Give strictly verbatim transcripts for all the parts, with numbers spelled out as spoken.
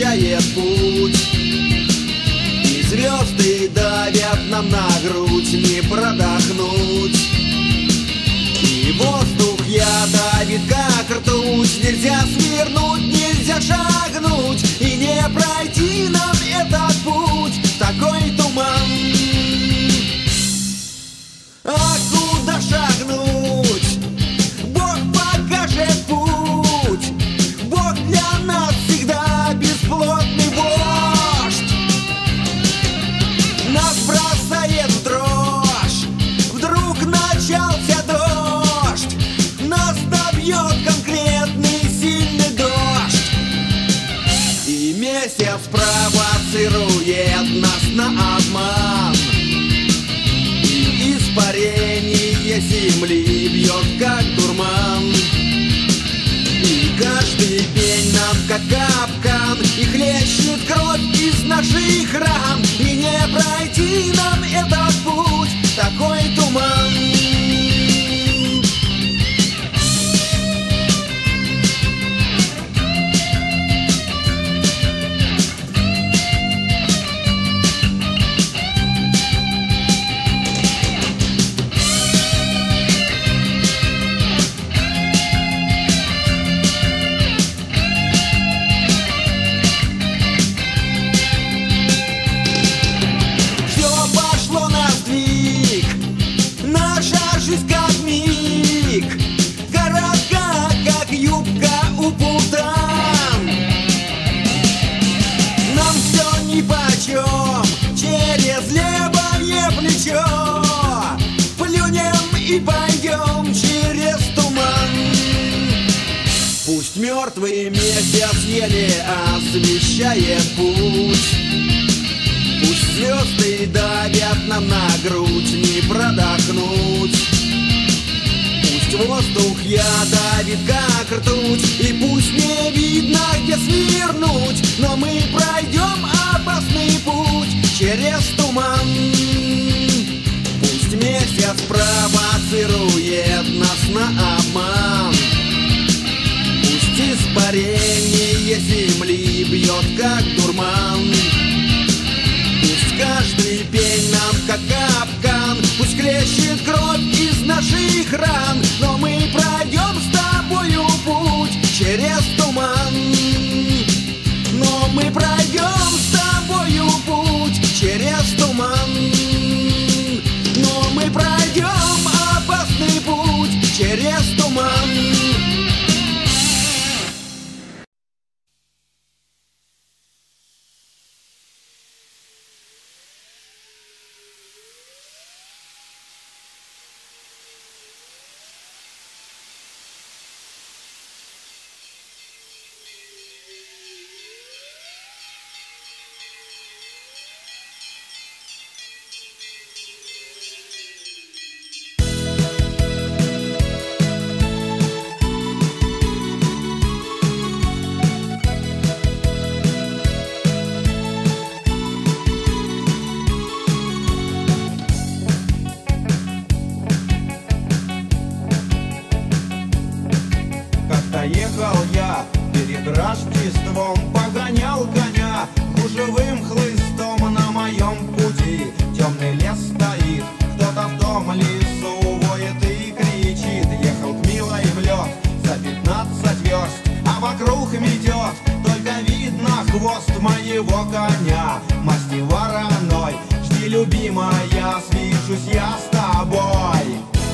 освещает путь, и звезды давят нам на грудь, не продохнуть. И воздух я давит, как ртуть, нельзя свернуть, нельзя шагнуть, и не пройти нам этот путь в такой туман. А куда шагнуть? Бог покажет путь. Бог для нас всегда бесплотный вождь. Нас бросает в дрожь, вдруг начался дождь, нас добьет конкретный сильный дождь. И месяц провоцирует нас на обман, и испарение земли бьет как дурман. И каждый день нам как капкан, и хлещет кровь из наших ран, и не пройти нам этот путь, такой туман. Через левое плечо плюнем и пойдем через туман. Пусть мертвый месяц еле освещает путь, пусть звезды давят нам на грудь, не продохнуть. Пусть воздух я давит, как ртуть, и пусть не видно, где свернуть, но мы пройдем опасный путь через туман. Пусть месяц провоцирует нас на обман, пусть испарение земли бьет как дурман. Пусть каждый пень нам как капкан, пусть хлещет кровь из наших ран, но мы пройдем с тобою путь через туман. Но мы пройдем с тобою путь через туман. Но мы пройдем опасный путь через туман. Ехал я перед Рождеством, погонял коня гужевым хлыстом. На моем пути темный лес стоит, кто-то в том лесу воет и кричит. Ехал к милой в лед за пятнадцать верст, а вокруг метет, только видно хвост моего коня. Масти вороной, жди, любимая, свяжусь я с тобой.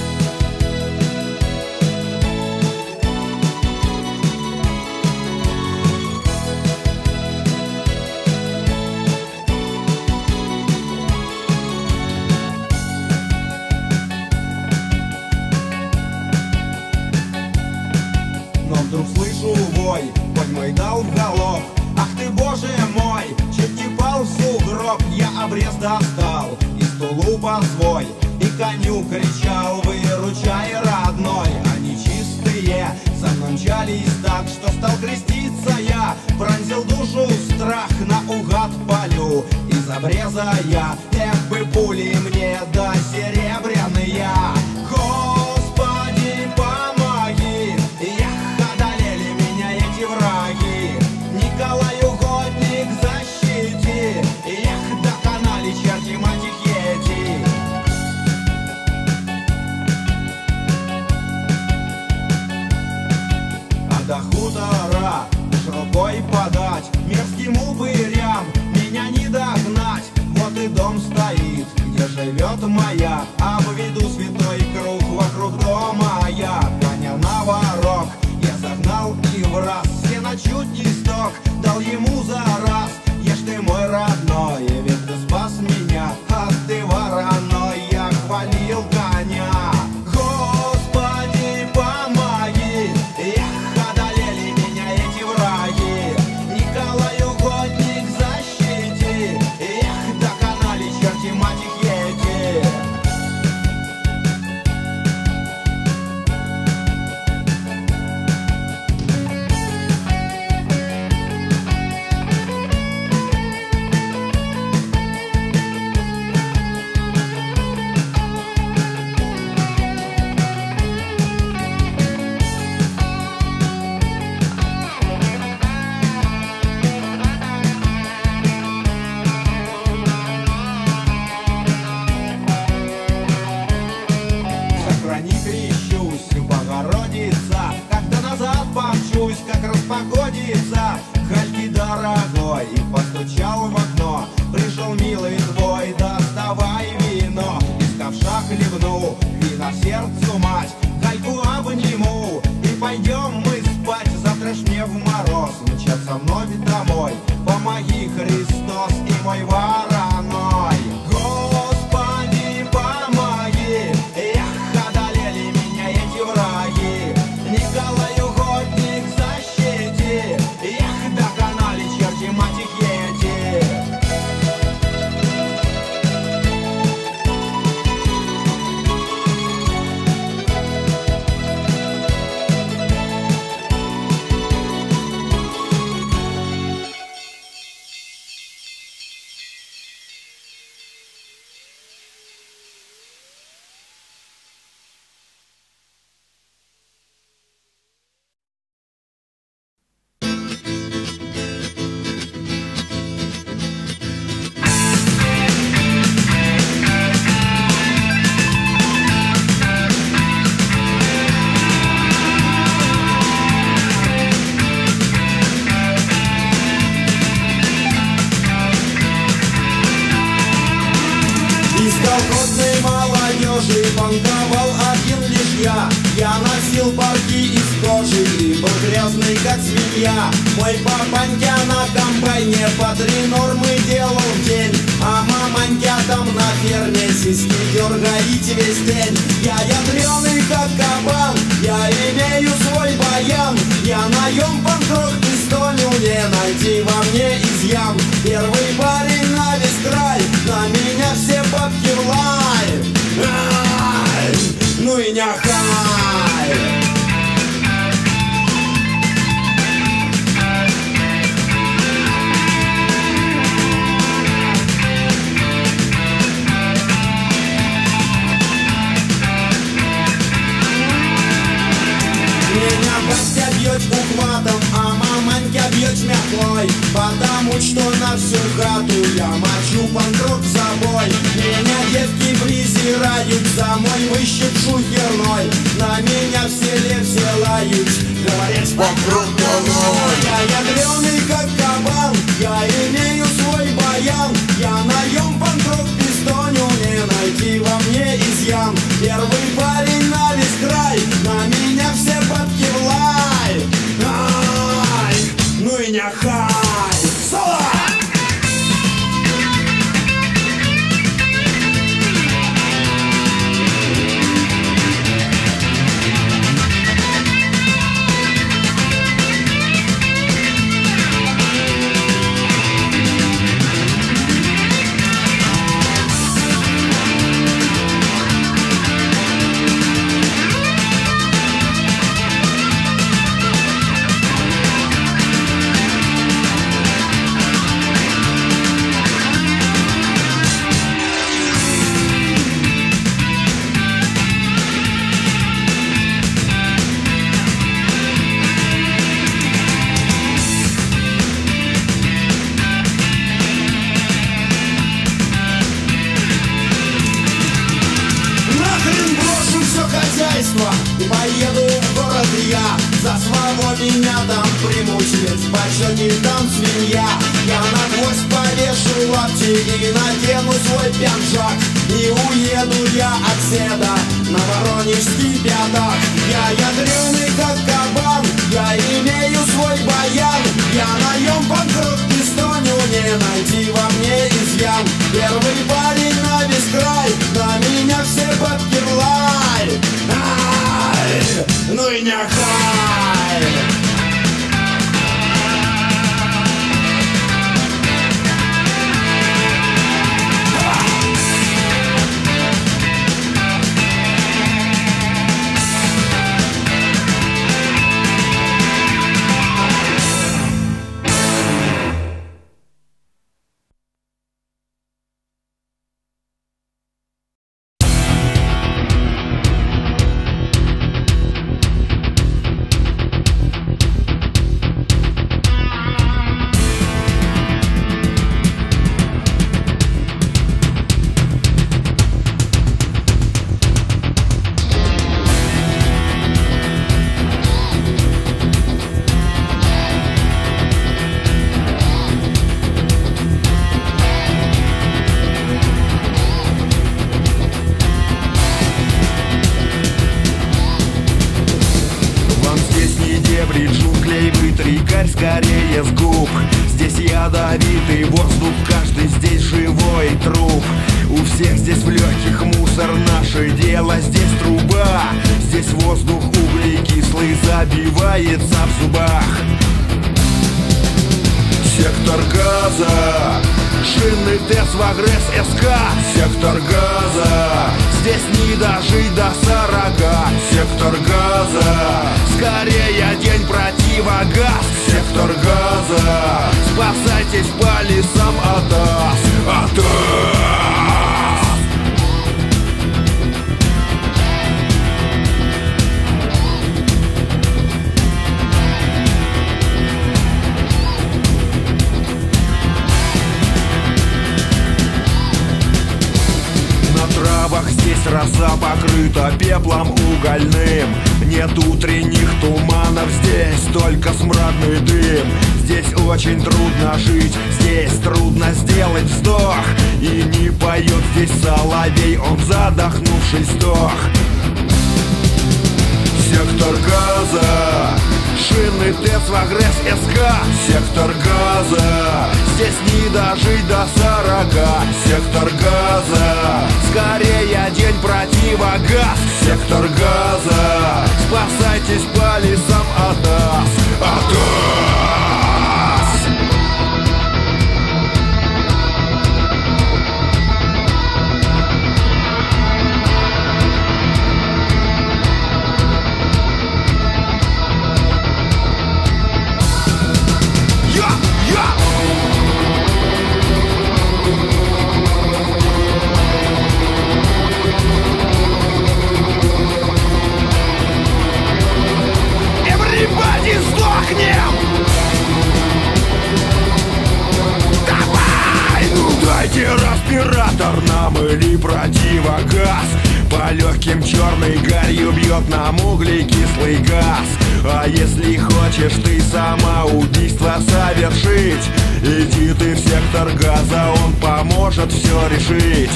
Вдруг слышу вой, конь мой дал в галоп. Ах ты, боже мой, чуть не пал в сугроб. Я обрез достал из тулупа свой и коню кричал: выручай, родной. Они чистые со мной мчались так, что стал креститься я. Пронзил душу страх, наугад полю из обреза я. Эх бы пули мне да серебряные. Господи, помоги, эх, одолели меня эти враги. Николай Угодник моя, обведу святой круг вокруг дома я. Коня на ворог я загнал и в раз, сено чуть не сток, дал ему за раз. Ешь ты мой родной, ведь ты спас меня, а ты вороной, я хвалил коня. Господи, помоги, эх, одолели меня эти враги. Николай угодник, защити, эх, доконали черти мать их ети. Сохрани, крещусь, Богородица, как-то назад помчусь, как распогодится. Хальки дорогой, постучал в окно, пришел милый твой, доставай вино. Из ковша хлебну, вина сердцу мать, Хальку обниму, и пойдем мы спать. Завтра ж мне в мороз мчаться вновь домой, помоги, Христос, и мой вороной. Господи, помоги, эх, одолели меня эти враги. Николай угодник, защити, эх, доконали черти мать их ети. Из колхозной молодежи банковал один лишь я. Я носил парки из кожи и был грязный, как свинья. Мой папанька на комбайне по три нормы делал в день, а маманька там на ферме сиськи дергаете весь день. Я ядреный, как кабан, я имею свой баян. Я наем панк-рок пистолю, не найти во мне изъян. Первый парень на весь край, на меня все бабки в лай. Ай, ну и няхай. Меня батя бьет ухватом, а маманька бьет метлой, потому что на всю хату я мочу панк-рок с собой. Меня девки презирают, за мой выщет шухерной. На меня в селе все лают, говорят, панк-рок долой. Я ядреный, как кабан, я имею свой баян. Я наем панк-рок пистоню, не найти во мне изъян. Первый парень на весь край, на меня все бабки в лай. Ай, ну и няхай. Салам! И поеду в город я, за своего меня там примут, ведь в почете там свинья. Я на гвоздь повешу брошу лапти и надену свой пиджак. И уеду я от седа на воронежский пятак. Я ядрёный как кабан, я имею свой баян. Я наем панкрот пистоню, не найти во мне изъян. Первый парень на весь край, на меня все бабки в лай. Ай, ну и нехай. Скорее с губ. Здесь ядовитый воздух, каждый здесь живой труп. У всех здесь в легких мусор, наше дело здесь труба. Здесь воздух углекислый забивается в зубах. Сектор газа, шины ТЭС, Вагрес, СК. Сектор газа, здесь не дожить до сорока. Сектор газа, скорее день противогаз. Сектор газа, спасайтесь по лесам от ас, от ас. На травах здесь роса покрыта пеплом угольным. Нет утренних туманов, здесь только смрадный дым. Здесь очень трудно жить, здесь трудно сделать вздох. И не поет здесь соловей, он задохнувшись сдох. Сектор газа, шины ТЭС, Вагрес, СК. Сектор газа, здесь не дожить до сорока. Сектор газа, скорее день противогаз. Сектор газа, спасайтесь по лесам от ас, от ас. Я, я! Everybody сдохнем! Давай! Ну дайте респиратор нам или противогаз. По легким черной гарью бьет нам углекислый газ. А если хочешь ты самоубийство совершить, иди ты в сектор газа, он поможет все решить.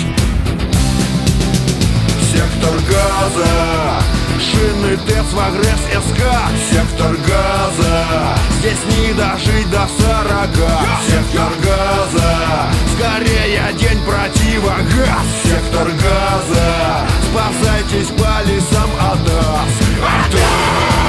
Сектор газа, шины ТЭС, Вагрес, СК. Сектор газа, здесь не дожить до сорока. Сектор газа, скорее день противогаз. Сектор газа, спасайтесь по лесам от ас, от ас.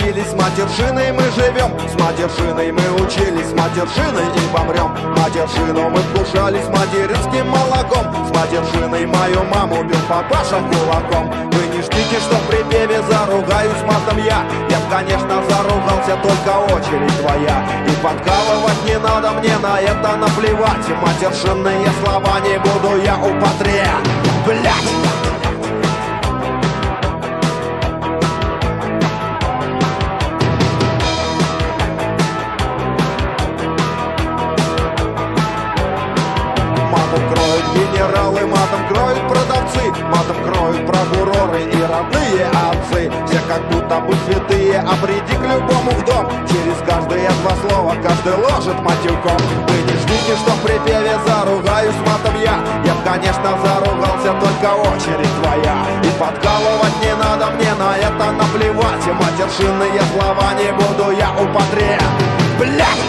родились, с матершиной мы живем, с матершиной мы учились, с матершиной и помрем. Матершину мы вкушали с материнским молоком, с матершиной мою маму бил папаша кулаком. Вы не ждите, что в припеве заругаюсь матом я. Я б, конечно, заругался, только очередь твоя. И подкалывать не надо, мне на это наплевать. Матершинные слова не буду я употреблять. Генералы матом кроют продавцы, матом кроют прокуроры и родные отцы. Все как будто бы святые, а приди к любому в дом, через каждые два слова каждый ложит матюком. Вы не ждите, что в припеве заругаюсь матом я. Я б, конечно, заругался, только очередь твоя. И подкалывать не надо, мне на это наплевать. И матершинные слова не буду я употреблять.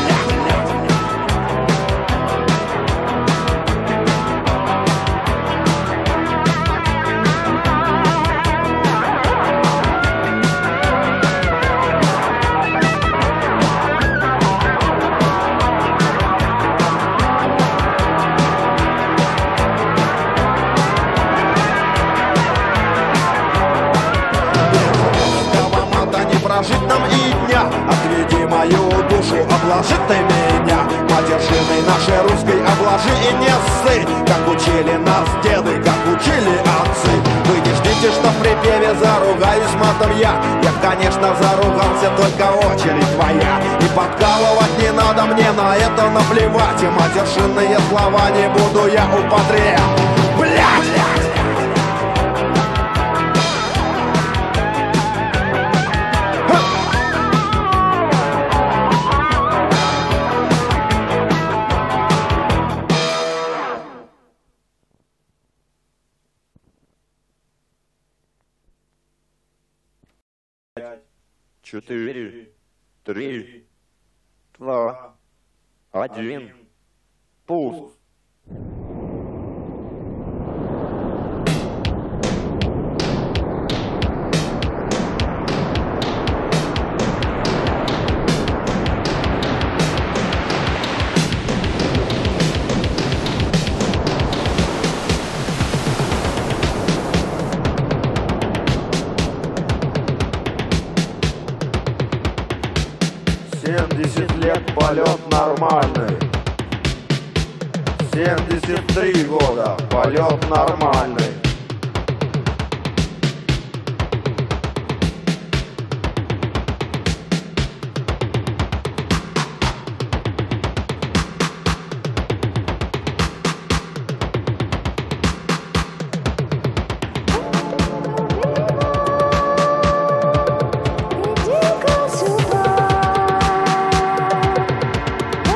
Жить нам и дня, отведи мою душу, обложи ты меня. Матершиной нашей русской обложи и не ссы, как учили нас деды, как учили отцы. Вы не ждите, что в припеве заругаюсь матом я. Я, конечно, заругался, только очередь твоя. И подкалывать не надо, мне на это наплевать. И матершинные слова не буду я употреблять. Четыре, три, два, один, пуск. Семьдесят лет полет нормальный, семьдесят три года полет нормальный.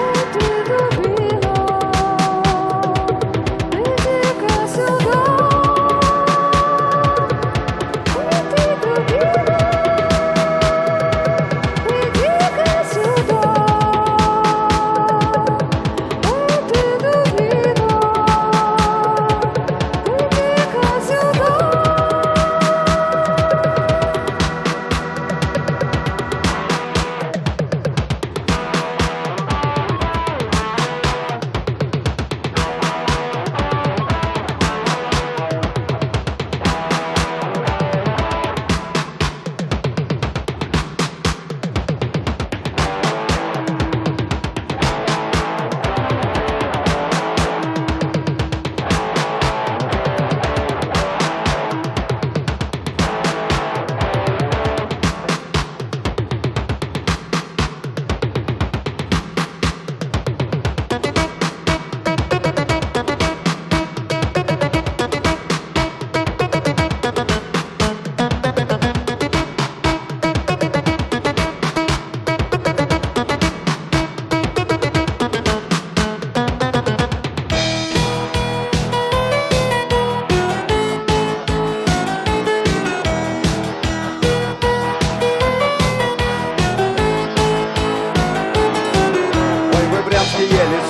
Сюда.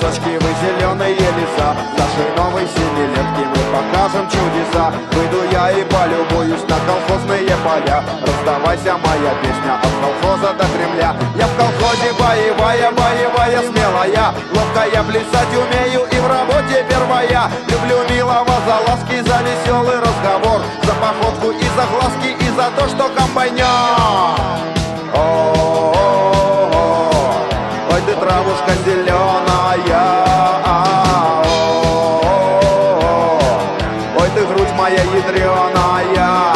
лесочки, вы зеленые леса. Нашей новой семилетки мы покажем чудеса. Выйду я и полюбуюсь на колхозные поля. Раздавайся, моя песня от колхоза до Кремля. Я в колхозе боевая, боевая, смелая, ловкая, плясать умею и в работе первая. Люблю милого за ласки, за веселый разговор, за походку и за глазки, и за то, что комбайнер. О-о-о-о, ой ты травушка зеленая, ой ты грудь моя ядреная,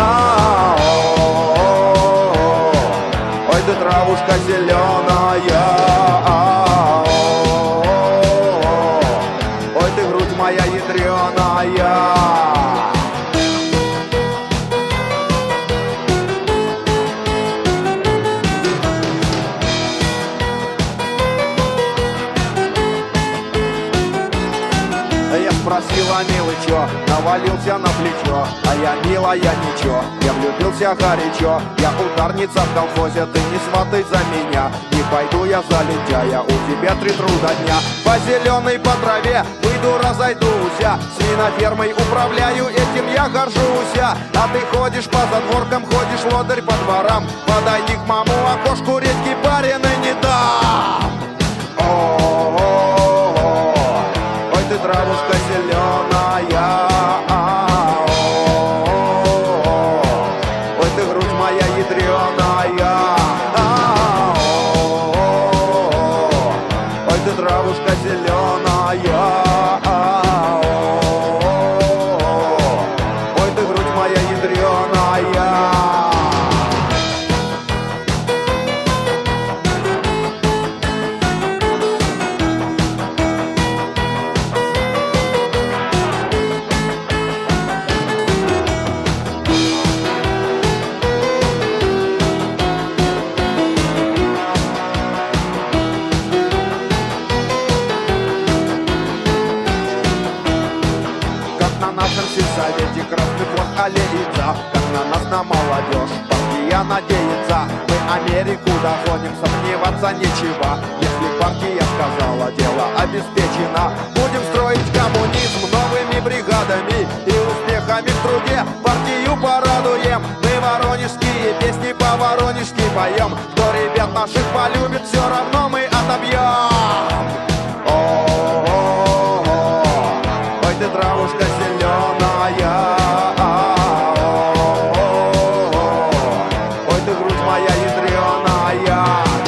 ой ты травушка зеленая, ой ты грудь моя ядреная. Спросила, милый, чё, навалился на плечо, а я, милая, ничего, я влюбился горячо. Я ударница в колхозе, ты не сватай за меня, не пойду я за лентяя, у тебя три труда дня. По зеленой, по траве выйду, разойдуся, свинофермой управляю, этим я горжусь. А ты ходишь по задворкам, ходишь лодырь по дворам, подойди к маму, окошку редьки пареной не дам. О-о-о-о, ой ты травушка зеленая, ой ты грудь моя ядреная, ой ты травушка зеленая, ой ты грудь моя ядреная. Сельсовете красный флаг аллеется, как на нас, на молодежь партия надеется. Мы Америку догоним, сомневаться нечего. Если партия сказала, дело обеспечено. Будем строить коммунизм новыми бригадами и успехами в труде партию порадуем. Мы воронежские песни по-воронежски поем. Кто ребят наших полюбит, все равно мы отобьем. О-о-о-о, ой ты травушка зеленая, ой ты грудь моя ядреная,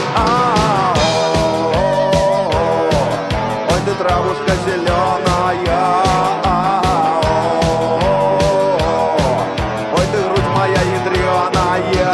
ой ты травушка зеленая, ой ты грудь моя ядреная.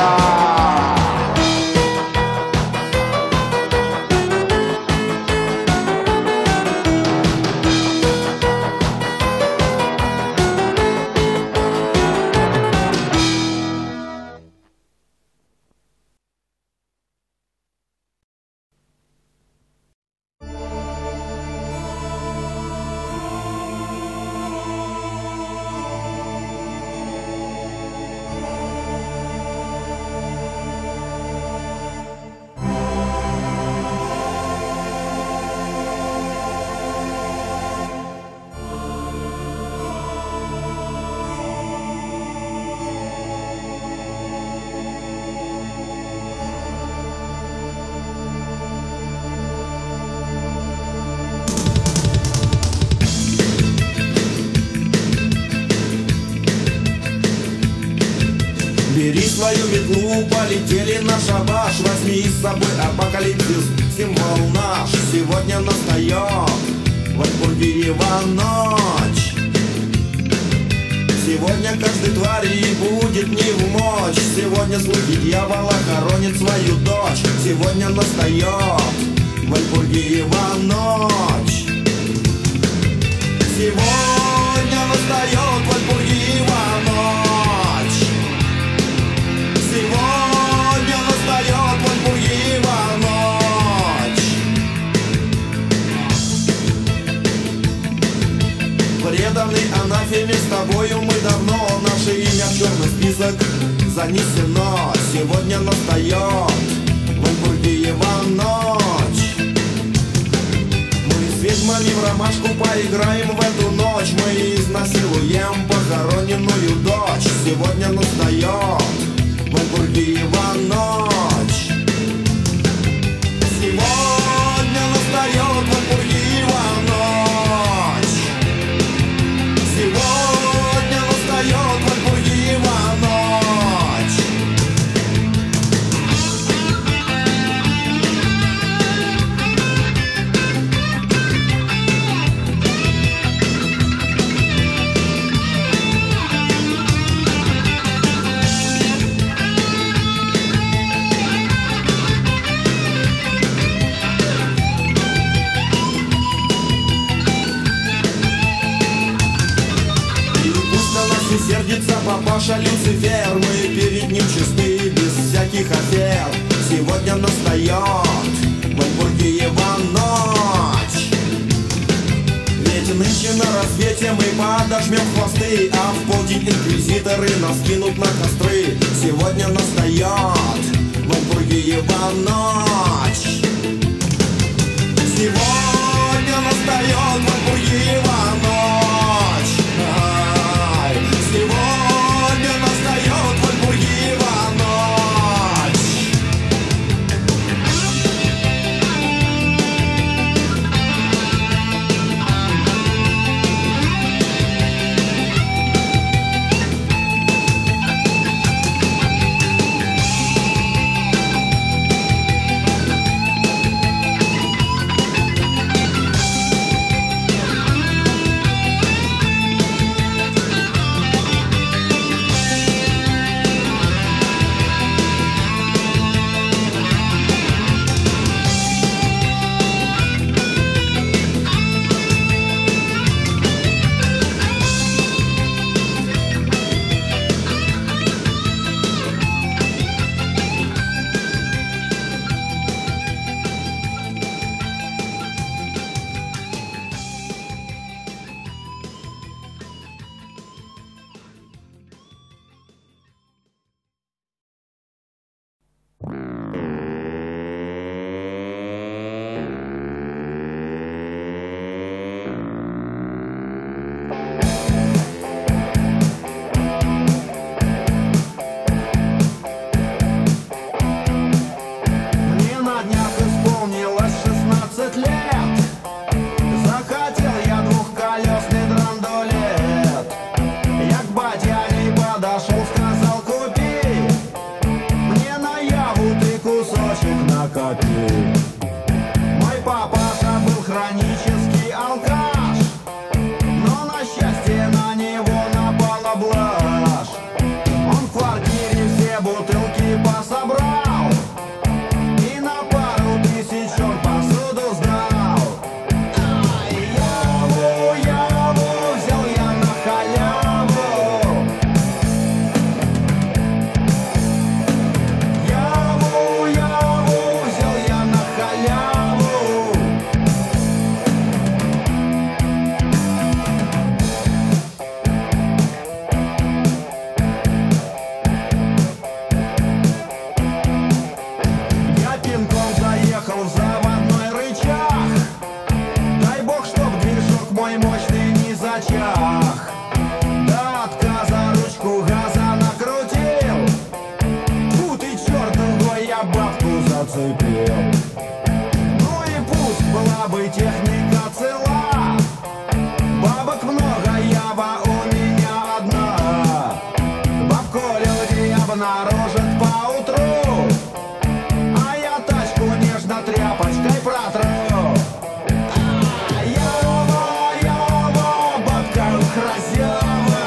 Бери свою метлу, полетели на шабаш. Возьми с собой апокалипсис, символ наш. Сегодня настает Вальпургиева ночь. Сегодня каждой твари будет не в мочь. Сегодня слуги дьявола хоронит свою дочь. Сегодня настает Вальпургиева ночь. Сегодня настает Вальпургиева ночь. Сегодня настает Вальпургиева ночь. Преданный анафеме, с тобою мы давно. Наше имя в черный список занесено. Сегодня настает Вальпургиева ночь. Мы ведьмами в ромашку поиграем в эту ночь. Мы изнасилуем похороненную дочь. Сегодня настает Вальпургиева ночь. Сегодня настает Вальпургиева ночь. Сегодня настает Вальпургиева ночь. Сердится папаша Люцифер, мы перед ним чисты, без всяких афер. Сегодня настает Вальпургиева ночь. Ведь нынче на рассвете мы подожмем хвосты, а в полдень инквизиторы нас кинут на костры. Сегодня настает Вальпургиева ночь. Сегодня настает Вальпургиева ночь. Сегодня настает Вальпургиева ночь. Мой папаша был хронический алкаш, но на счастье на него напала блажь. Он в квартире все бутылки пособрал и на пару тысяч он посуду сдал. Яву, яву взял я на халяву. Яву, яву взял я на халяву. Я пинком заехал в заводной рычаг. Дай бог, чтоб движок мой мощный не зачах. До отказа ручку газа накрутил. Фу ты, черт другой, я бабку зацепил. Ну и пусть была бы техника цела. Бабок много, ява у меня одна. Бабку люди обнаружат поутру, а я тачку нежно тряпочкой протру. А, ява, ява, бабка хразява.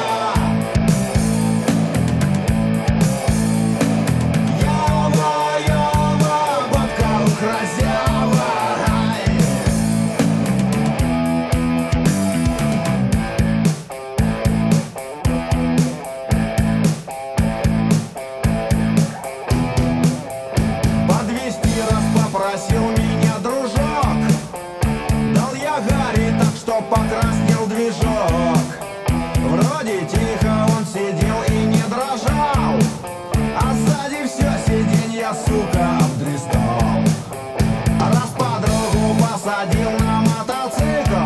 Ява, ява, бабка хразява. Подвести раз попросил меня дружок. Дал я Гарри так, что покраснел движок. Вроде тихо он сидел и не дрожал, а сзади все сиденья, сука, обдристал. Раз подругу посадил на мотоцикл,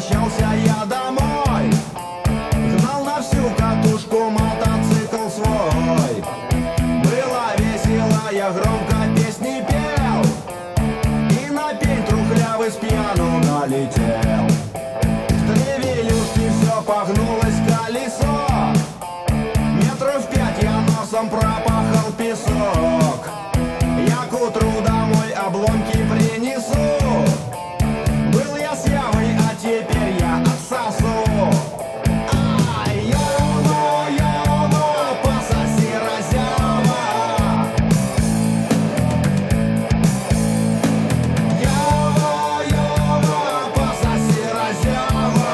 возвращался я домой, гнал на всю катушку мотоцикл свой. Было весело, я громко песни пел, и на пень трухлявый с пьяну налетел. В тревелюшке все погнулось колесо, метров пять я носом пропахал песок. Я к утру домой обломки принесу, был я с Явой, а теперь я отсосу. Ай, Ява, Ява, пососи, разява. Ява, Ява, пососи, разява.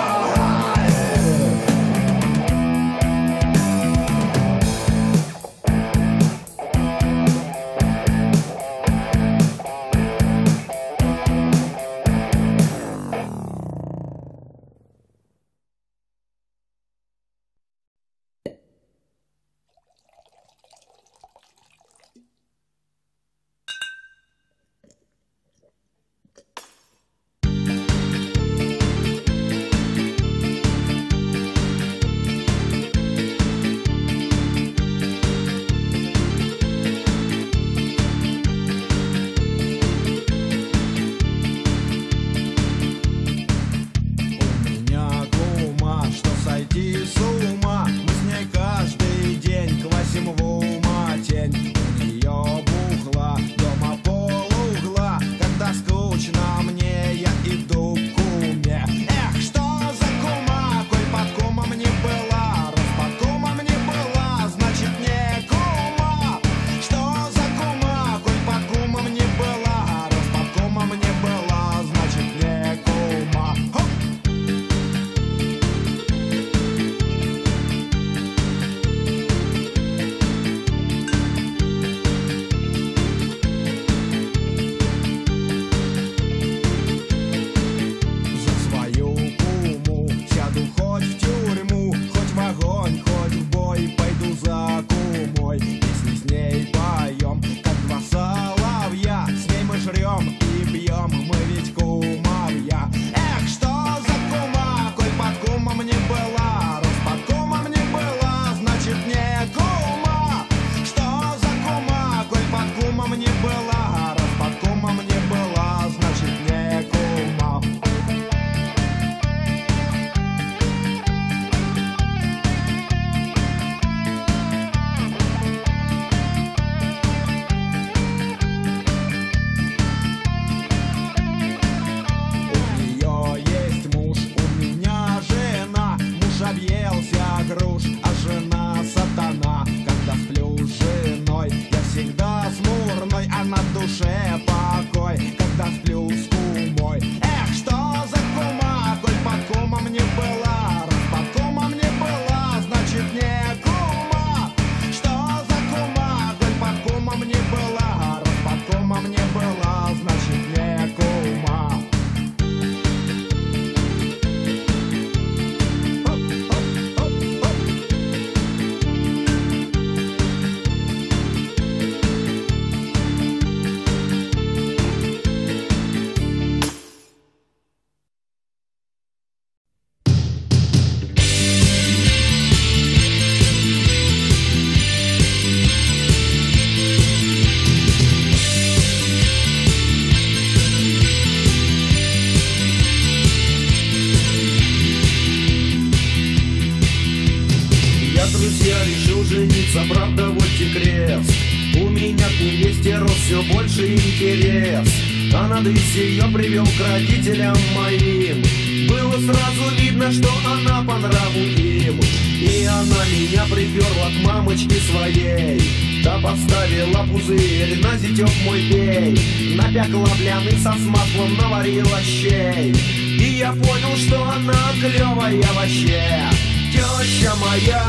Все больше интерес, а надысь ее привел к родителям моим. Было сразу видно, что она по нраву им, и она меня приперла к мамочке своей. Та поставила пузырь на зятек мой пей, напекла бляныца с маслом, наварила щей. И я понял, что она клевая вообще. Теща моя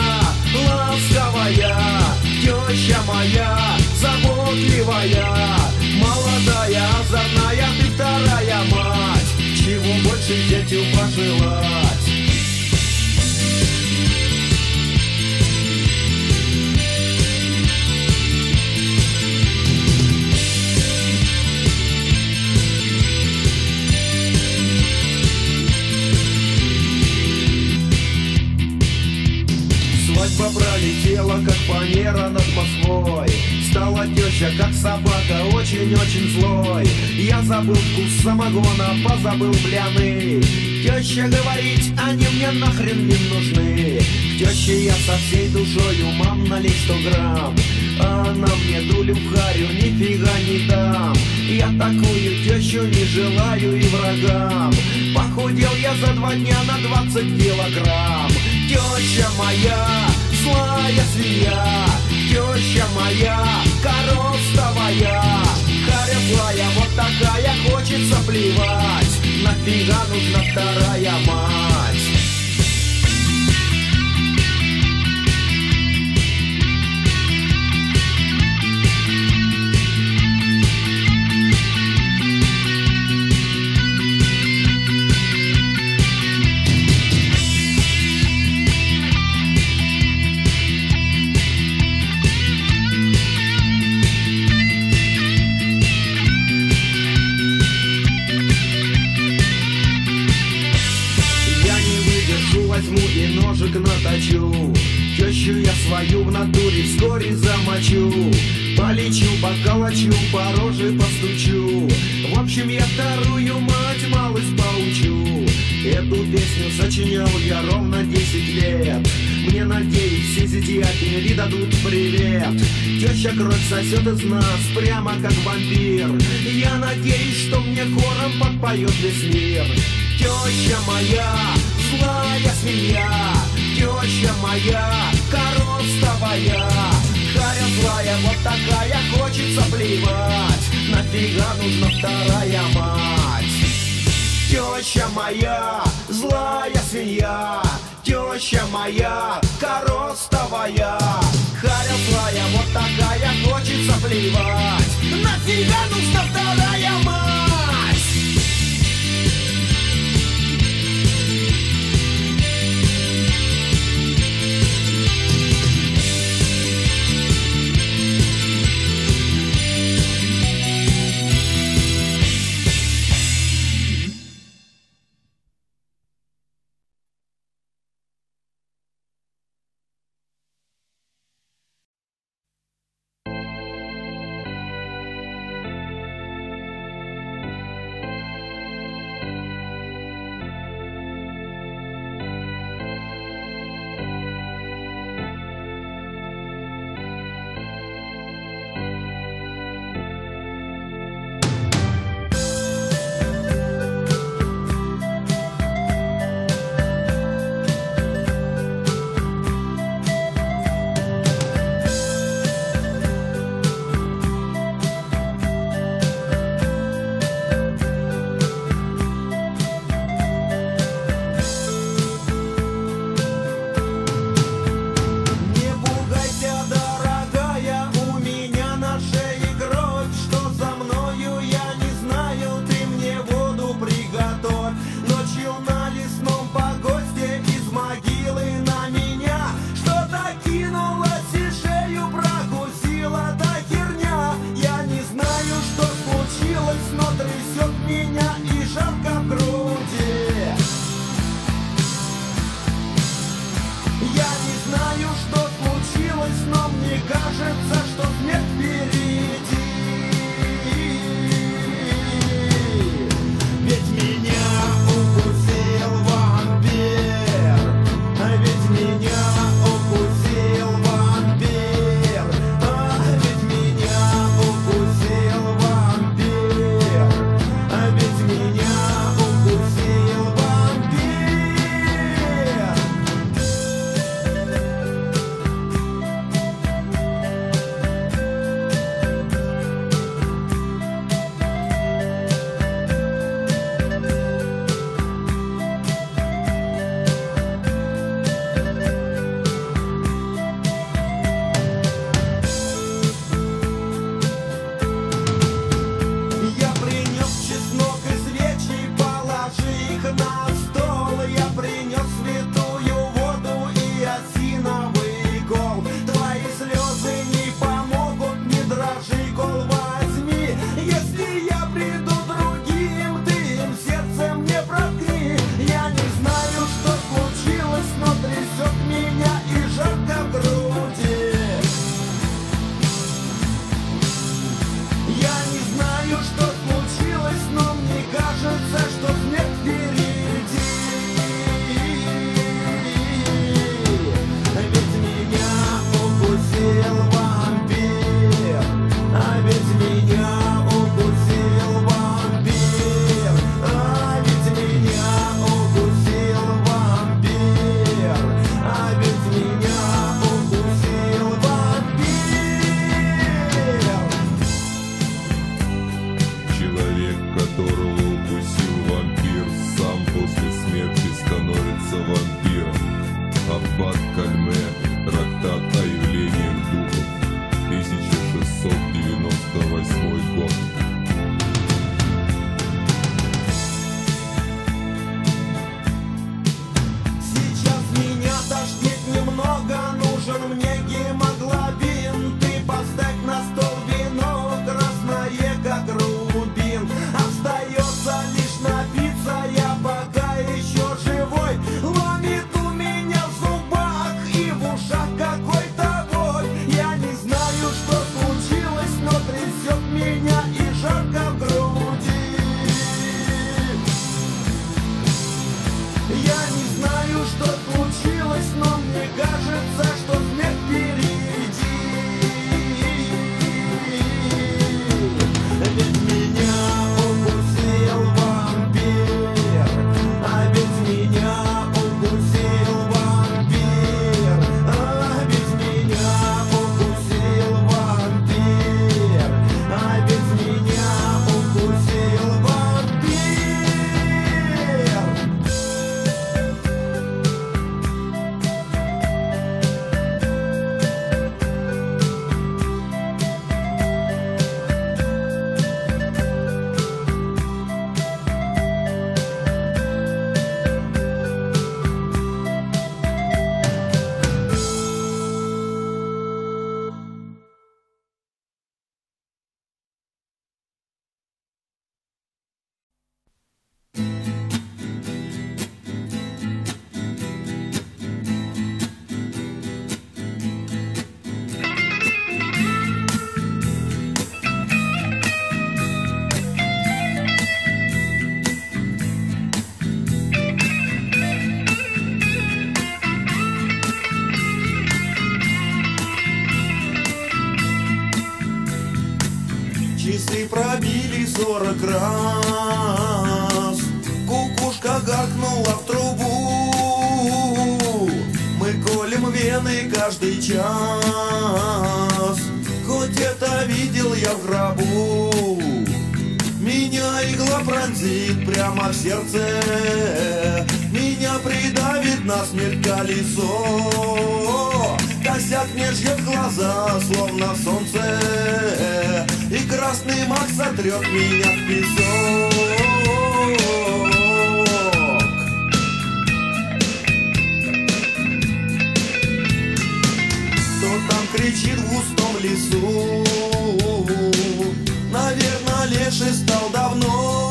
ласковая, теща моя заботливая, молодая, озорная, ты вторая мать. Чего больше детям пожелать? потемнело, как фанера над Москвой. Стала теща, как собака, очень-очень злой. Я забыл вкус самогона, позабыл бляны. Теща говорить, они мне нахрен не нужны. К теще я со всей душою, мам, налей сто грамм. А она мне дулю в харю, нифига не дам. Я такую тещу не желаю и врагам. Похудел я за два дня на двадцать килограмм. Теща моя, злая свинья. Теща моя, коростовая. Харя злая, вот такая, хочется плевать. Нафига нужна вторая мать? Возьму и ножик наточу. Тещу я свою в натуре вскоре замочу. Полечу, поколочу, по роже постучу. В общем, я вторую мать малость поучу. Эту песню сочинял я ровно десять лет. Мне, надеюсь, все зятья передадут привет. Теща кровь сосет из нас, прямо как вампир. Я надеюсь, что мне хором подпоет весь мир. Теща моя, злая свинья. Теща моя, коростовая. Харя злая, вот такая, хочется плевать. Нафига нужна вторая мать? Теща моя, злая свинья. Теща моя, коростовая. Харя злая, вот такая, хочется плевать. Нафига нужна вторая мать? что случилось, но мне кажется, что смерть впереди. Ведь меня укусил вампир, а ведь меня укусил вампир, а ведь меня укусил вампир, а ведь меня укусил вампир. Часы пробили сорок раз, кукушка гаркнула в трубу. Мы колем вены каждый час, хоть это видел я в гробу. Меня игла пронзит прямо в сердце, меня придавит насмерть колесо. Косяк мне жжет глаза, словно солнце, и красный мак сотрет меня в песок. Кто там кричит в густом лесу? Наверное, леший стал давно.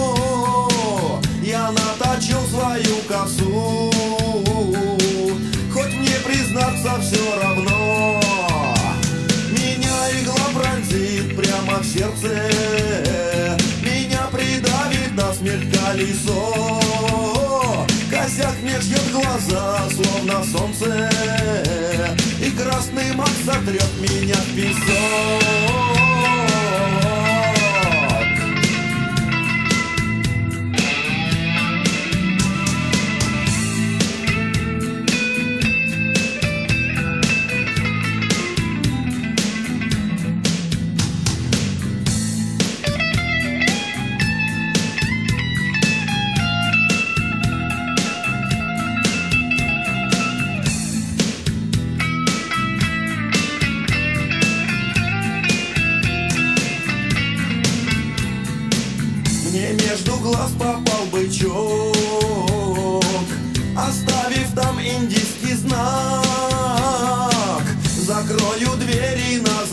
Я наточил свою косу, хоть мне признаться все равно. Меня игла пронзит прямо в сердце, меня придавит насмерть колесо. Косяк мне жжет глаза, словно солнце, и красный мак сотрет меня в песок. Мне между глаз попал бычок, оставив там индийский знак. Закрою двери на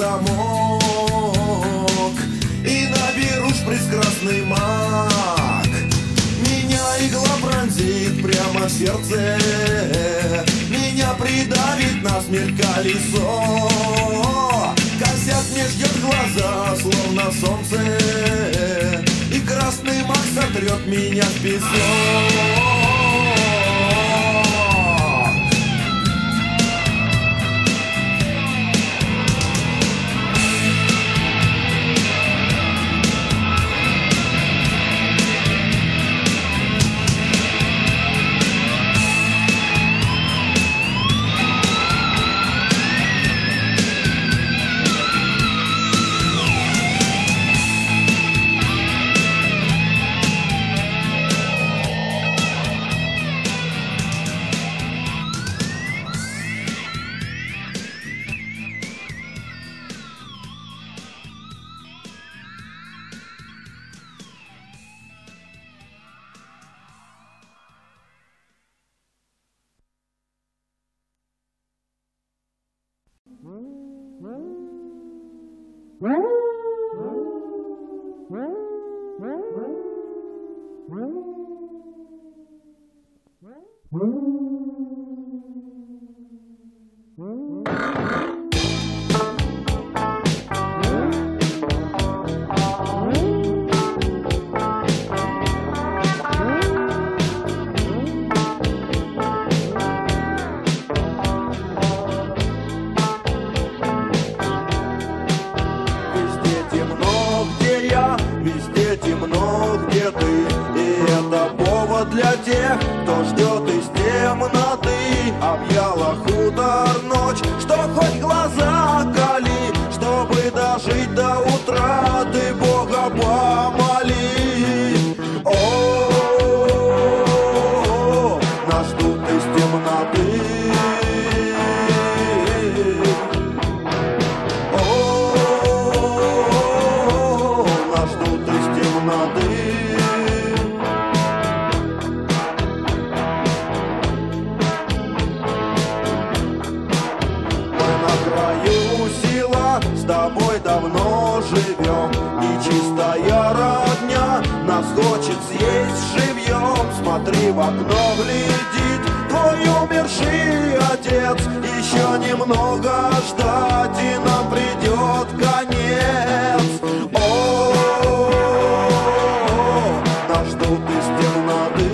замок и наберу шприц красный мак. Меня игла пронзит прямо в сердце, меня придавит насмерть колесо. Косяк мне ждет глаза, словно солнце, и красный мак сотрет меня в песок. это для тех, кто ждет из темноты. Объяла хутор ночь, что хоть глаза кали, чтобы дожить до утра, ты Бога помоли. О, нас ждут из темноты. О, нас ждут из темноты. С тобой давно живем, и чистая родня нас хочет съесть живьем. Смотри, в окно глядит твой умерший отец. Еще немного ждать, и нам придет конец. О, нас ждут из темноты.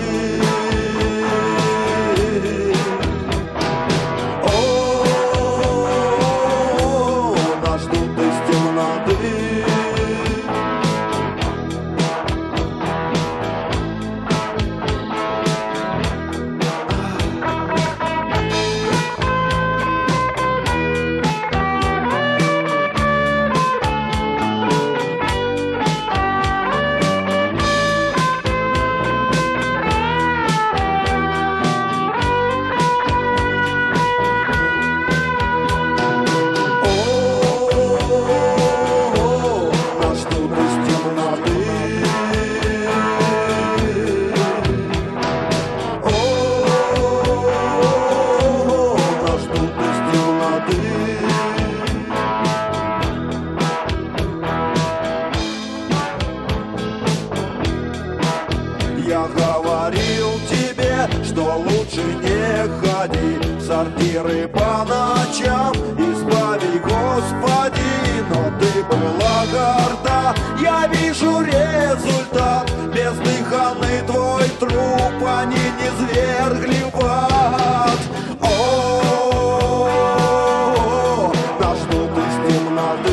Я говорил тебе, что лучше не ходи в сортиры по ночам, избави, Господи, но ты была горда. Я вижу результат, бездыханный твой труп, они не свергли в ад. О, нас ждут из темноты.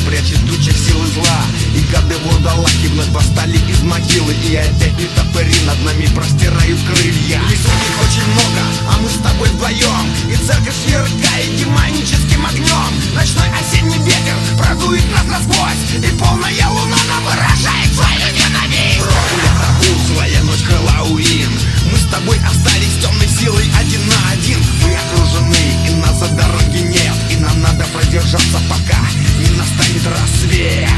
прячет тучах силы зла. И гады вурдалаки вновь восстали из могилы, и опять нетопыри над нами простирают крылья. Лесу их очень много, а мы с тобой вдвоем, и церковь сверкает демоническим огнем. Ночной осенний ветер продует нас насквозь, и полная луна нам выражает свою ненависть. Проклята узлая ночь Хэллоуин, мы с тобой остались темной силой один на один. Мы окружены, и нас за дороги нет, и нам надо продержаться, пока не настанет рассвет.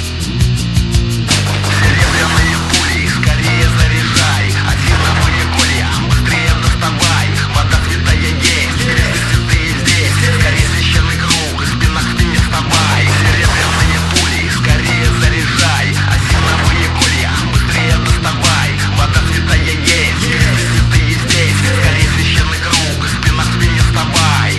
Серебряные пули, скорее заряжай, осиновые колья, быстрее доставай. Вода святая есть, святые здесь, скорее священный круг, и спина к спине вставай. Серебряные пули, скорее заряжай, осиновые колья, быстрее доставай. Вода святая есть, святые здесь, скорее священный круг, и спина к спине вставай.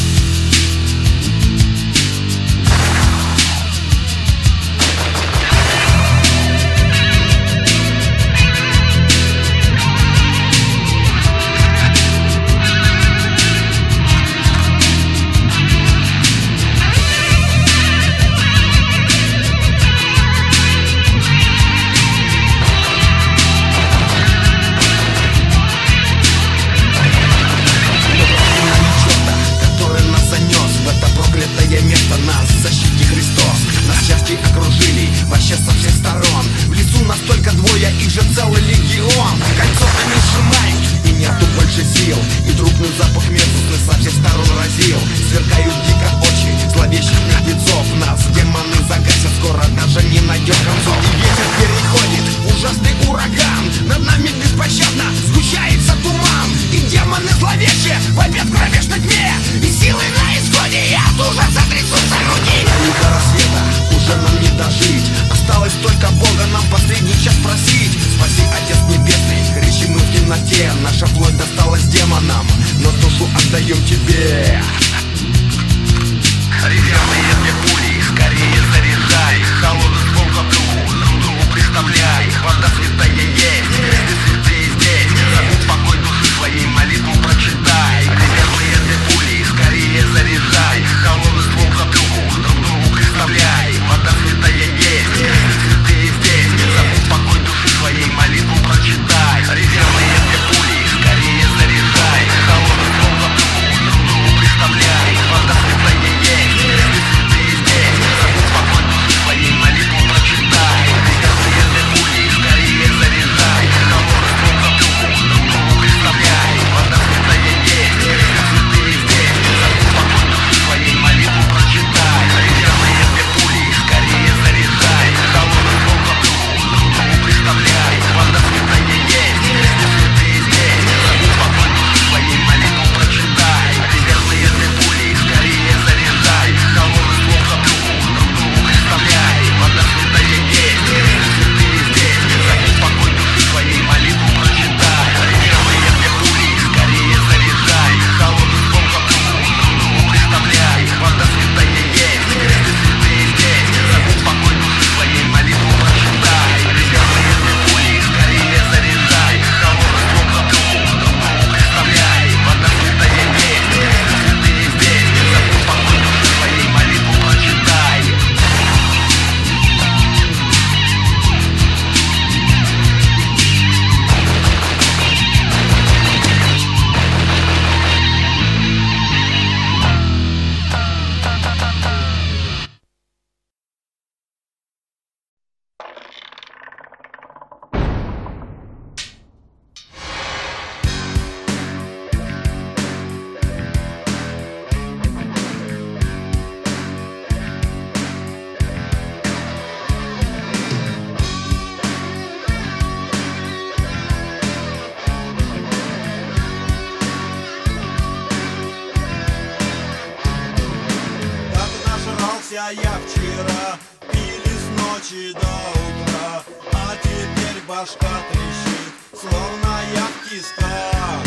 А я вчера пили с ночи до утра, а теперь башка трещит, словно я в тисках.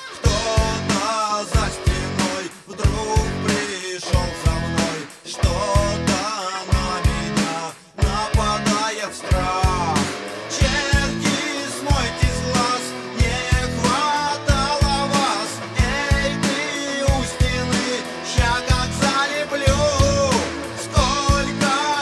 Кто-то за стеной вдруг пришел за мной, что-то на меня нападает страх. Черти, смойте с глаз, не хватало вас. Эй, ты у стены, ща как залеплю. Сколько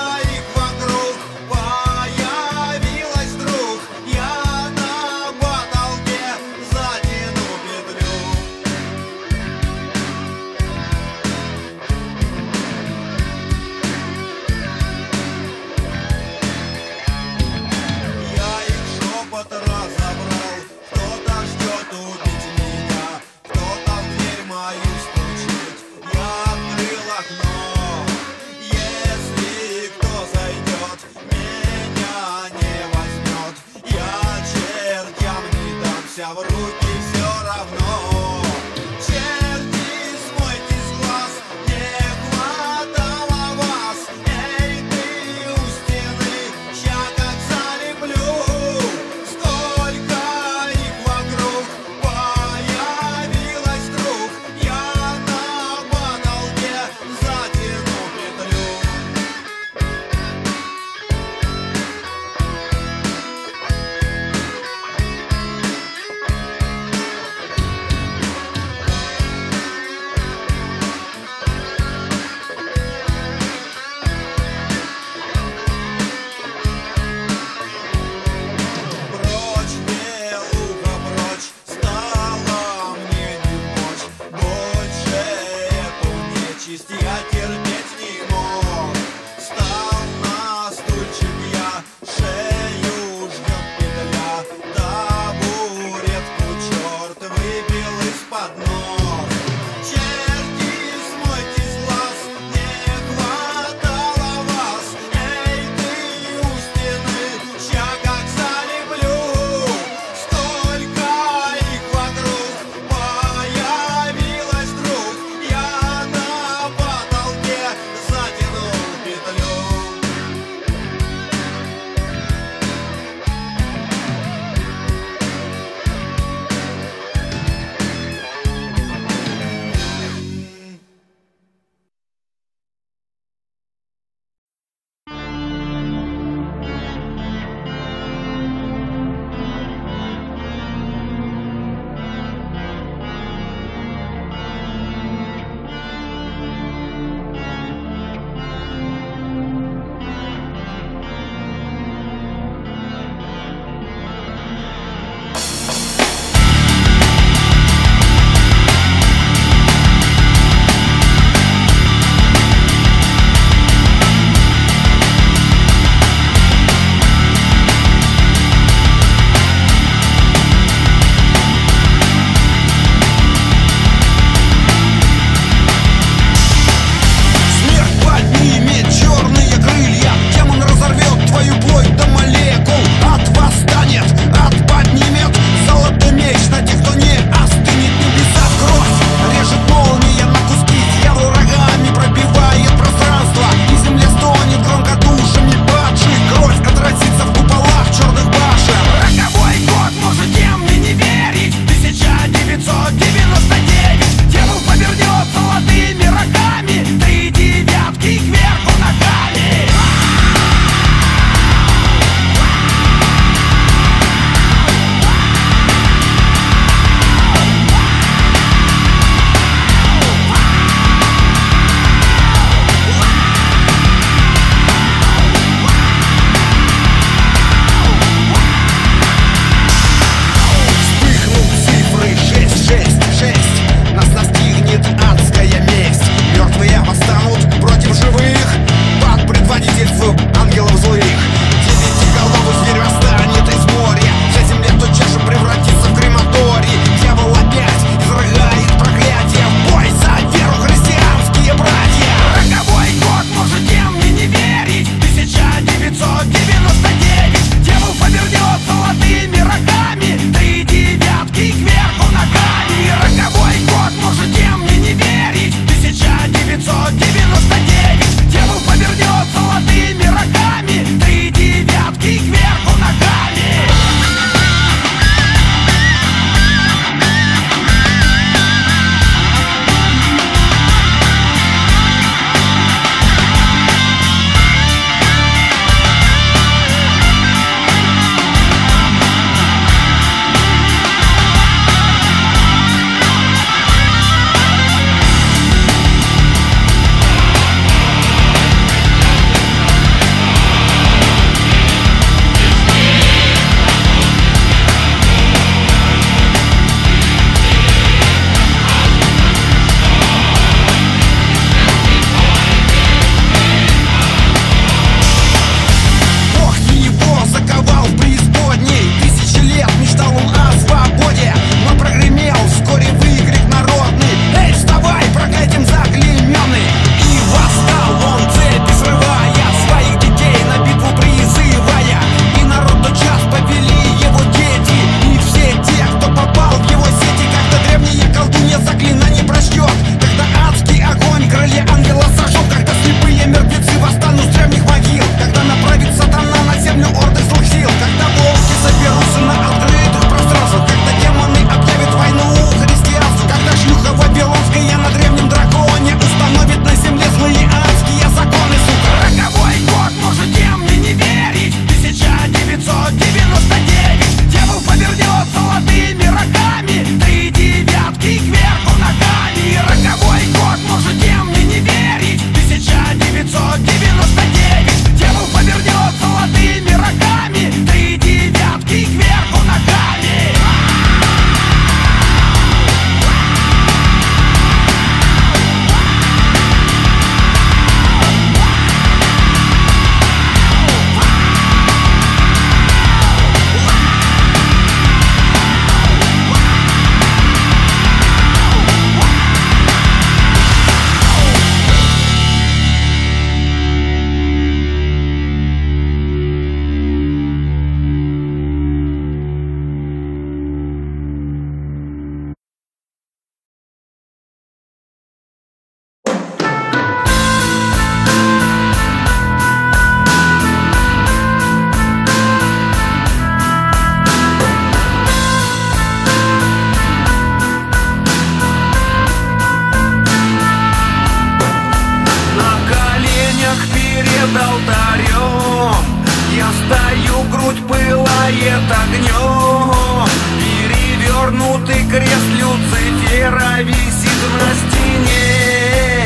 пылает огнем. Перевернутый крест Люцифера висит на стене.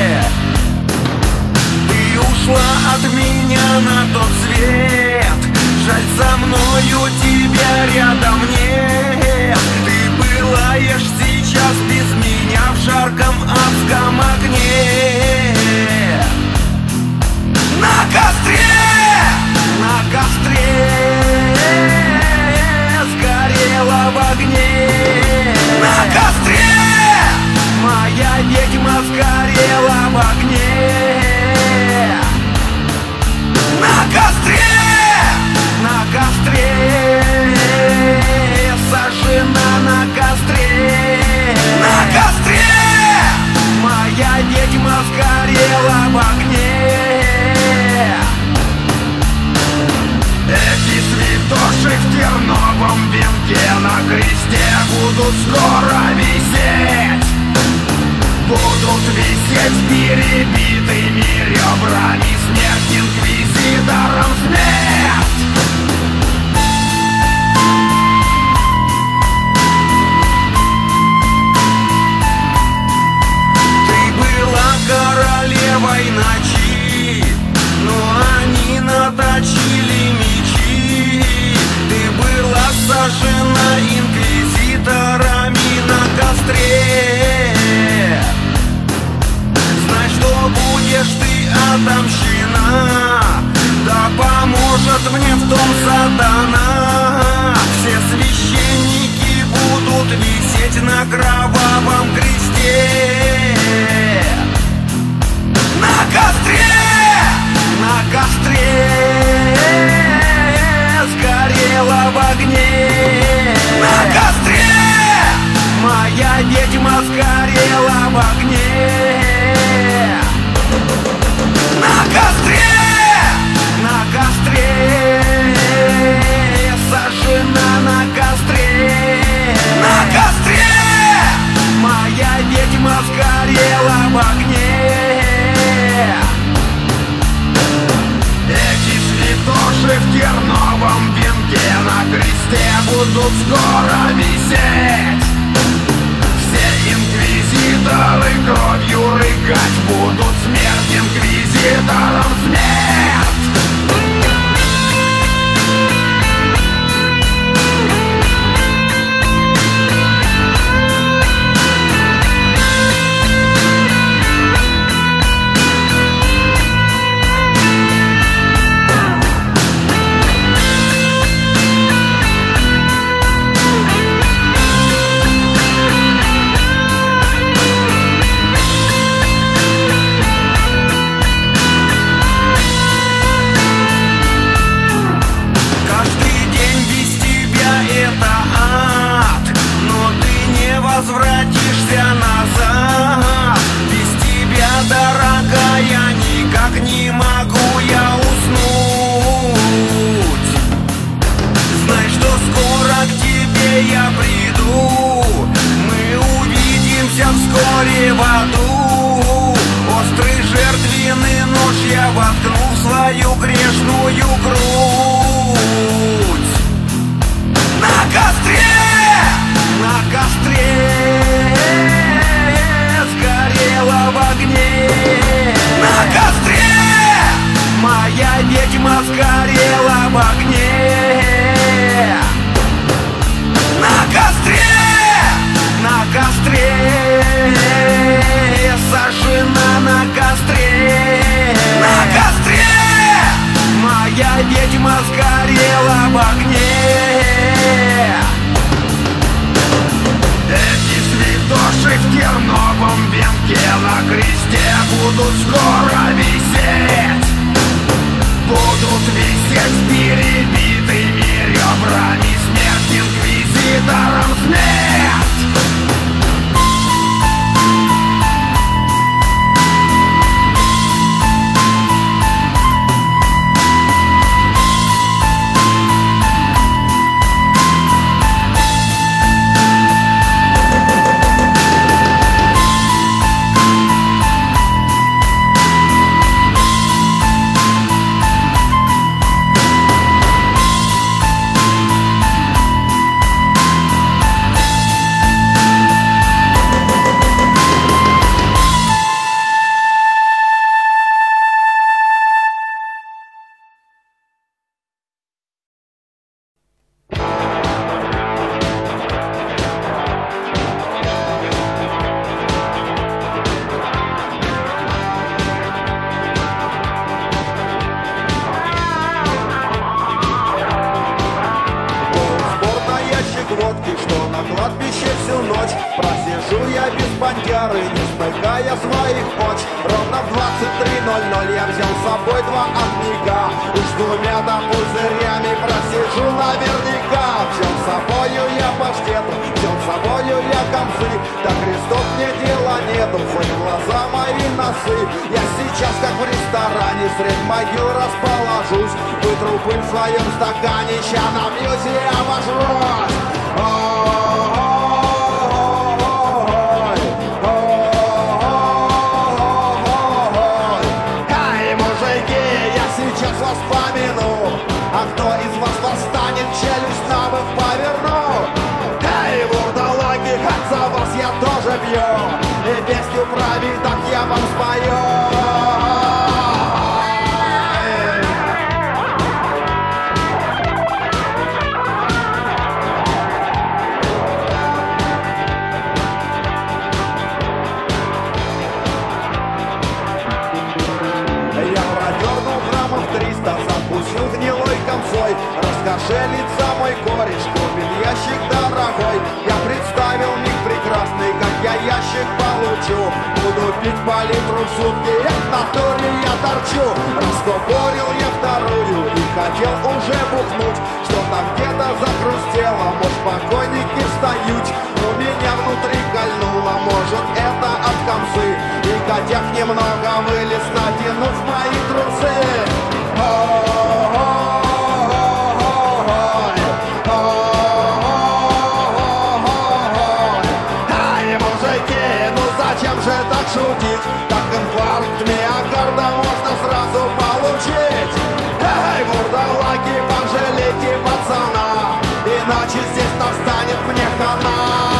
Ты ушла от меня на тот свет, жаль, со мною тебя рядом нет. Ты пылаешь сейчас без меня в жарком адском огне. На костре, на костре сгорела в огне. На костре моя ведьма сгорела в огне. На костре, на костре сожжена на костре. На костре моя ведьма сгорела в огне. Эти святоши в терновом венке на кресте будут скоро висеть. Будут висеть с перебитыми ребрами. Смерть инквизитором, смерть. Ты была королевой ночи, но они наточили мечи. Ты была сожжена инквизиторами на костре. Знай, что будешь ты отомщена, да поможет мне в том сатана. Все священники будут висеть на кровавом кресте. На костре, на костре сгорела в огне. На костре моя ведьма сгорела в огне. На костре, на костре сожжена на костре. На костре моя ведьма сгорела в огне. Эти святоши в терновом венке на кресте будут скоро висеть. Все инквизиторы кровью рыгать будут. Смерть инквизиторам, смерть. Возвратишься назад. Без тебя, дорогая, никак не могу я уснуть. Знай, что скоро к тебе я приду. Мы увидимся вскоре в аду. Острый жертвенный нож я воткну в свою грешную грудь. На костре, на костре сгорела в огне. На костре моя ведьма сгорела в огне. На костре, на костре сожжена на костре. На костре моя ведьма Просижу я без бандеры, не смыкая своих оч. Ровно в двадцать три ноль ноль я взял с собой два огника. Уж с двумя-то пузырями просижу наверняка. Взял с собою я паштету, взял с собою я концы. Да крестов мне дела нету, хоть глаза мои носы. Я сейчас как в ресторане средь могил расположусь. Вытру пыль в своем стакане, ща на мьюзе обожрусь. А кто из вас восстанет, челюсть на бок поверну? Эй, вурдалаки, как за вас я тоже бью. И песню про видок я вам спою. Я продернул граммов триста, закусил гнилой концой. Раскошелится мой кореш, купит ящик дорогой. Я представил миг прекрасный, как я ящик получу. Буду пить по литру в сутки, я в натуре я торчу. Раскупорил я вторую и хотел уже бухнуть. Что-то где-то захрустело, может покойники встают. У меня внутри кольнуло, может это от комсы. И котят немного вылез, натянув мои трусы. Зачем же так шутить? Так инфаркт миокарда можно сразу получить. Эй, вурдалаки, пожалейте пацана, иначе здесь настанет мне хана.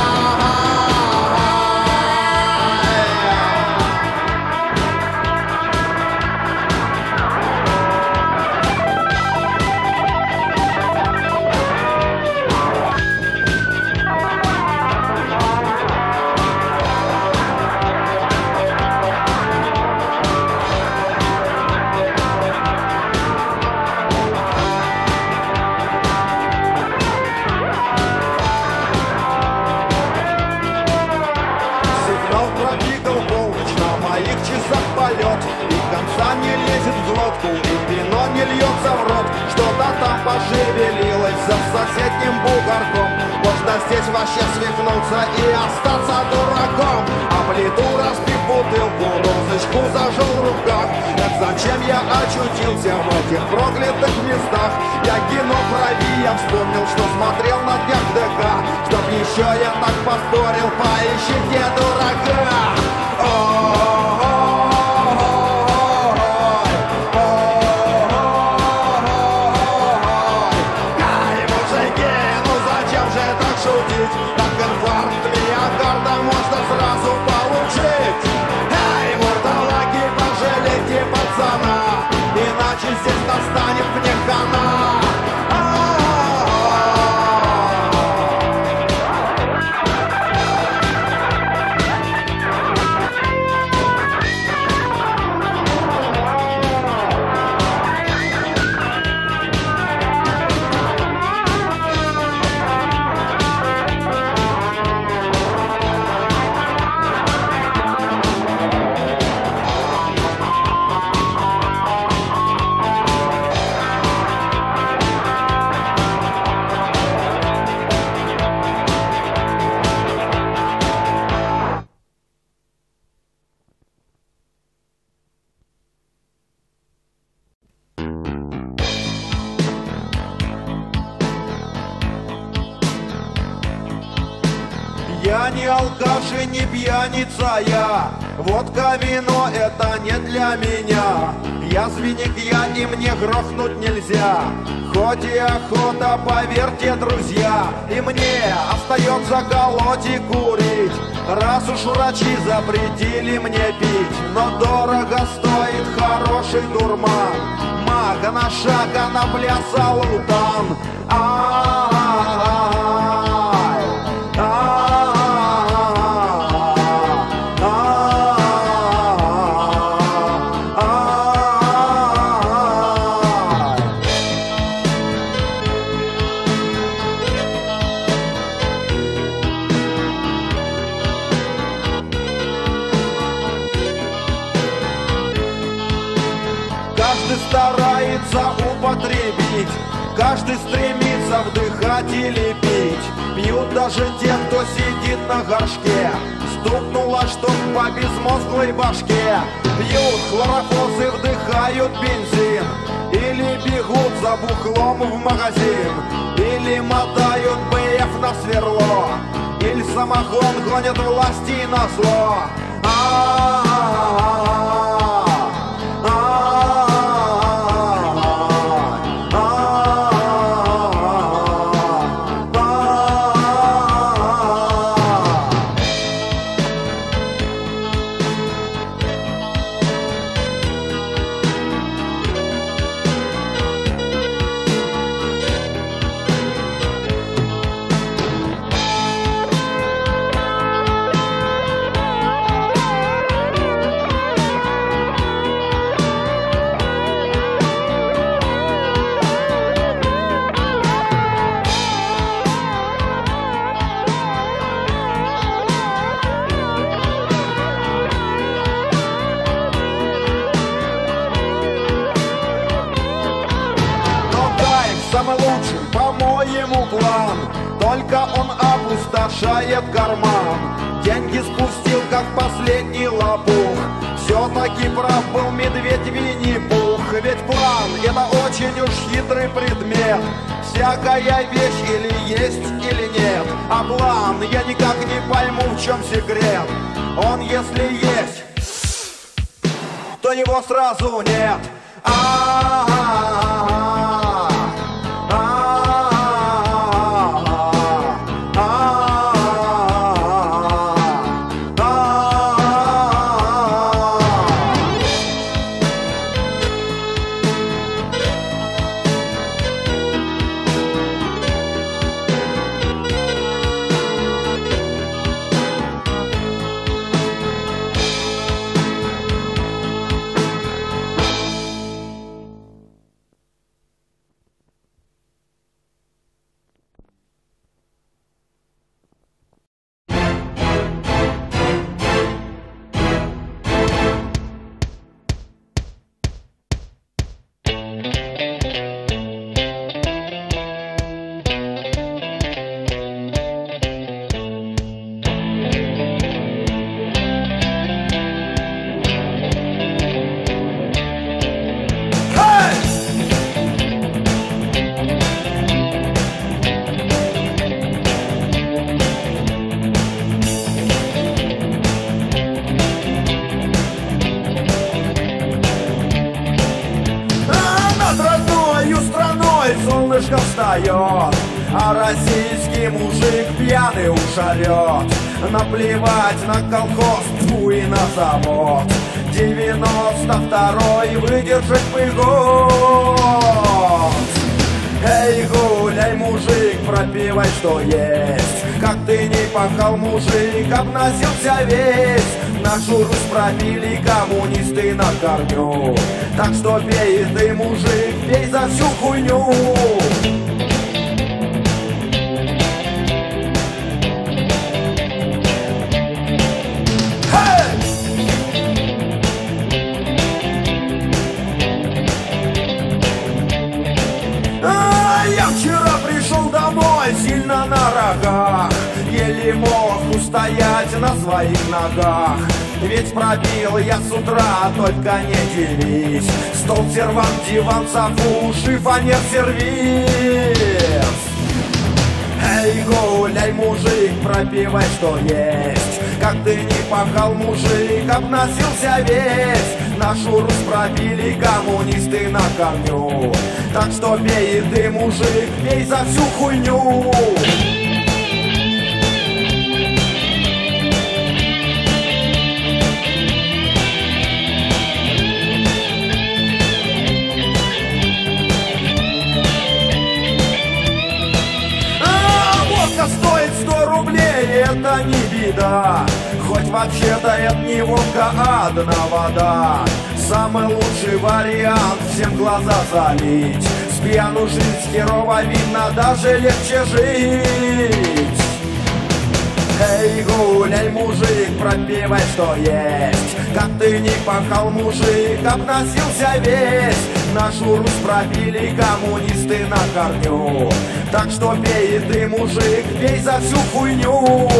Полет, и конца не лезет в глотку, и вино не льется в рот. Что-то там пошевелилось за соседним бугорком. Можно здесь вообще свихнуться и остаться дураком. А плиту разбив бутылку, розочку зажал в руках. Так зачем я очутился в этих проклятых местах? Я кино крови, я вспомнил, что смотрел на днях в ДК. Чтоб еще я так поспорил, поищите дурака. Так инфаркт миокарда можно сразу получить. Эй, вурдалаки, пожалейте пацана, иначе здесь настанет мне хана. Я не алкаш и не пьяница я, водка, вино — это не для меня. Язвенник я, и мне грохнуть нельзя, хоть и охота, поверьте, друзья. И мне остается колоть и курить, раз уж врачи запретили мне пить. Но дорого стоит хороший дурман, мага на шаг, а на пляса лутан. старается употребить, каждый стремится вдыхать или пить. Пьют даже те, кто сидит на горшке, стукнуло что по безмозглой башке. Пьют хлорофосы, вдыхают бензин, или бегут за бухлом в магазин, или мотают БФ на сверло, или самогон гонят власти на зло. Самый лучший, по-моему, план, только он опустошает карман. Деньги спустил, как последний лопух. Все-таки прав был медведь Винни-Пух. Ведь план — это очень уж хитрый предмет. Всякая вещь или есть, или нет. А план, я никак не пойму, в чем секрет. Он, если есть, то его сразу нет. А-а-а-а. Солнышко встает, а российский мужик пьяный уж орет. Наплевать на колхоз, тьфу, и на завод. Девяносто второй выдержать бы год. Эй, гуляй, мужик, пропивай, что есть. Как ты не пахал, мужик, обносился весь. Нашу Русь пробили коммунисты на корню. Так что пей ты, мужик, пей за всю хуйню. Я вчера пришел домой сильно на рогах, еле мог устоять на своих ногах. Ведь пробил я с утра, только не делись. Стол, сервант, диван, софу, шифонер, сервис. Эй, гуляй, мужик, пропивай, что есть. Как ты не пахал, мужик, обносился весь. Нашу Русь пробили коммунисты на корню. Так что пей ты, мужик, пей за всю хуйню. Стоит сто рублей, это не беда. Хоть вообще-то это не водка, а одна вода. Самый лучший вариант — всем глаза залить. С пьяну жить херово видно, даже легче жить. Эй, гуляй, мужик, пропивай, что есть. Как ты не пахал, мужик, обносился весь. нашу Русь пробили коммунисты на корню. Так что пей и ты, мужик, пей за всю хуйню.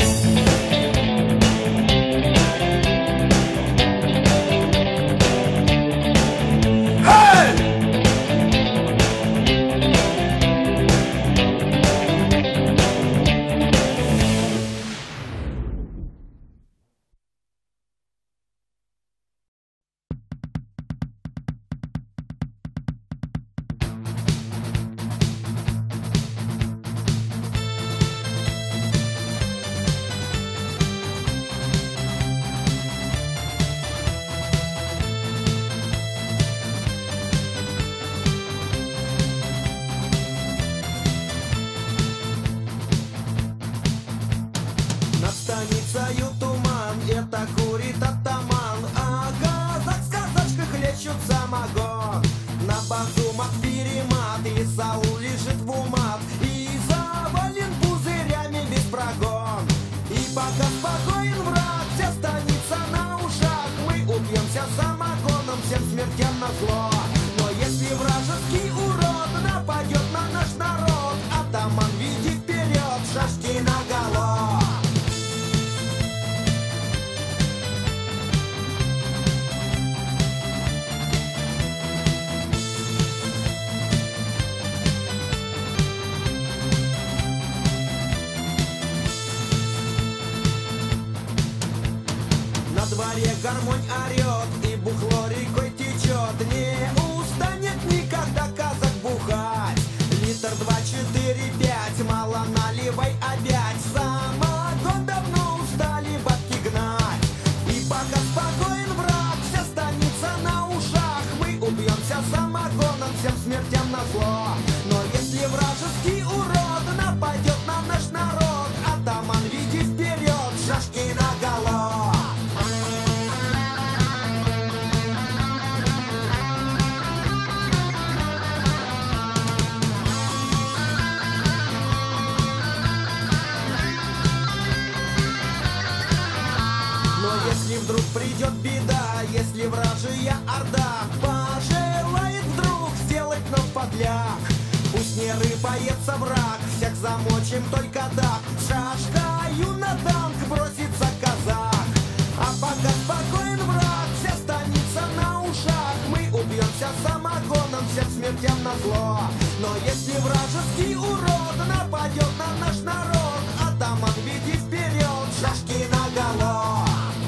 Станицею туман, это курит атаман, а казак с казачкой хлещут самогон. На базу мат перемат, и Саул лежит в умат, и завален пузырями без прогон. И пока спокоен враг, вся станица на ушах, мы убьемся самогоном, всем смертям назло. Но если вражеский урод нападет на наш народ, атаман, веди вперед, шашки наголо. На дворе гармонь орет, и бухло рекой течет. Не устанет никогда казак бухать. Литр два, четыре, пять, мало наливай опять. Самогон давно устали бабки гнать. И пока спокоен враг, вся станица на ушах, мы убьемся самогоном, всем смертям назло. Но если вражеский урод нападет на наш народ, атаман, веди вперед, шашки наголо. Если вдруг придет беда, если вражья орда пожелает вдруг сделать нам подляк, пусть не рыпается враг, всех замочим только так. Шашкою на танк бросится казак. А пока спокоен враг, вся станица на ушах, мы убьемся самогоном, всем смертям назло. Но если вражеский урод нападет на наш народ, атаман, веди вперед, шашки наголо.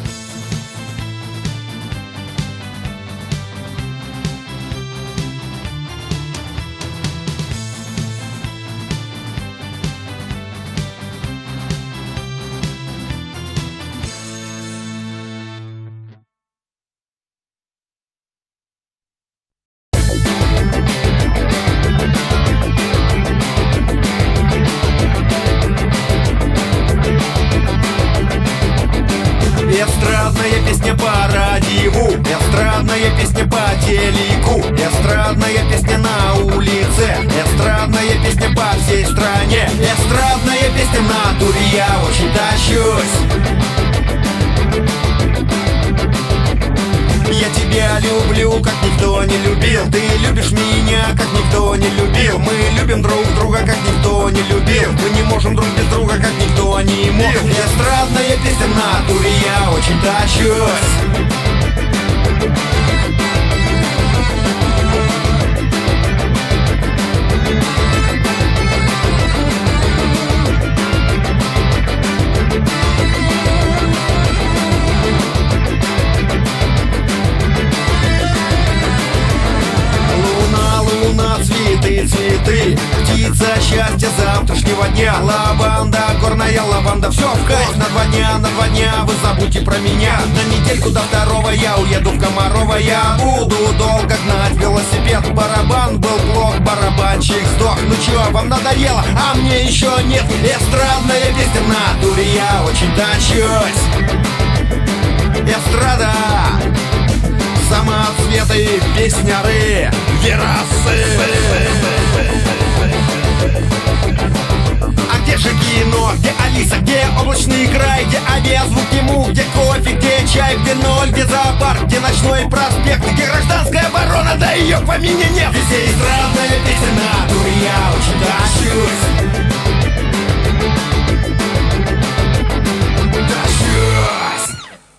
Эстрадная песня по радио, эстрадная песня по телеку, эстрадная песня на улице, эстрадная песня по всей стране, эстрадная песня в натуре, я очень тащусь. Я тебя люблю, как никто не любил. Ты любишь меня, как никто не любил. Мы любим друг друга, как никто не любил. Мы не можем друг без друга, как никто не мог. Эстрадная песня в натуре, я очень тащусь. Цветы, цветы, птица счастья завтрашнего дня. Лаванда, горная лаванда, все в кайф. На два дня, на два дня вы забудьте про меня. На недельку до второго я уеду в Комарова. Я буду долго гнать велосипед. Барабан был плох, барабанщик сдох. Ну чё, вам надоело, а мне еще нет. Эстрадная песня в натуре, я очень тащусь. Эстрада, самоцветы, песняры, верасы. А где же кино, где Алиса, где облачный край, где авиазвук ему, где кофе, где чай, где ноль, где зоопарк, где ночной проспект, где гражданская оборона, да ее во мне нет. Здесь есть разные песни натуры, я очень тащусь. Тащусь.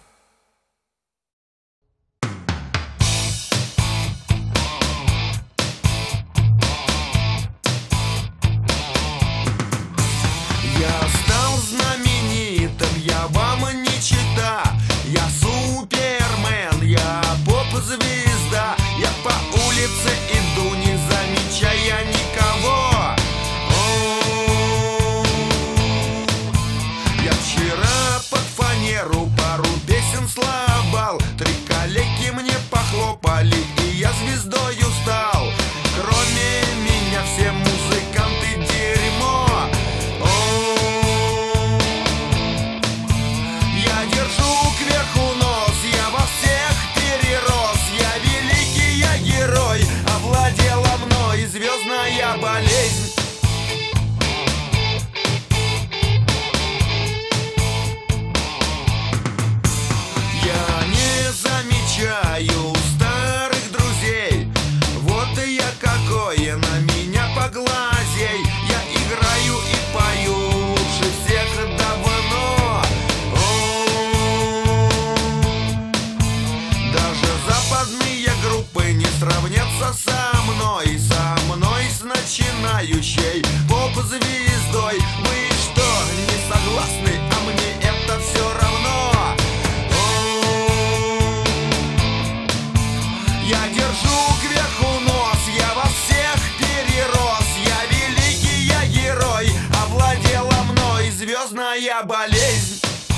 Я стал знаменитым, я вам не чита. Я супермен, я поп-звезда. Я по улице иду, не замечая никого. О-о-о. Я вчера под фанеру пару песен слабал. Три коллеги мне похлопали, и я звездою стал. Кроме меня все музыканты дерьмо. Я держу кверху нос, я во всех перерос. Я великий, я герой, овладела мной звездная болезнь. Я не замечаю старых друзей. Вот и я какой, на меня поглазей. Я играю и пою лучше всех давно. Даже западные группы не сравнятся со мной, со мной с начинающей поп-звездой. Вы что, не согласны? А мне это все равно. Я держу кверху нос, я во всех перерос. Я великий, я герой, овладела мной звездная болезнь.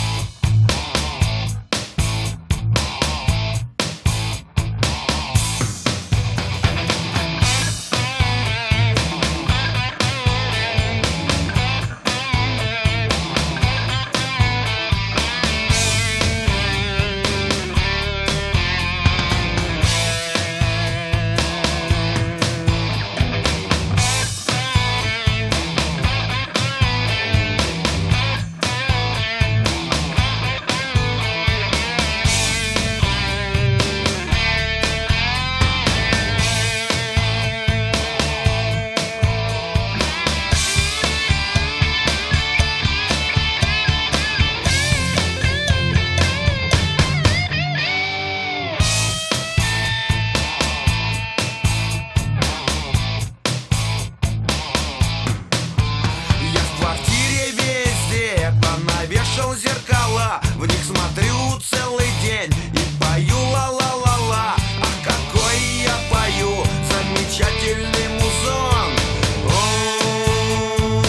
Зеркала, в них смотрю целый день и пою ла-ла-ла-ла. Ах, какой я пою, замечательный музон. О-о-о.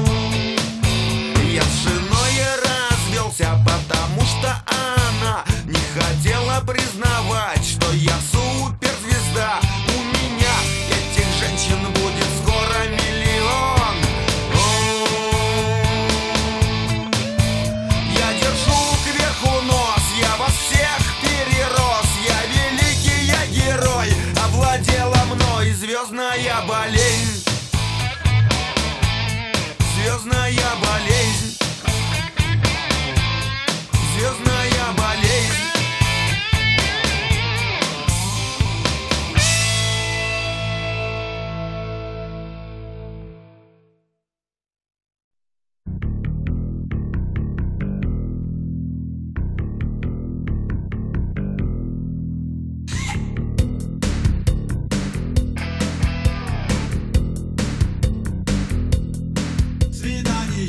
Я с женой развелся, потому что она не хотела признавать, что я суперзвезда. У меня этих женщин будет скоро миллион. Овладела мной звездная болезнь. Звездная болезнь. Звездная болезнь. Свидание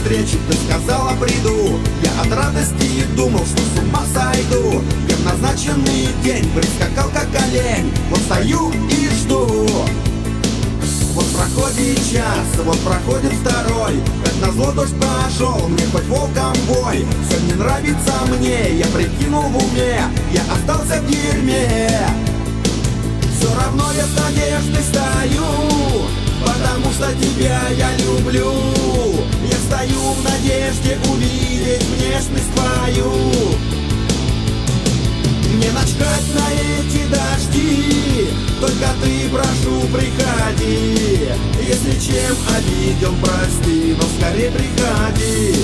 встречу, ты сказала приду. Я от радости думал, что с ума сойду. Я в назначенный день прискакал как олень. Вот стою и жду. Вот проходит час, вот проходит второй. Как назло дождь пошел, мне хоть волком бой. Все не нравится мне, я прикинул в уме. Я остался в дерьме. Все равно я с надеждой стою, потому что тебя я люблю. Я стою в надежде увидеть внешность твою. Мне начхать на эти дожди, только ты, прошу, приходи. Если чем обидел, прости, но скорее приходи.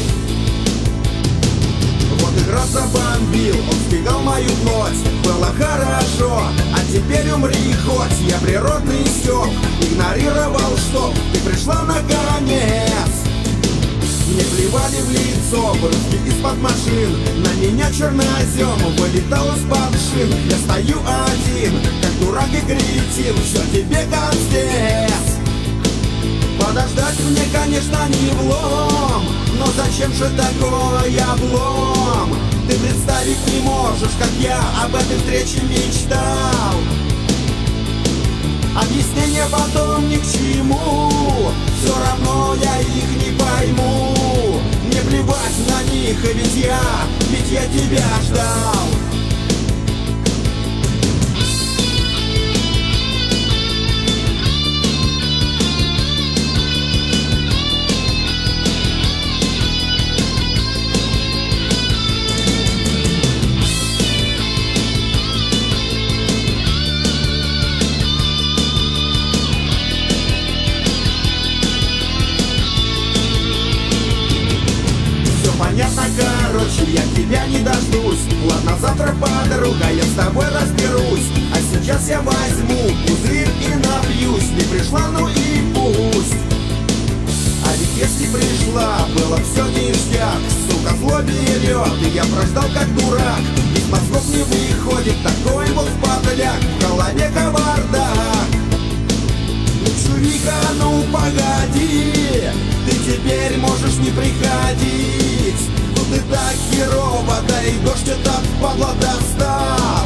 Вот и град забомбил, он сбегал мою плоть. Было хорошо, а теперь умри хоть. Я природный стёб, игнорировал, что ты пришла наконец. Мне плевали в лицо брызги из-под машин. На меня чернозем вылетал из-под шин. Я стою один, как дурак и кретин. Все тебе конец. Подождать мне, конечно, не влом, но зачем же такой облом? Ты представить не можешь, как я об этой встрече мечтал. Объяснения потом ни к чему, все равно я их не пойму. Мне плевать на них, ведь я, ведь я тебя ждал. Понятно, короче, я тебя не дождусь. Ладно, завтра, подруга, я с тобой разберусь. А сейчас я возьму пузырь и напьюсь. Не пришла, ну и пусть. А ведь если пришла, было все ништяк. Сука, зло берет, и я прождал как дурак. Из мозгов не выходит такой вот подляк. В голове кавардак. Чувика, ну погоди, ты теперь можешь не приходить. Тут и так херово, да и дождь этот падла достал.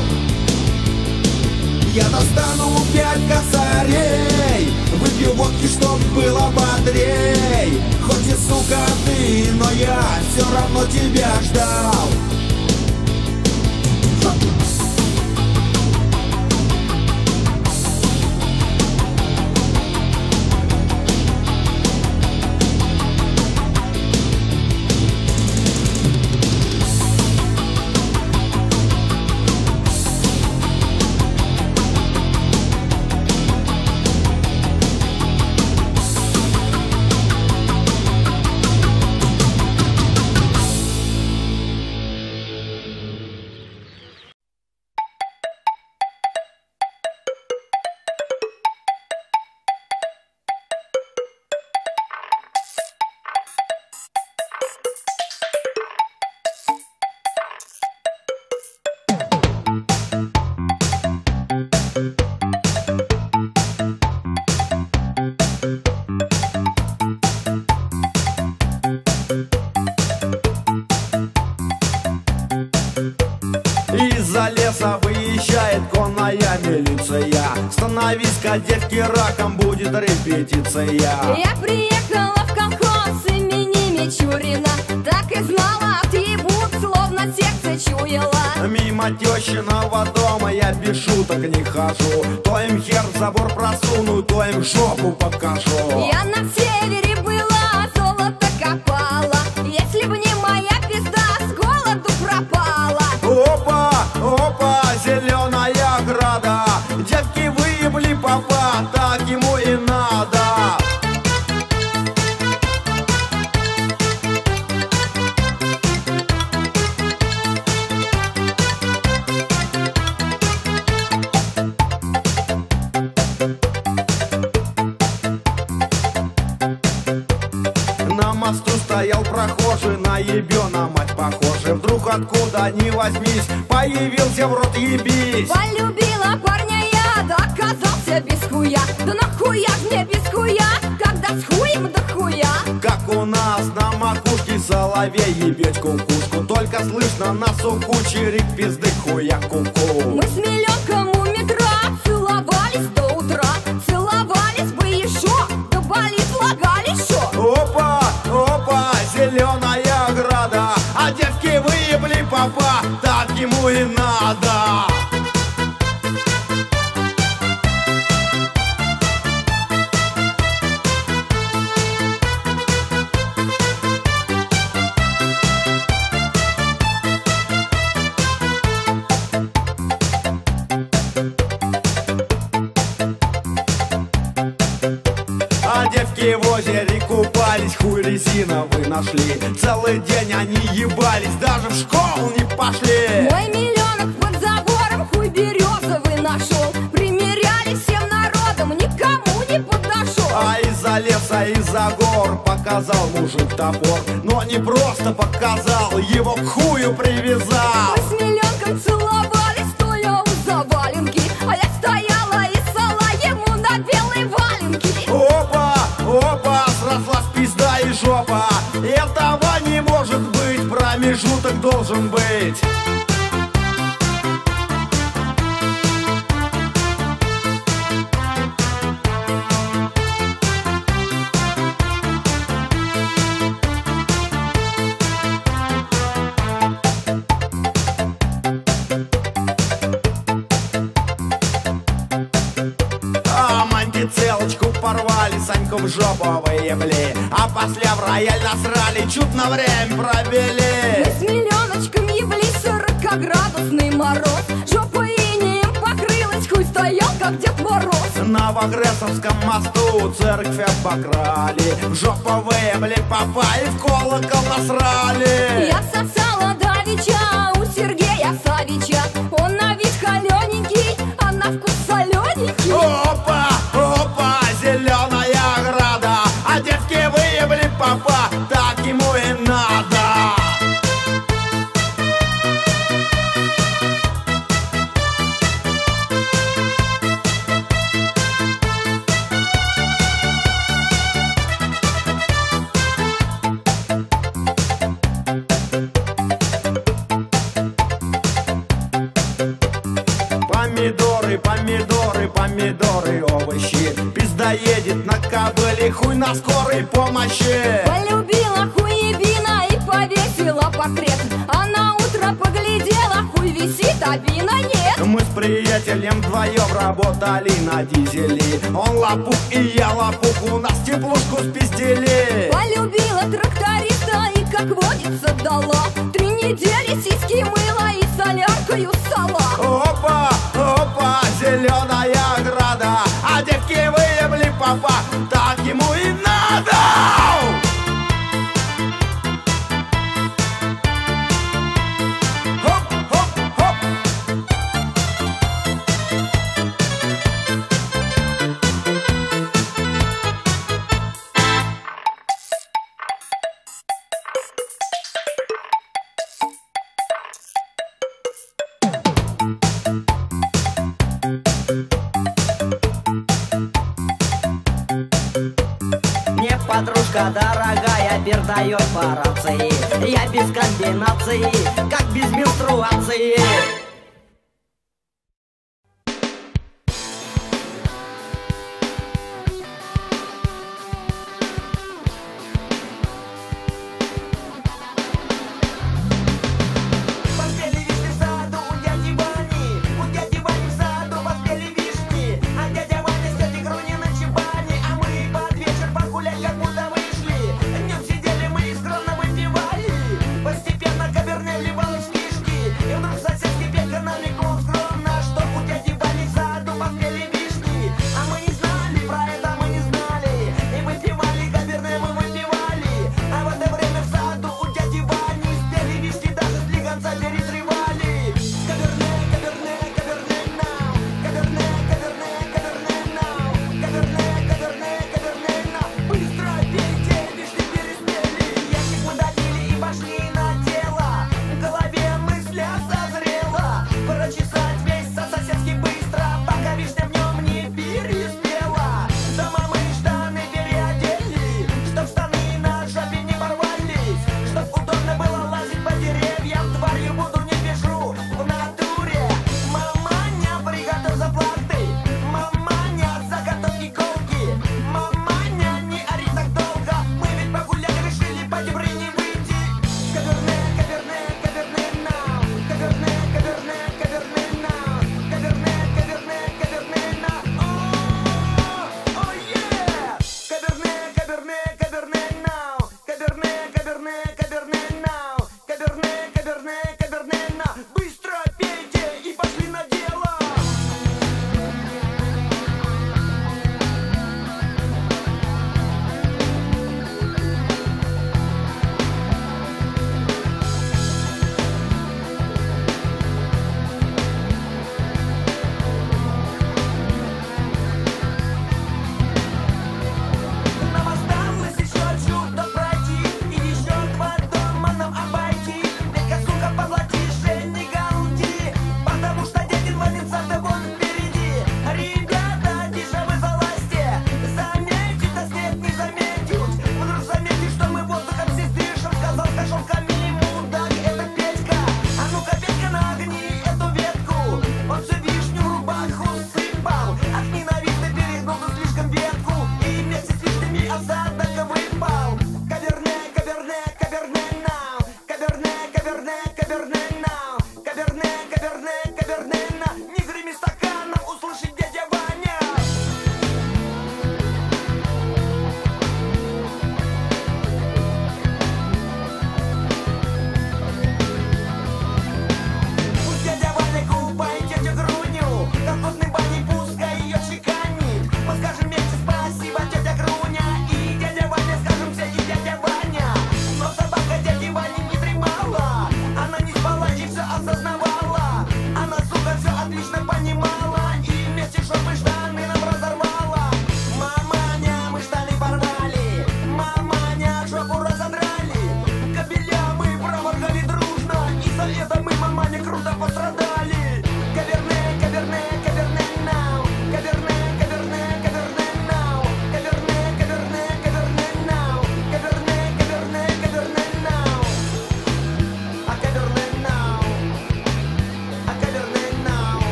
Я достану пять косарей, выпью водки, чтоб было бодрей. Хоть и сука ты, но я все равно тебя ждал. Из-за леса выезжает конная милиция. Становись-ка, девки, раком будет репетиция. Я приехала в колхоз имени Мичурина. Так и знала, отъебут, словно сердце чуяла. Мимо тещиного дома я без шуток не хожу. То им хер в забор просуну, то им жопу покажу. Я на севере была, золото копала. Если б не моя пизда, с голоду пропала. Опа, опа, зеленая ограда. Девки выебли папа, так ему и надо. На мосту стоял прохожий, на ебена мать похожий. Вдруг откуда ни возьмись, появился в рот ебись. Полюбила парня я, да оказался без хуя. Да нахуя мне без хуя, когда с хуем да хуя. Как у нас на макушке соловей петь кукушку, только слышно на суку чирик пизды хуя куку. Мы с миллионком у метро целовались до утра, целовались бы еще, да болит лагали шо. Опа, опа, зеленая ограда, а девки выебли папа, так ему и надо. В озере купались, хуй резиновый нашли. Целый день они ебались, даже в школу не пошли. Мой миллионок под забором хуй березовый нашел. Примеряли всем народом, никому не подошел. А из-за леса, из-за гор показал мужик топор. Но не просто показал, его к хую привязал. Мы с миллионком целовались, стоя у заваленки, а я стояла и ссала ему на белые валенки. Опа, опа, срослась пизда и жопа. Этого не может быть, промежуток должен быть. Целочку порвали, Саньку в жопу выебли, а после в рояль насрали, чуть на время провели. Мы с миллионочком еблись, сорокаградусный мороз, жопа инеем покрылась, хуй стоял, как Дед Мороз. На Вагресовском мосту церковь обокрали, в жопу выебли папа и в колокол насрали. Я сосала давеча у Сергея Савича, он на вид холененький, а на вкус солененький. Опа, опа, зеленая ограда, а девки выебли папа, так ему и надо. Помидоры, помидоры, помидоры, овощи. Пизда едет на кобыле, хуй на скорой помощи. Полюбила хуебина и повесила портрет, а на утро поглядела, хуй висит, а бина нет. Мы с приятелем вдвоем работали на дизеле. Он лопух и я лопух, у нас теплушку спиздили. Полюбила тракториста и, как водится, дала. Три недели сиськи мыла и соляркою ссала. Опа, опа, зеленая ограда, а девки выебли папа, так ему и надо. Хоп, хоп, хоп. Мне подружка дорогая передает по рации, я без комбинации, как без менструации. Поспели вишни в саду у дяди Вани, у дяди Вани в саду поспели вишни, а дядя Ваня с тетей Груни на чебане, а мы под вечер погулять как будто вышли. Днем сидели мы и скромно выпивали, постепенно каберне вливалось в кишки, и вдруг соседский пень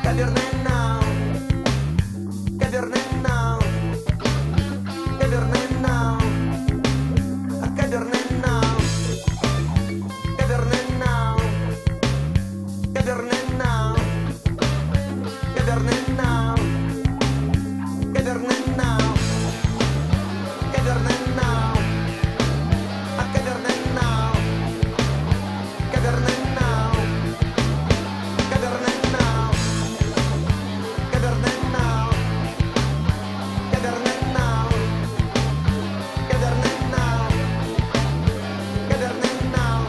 Каберненау, Каберненау, Каберненау, Каберненау, Каберненау, Каберненау, Каберненау, Каберненау, Каберненау, а Каберненау, Каберненау, Каберненау, Каберненау, Каберненау, Каберненау, Каберненау.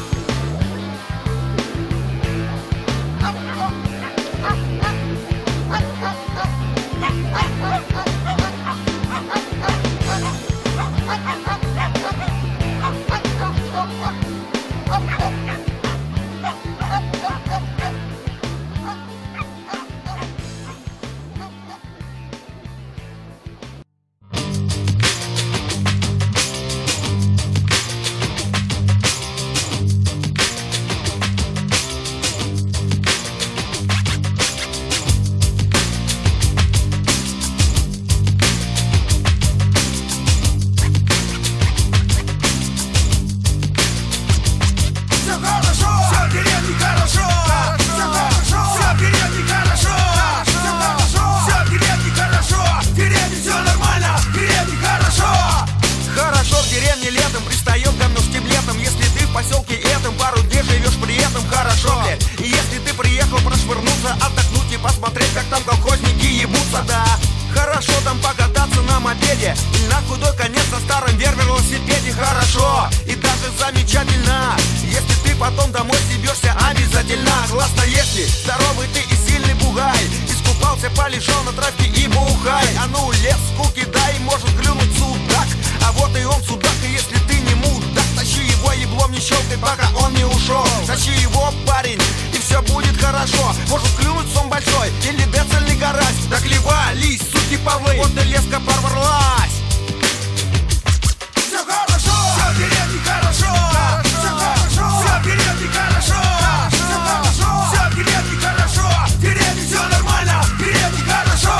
Все хорошо, все в деревне хорошо, все хорошо, все в деревне хорошо, все хорошо, все в деревне хорошо, в деревне все нормально, в деревне хорошо. Хорошо в деревне летом, пристаем ко мне штиблетом. Если ты в поселке этом пару дней живешь при этом, хорошо, блядь. И если ты приехал прошвырнуться, отдохнуть и посмотреть, как там колхозники ебутся, да. Хорошо там покататься на мопеде или на худой конец на старом вервелосипеде, хорошо. И даже замечательно, если ты потом домой стебешься обязательно. Классно, если здоровый ты и сильный бугай, искупался, полежал на травке и бухай. А ну лес скуки дай, может клюнуть судак. А вот и он судак, и если ты не мудак, тащи его еблом, не щелкай, пока он не ушел. Тащи его, парень, и все будет хорошо. Может клюнуть сом большой или децельный карась. Так ливались, суки павлы, вот и леска порвалась. Все хорошо, все в деревне хорошо, все хорошо, все в деревне хорошо, все хорошо, все в деревне хорошо, в деревне все нормально, в деревне хорошо.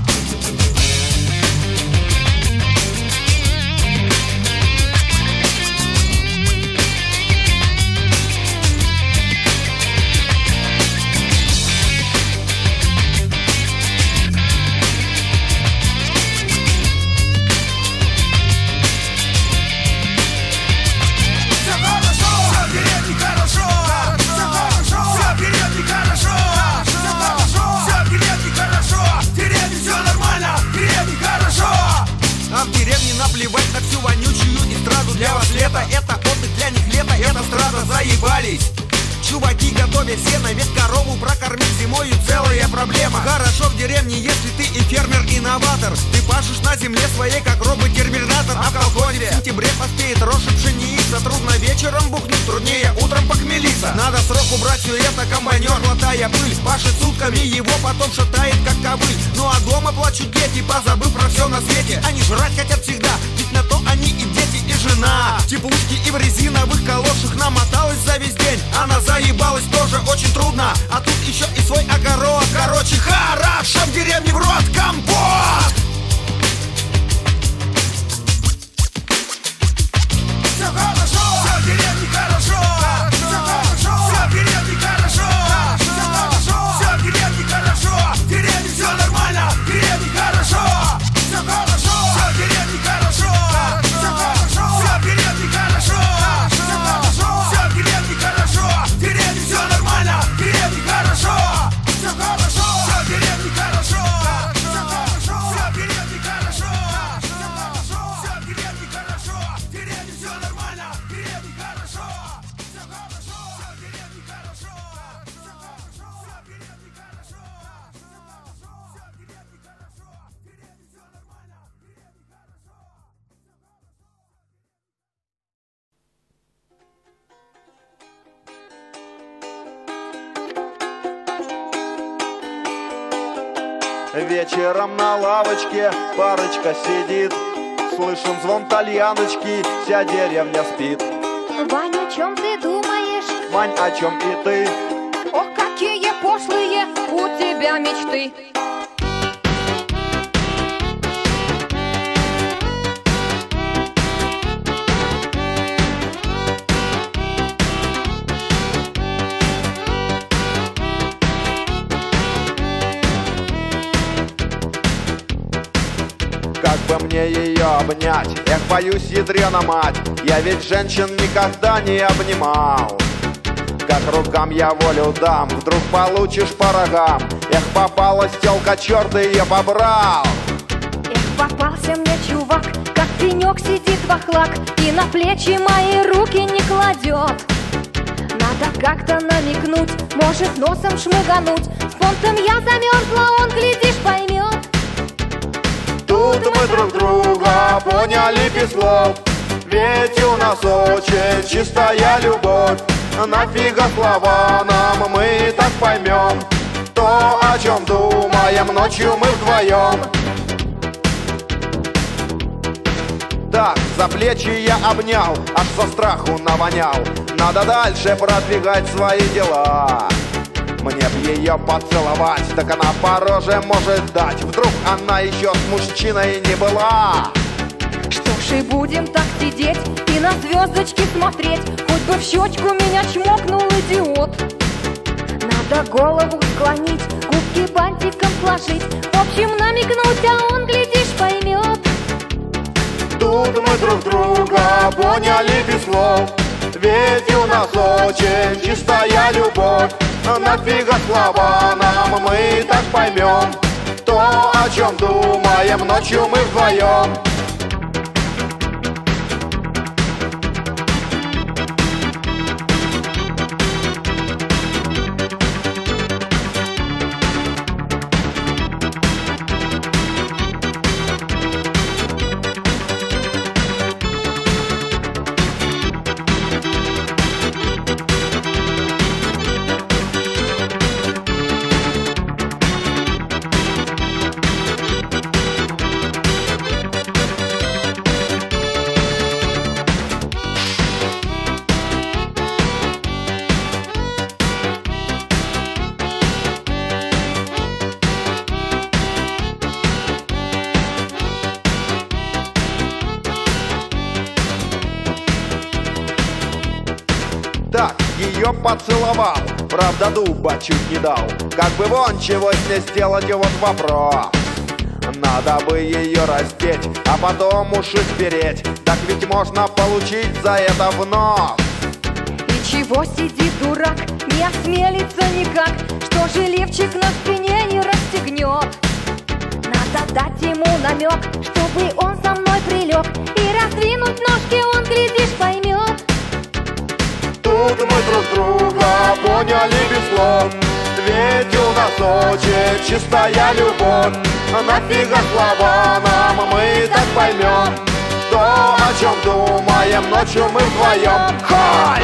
Все хорошо, все в деревне хорошо, все хорошо, все в деревне хорошо, все хорошо, все в деревне хорошо, в деревне все нормально, в деревне хорошо. А в деревне наплевать на всю вонючую эстраду. Для вас лето, это отдых, для них лето, это страда, заебались. Чуваки, готовят сено, ведь корову прокормить зимою целая проблема. Хорошо в деревне, если ты и фермер-инноватор. Ты пашешь на земле своей, как робот-терминатор. А в колхозе в сентябре поспеет рожь и пшеница. Трудно вечером бухнуть, труднее утром похмелиться. Надо в срок убрать все это, комбайнер, глотая пыль. Пашет сутками, его потом шатает, как ковыль. Ну а дома плачут дети, позабыв про все на свете. Они жрать хотят всегда, ведь на то они и дети, и жена. В теплушке и в резиновых калошах намоталась за весь день. Она заебалась тоже очень трудно, а тут еще и свой огород. Короче, хорошо в деревне в рот компот. Все хорошо, все в деревне хорошо, все хорошо, все в деревне хорошо, все хорошо, все в деревне хорошо, в деревне все нормально, в деревне хорошо. Все хорошо, все в деревне хорошо, все хорошо, все в деревне хорошо, все хорошо, все в деревне хорошо, в деревне все нормально, в деревне хорошо. Все хорошо, все в деревне хорошо, все хорошо, все в деревне хорошо, все хорошо, все в деревне хорошо, в деревне все нормально, в деревне хорошо. Все хорошо, все в деревне хорошо, все хорошо, все в деревне хорошо, все хорошо, все в деревне хорошо, в деревне все нормально, в деревне хорошо. Вечером на лавочке парочка сидит, слышен звон тальяночки, вся деревня спит. Вань, о чем ты думаешь? Мань, о чем и ты? Ох, какие пошлые у тебя мечты. Как бы мне ее обнять? Эх, боюсь, ядрена мать, я ведь женщин никогда не обнимал. Как рукам я волю дам, вдруг получишь по рогам. Эх, попалась тёлка, чёрт ее побрал. Эх, попался мне чувак, как пенёк сидит вахлак, и на плечи мои руки не кладет. Надо как-то намекнуть, может носом шмыгануть. С понтом я замерзла, он, глядишь, поймет. Тут мы друг друга поняли без слов, ведь у нас очень чистая любовь. Нафига слова нам, мы так поймем то, о чем думаем ночью мы вдвоем. Так, за плечи я обнял, аж со страху навонял. Надо дальше продвигать свои дела. Мне б ее поцеловать, так она по роже может дать. Вдруг она еще с мужчиной не была. Что ж и будем так сидеть и на звездочки смотреть, хоть бы в щечку меня чмокнул идиот. Надо голову склонить, губки бантиком сложить, в общем намекнуть, а он, глядишь, поймет. Тут мы друг друга поняли без слов, ведь у нас очень чистая любовь. Нафига слова нам, мы так поймем то, о чем думаем ночью мы вдвоем. Так, ее поцеловал, правда дуба чуть не дал. Как бы вон чего с ней сделать, вот вопрос. Надо бы ее раздеть, а потом уши спереть. Так ведь можно получить за это в нос. И чего сидит дурак, не осмелится никак, что же лифчик на спине не расстегнет. Надо дать ему намек, чтобы он со мной прилег, и раздвинуть ножки он, глядишь, поймет. Тут мы друг друга поняли без слов, ведь у нас очень чистая любовь. Нафига слова нам, мы так поймем то, о чем думаем ночью мы вдвоем. Хай!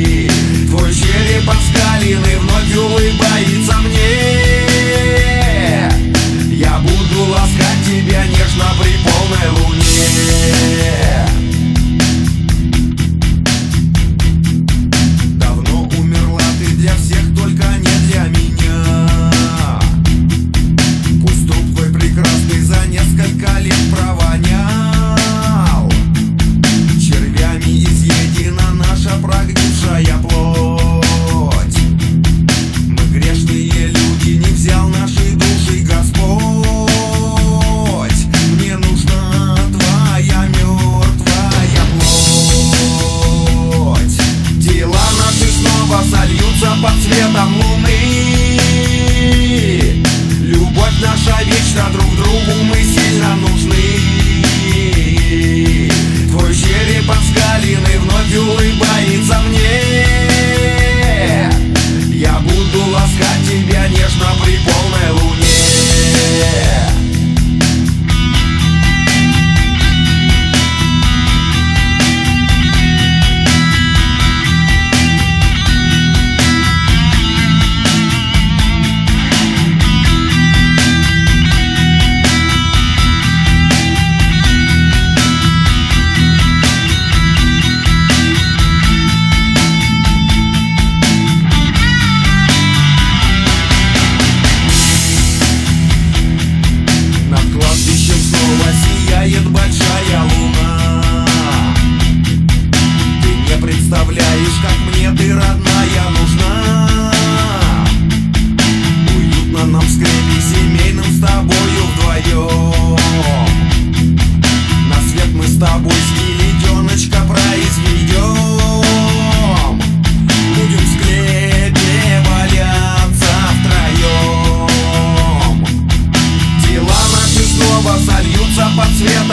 Улыбается мне.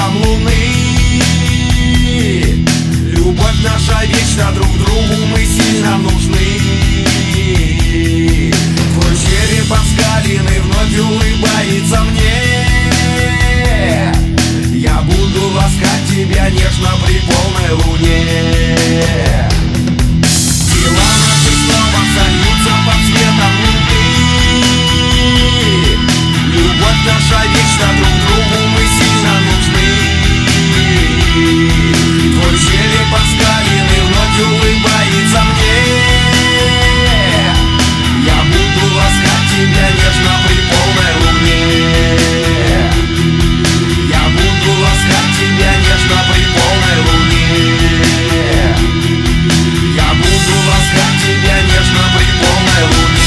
светом луны. Любовь наша вечна, друг другу мы сильно нужны. Твой череп оскаленный вновь улыбается мне. Я буду ласкать тебя нежно при полной луне. Тела наши снова сольются под светом луны. Любовь наша вечна, друг другу мы сильно нужны. Твой череп оскаленный вновь улыбается мне. Я буду ласкать тебя нежно при полной луне. Я буду ласкать тебя нежно при полной луне. Я буду ласкать тебя нежно при полной луне.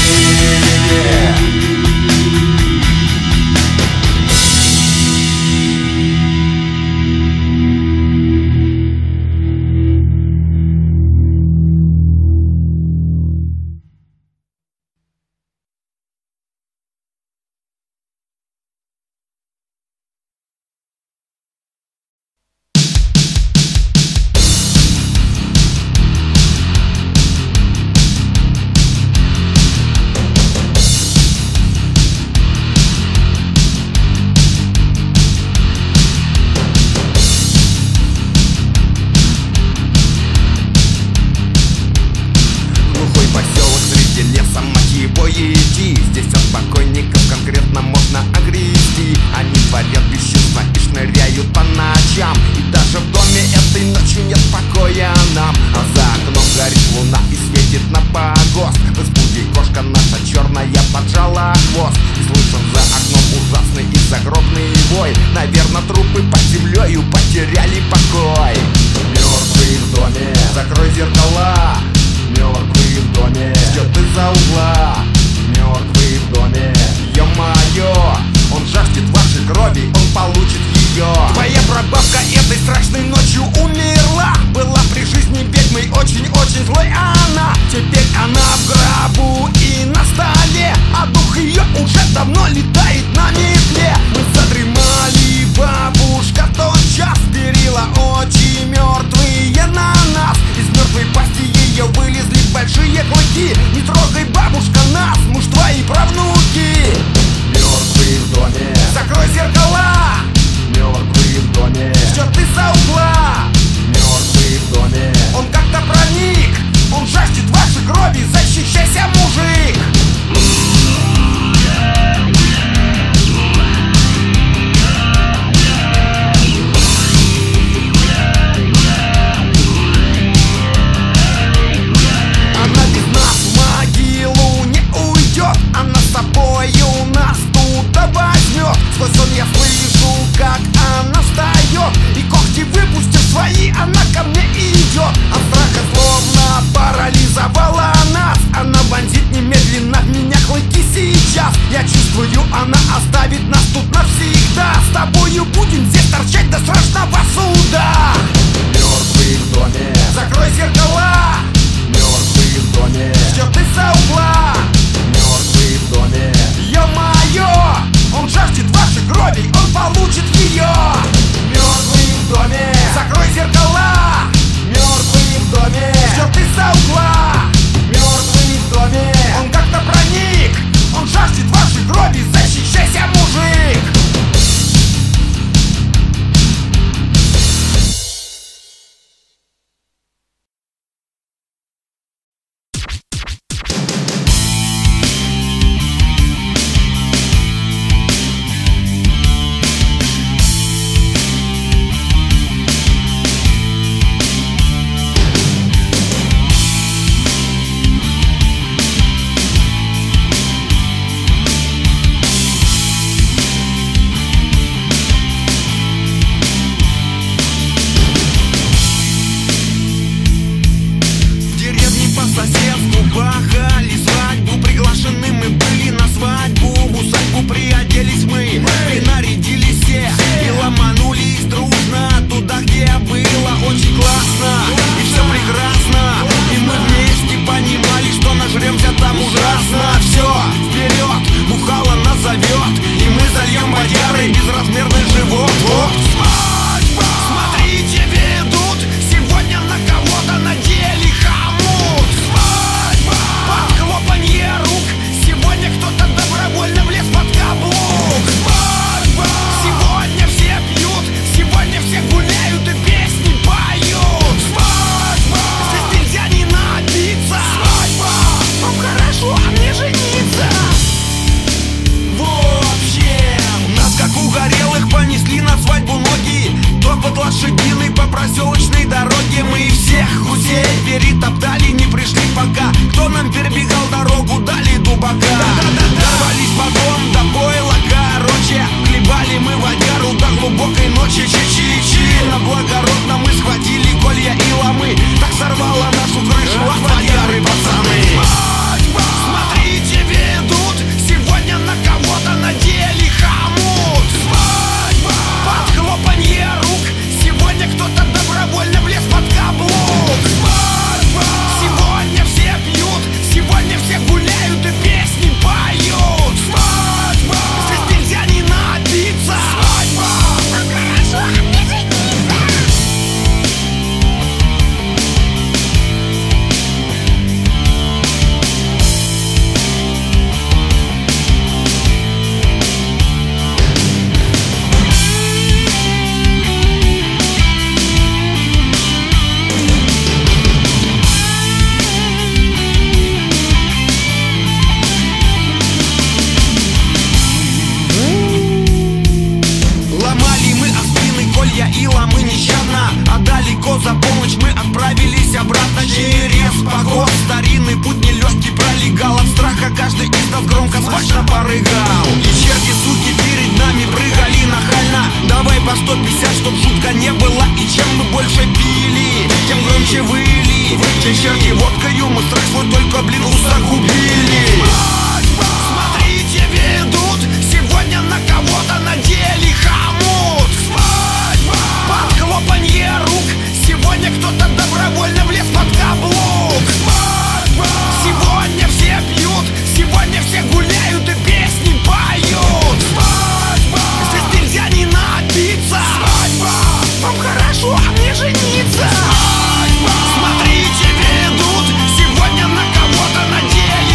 черти водкою, мы страх свой только блин усугубили. Смотрите, ведут сегодня на кого-то надели хомут. Под хлопанье рук сегодня кто-то добровольно влез под каблук. Сегодня все пьют, сегодня все гуляют и песни поют. Здесь нельзя не напиться. Вам хорошо, а мне жениться. Смотрите, ведут сегодня на кого-то надели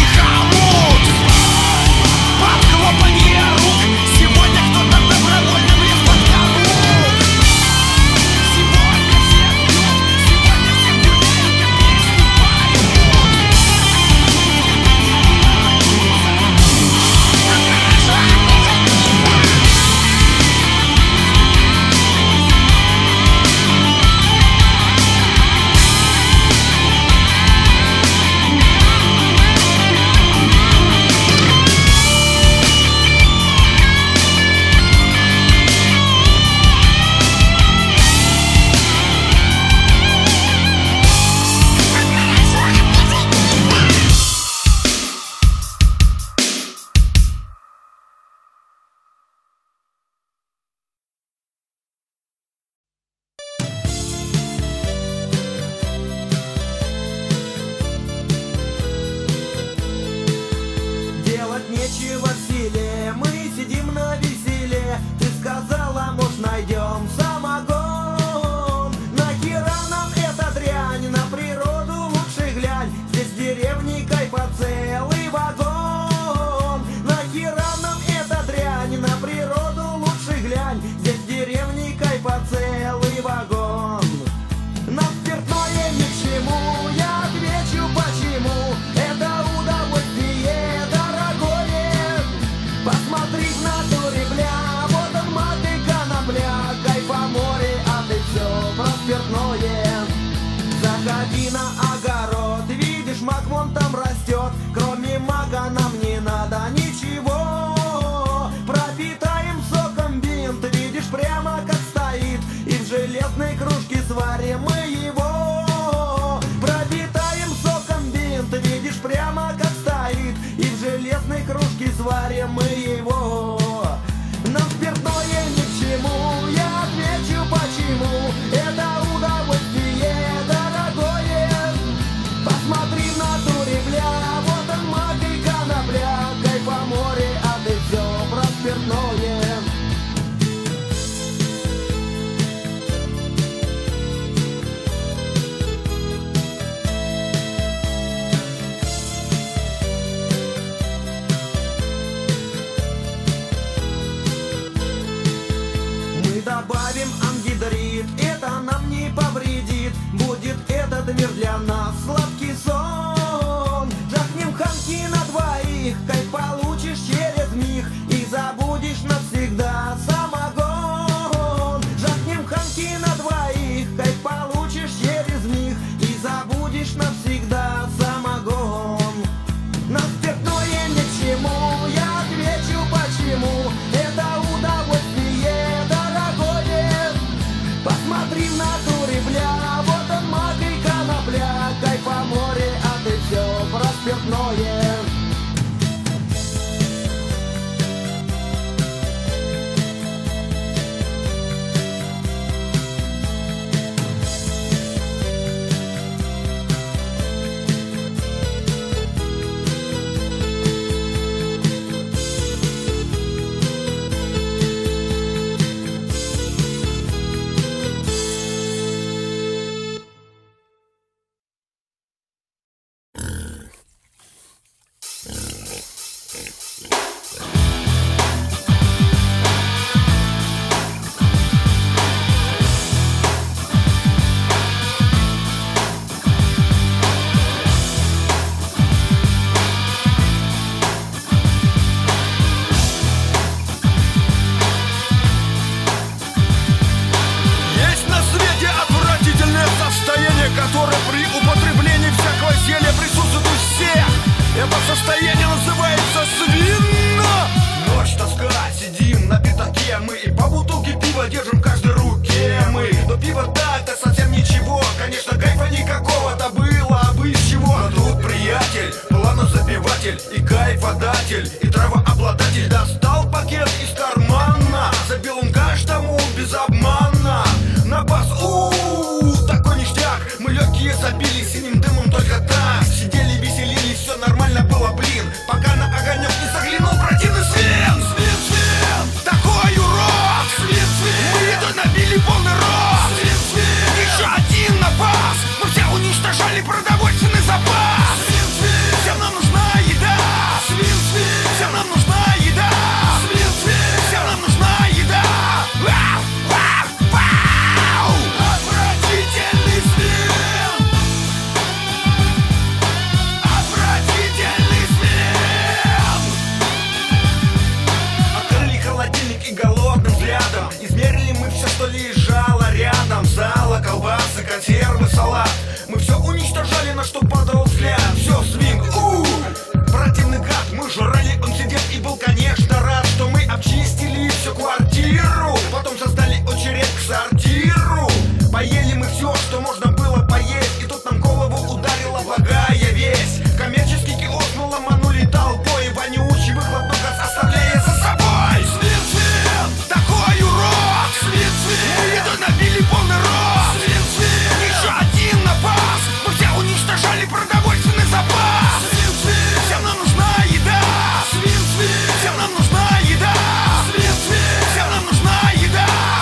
салат. Мы все уничтожали, на что падал взгляд. Все, свинг, у противный гад, мы жрали, он сидел и был, конечно, рад, что мы обчистили всю квартиру. Потом создали очередь к сортиру. Поели мы все, что можно было поесть. И тут нам голову ударила благая весть. Коммерческий киоск мы ломанули толпой. Вонючий выхлопной газ оставляя за собой. Свет, свет, такой урод. Свет, свет, мы едой набили полный рот. Свет, свет, еще один напас. Мы все уничтожали продовольственный запас. Свет, свет, всем нам нужна еда. Свет, свет, всем нам нужна еда. Свет, свет, всем нам нужна еда.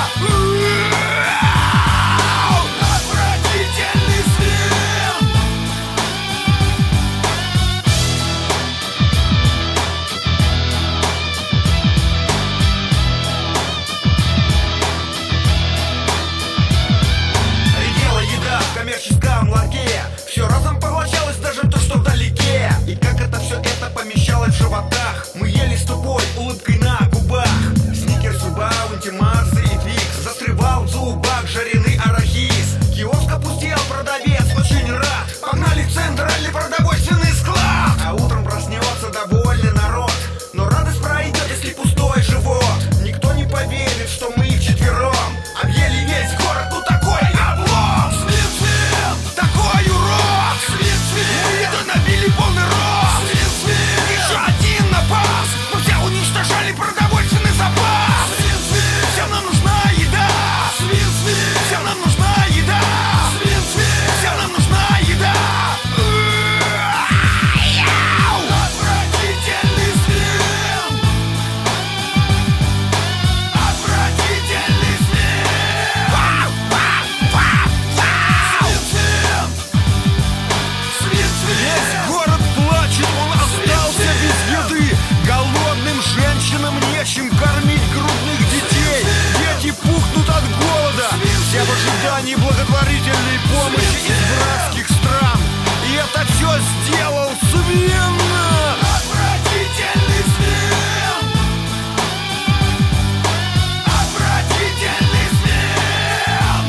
Отвратительный свет. Редела еда в коммерческом ларьке. Все разом поглощалось, даже то, что вдалеке. И как это все это помещалось в животах. Мы ели с тупой улыбкой на губах. Сникерсы, баунти, марсы и твикс. Застревал в зубах жареный арахис. Киоск опустел, продавец очень рад. Погнали в центральный продовольственный склад. А утром проснется довольный народ. Но радость пройдет, если пустой живот. Никто не поверит, что мы их четвером объели весь город, ну такой облом. Свет, свет, такой урод. Свет, свет, мы едой набили полный рот. Свет, свет, еще один напас. Мы все уничтожали продовольственный запас. Свет, свет, всем нам нужна еда. Свет, свет, всем нам нужна еда. Свет, свет, всем нам нужна еда. Отвратительный свет. Отвратительный свет. Вау, вау, вау, вау. Свет, свет. Свет, свет. Весь город плачет, он остался без еды. Голодным женщинам нечем кормить грудных детей. Дети пухнут от голода. Все в ожидании благотворительной помощи из братских стран. И это все сделал свинно. Отвратительный свет. Отвратительный свет.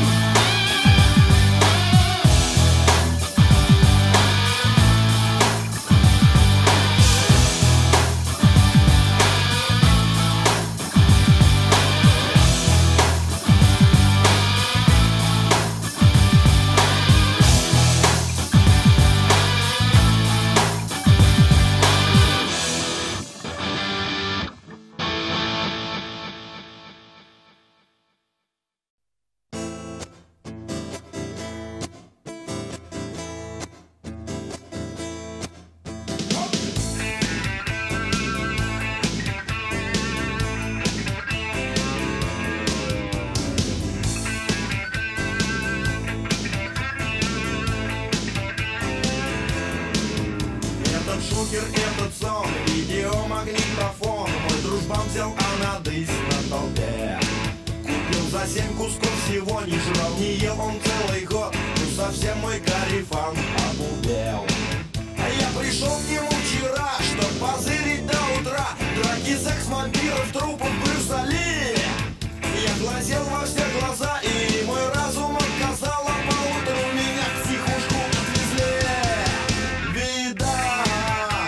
Этот шухер, этот сон, видеомагнитофон. Мой дружбан взял анадысь на толпе. Купил за семь кусков всего, не жрал, не ел он целый год. Ну совсем мой карифан обубел. А я пришел к нему вчера, чтоб позырить до утра. Драки, секс, вампиров, трупов, Брюса Ли. Я глазел во все глаза, и мой разум отказал. А поутру меня в психушку отвезли. Видах.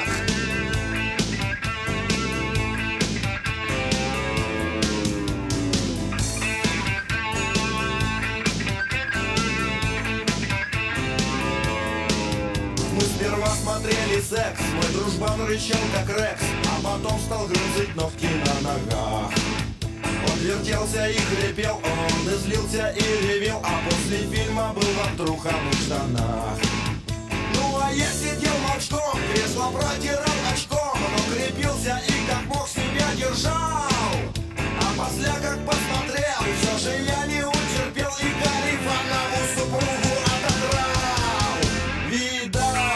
Мы сперва смотрели секс, мой дружбан рычал как Рекс, а потом стал грызть ногти на ногах. Он вертелся и хрипел, он излился и ревел, а после фильма был в труханных штанах. Ну а я сидел молчком, кресло протирал очком, но крепился и как мог себя держал. А после как посмотрел, все же я не утерпел и карифанову супругу отодрал. Вида.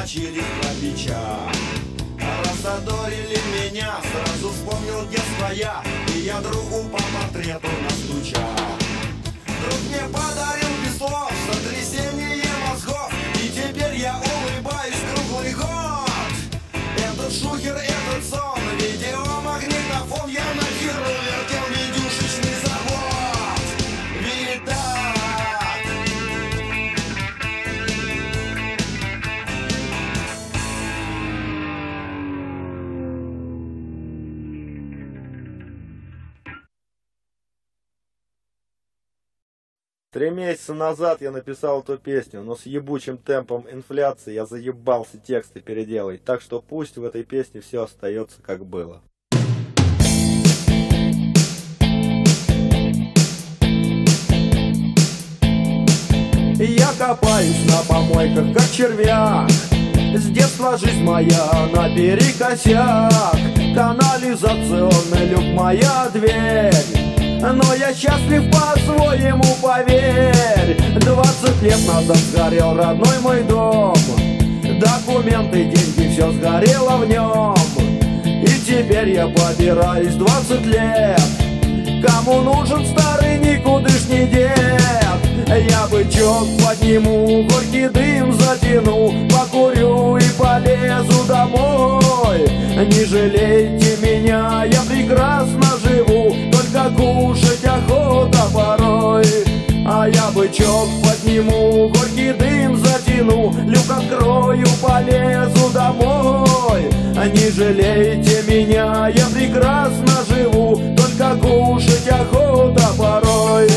начали пробича. Разодорили меня, сразу вспомнил детство я, и я другу по портрету настучал. Друг мне подарил без слов сотрясение мозгов, и теперь я улыбаюсь круглый год. Этот шухер, этот сон, видеомагнитофон, я на херу вертел видюшечный завод. Видать. Три месяца назад я написал эту песню, но с ебучим темпом инфляции я заебался тексты переделать, так что пусть в этой песне все остается как было. Я копаюсь на помойках, как червяк. С детства жизнь моя наперекосяк. Канализационный люк моя дверь. Но я счастлив по-своему, поверь. Двадцать лет назад сгорел родной мой дом. Документы, деньги, все сгорело в нем. И теперь я побираюсь двадцать лет. Кому нужен старый никудышний дед? Я бычок подниму, горький дым затяну, покурю и полезу домой. Не жалейте меня, я прекрасно живу, только кушать охота порой. А я бычок подниму, горький дым затяну, люк открою, полезу домой. Не жалейте меня, я прекрасно живу, только кушать охота порой.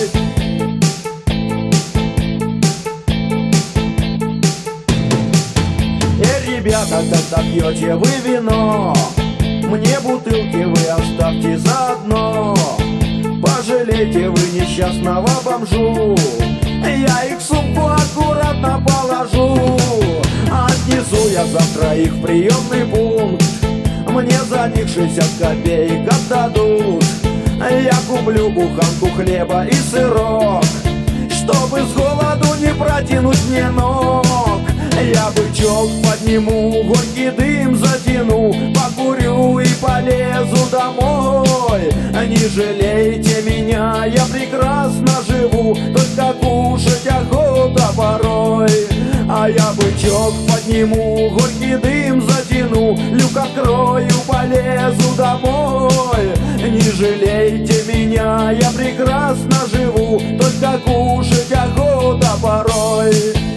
Эй, ребята, когда пьете вы вино, мне бутылки вы оставьте заодно. Пожалейте вы несчастного бомжу, я их в сумку аккуратно положу. Отнесу я завтра их в приемный пункт, мне за них шестьдесят копеек отдадут. Я куплю буханку хлеба и сырок, чтобы с голоду не протянуть мне ног. Я бычок подниму, горький дым затяну, покурю и полезу домой. Не жалейте меня, я прекрасно живу, только кушать охота порой. А я бычок подниму, горький дым затяну, люк открою, полезу домой. Не жалейте меня, я прекрасно живу, только кушать охота порой.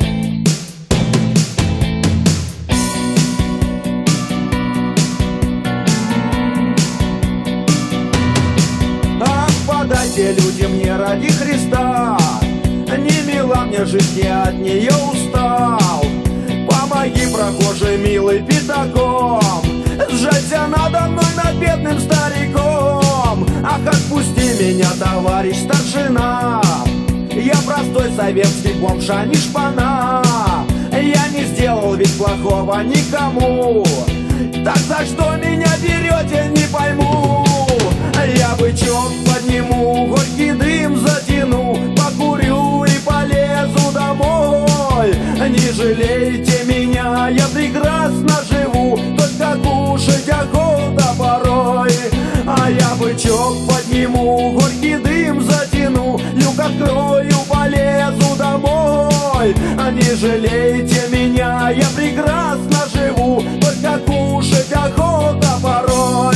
Подайте, люди, мне ради Христа, не мила мне жизнь, я от нее устал. Помоги, прохожий, милый, пятаком, сжалься надо мной, над бедным стариком. Ах, отпусти меня, товарищ старшина, я простой советский бомж, а не шпана. Я не сделал ведь плохого никому, так за что меня берете, не пойму. Я бычок подниму, горький дым затяну, покурю и полезу домой. Не жалейте меня, я прекрасно живу, только кушать охота порой. А я бычок подниму, горький дым затяну, люк открою, полезу домой. Не жалейте меня, я прекрасно живу, только кушать охота порой.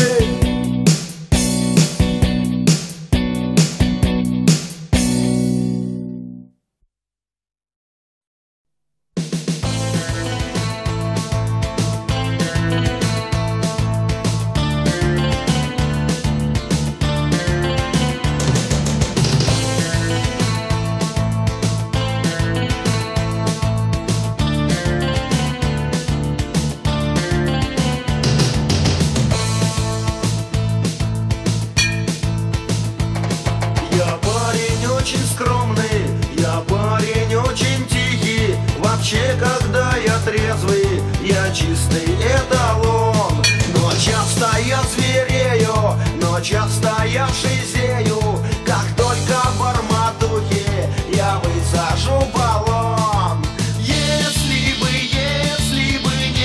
Вообще, когда я трезвый, я чистый эталон. Но часто я зверею, но часто я шизею. Как только в арматухе я высажу баллон. Если бы, если бы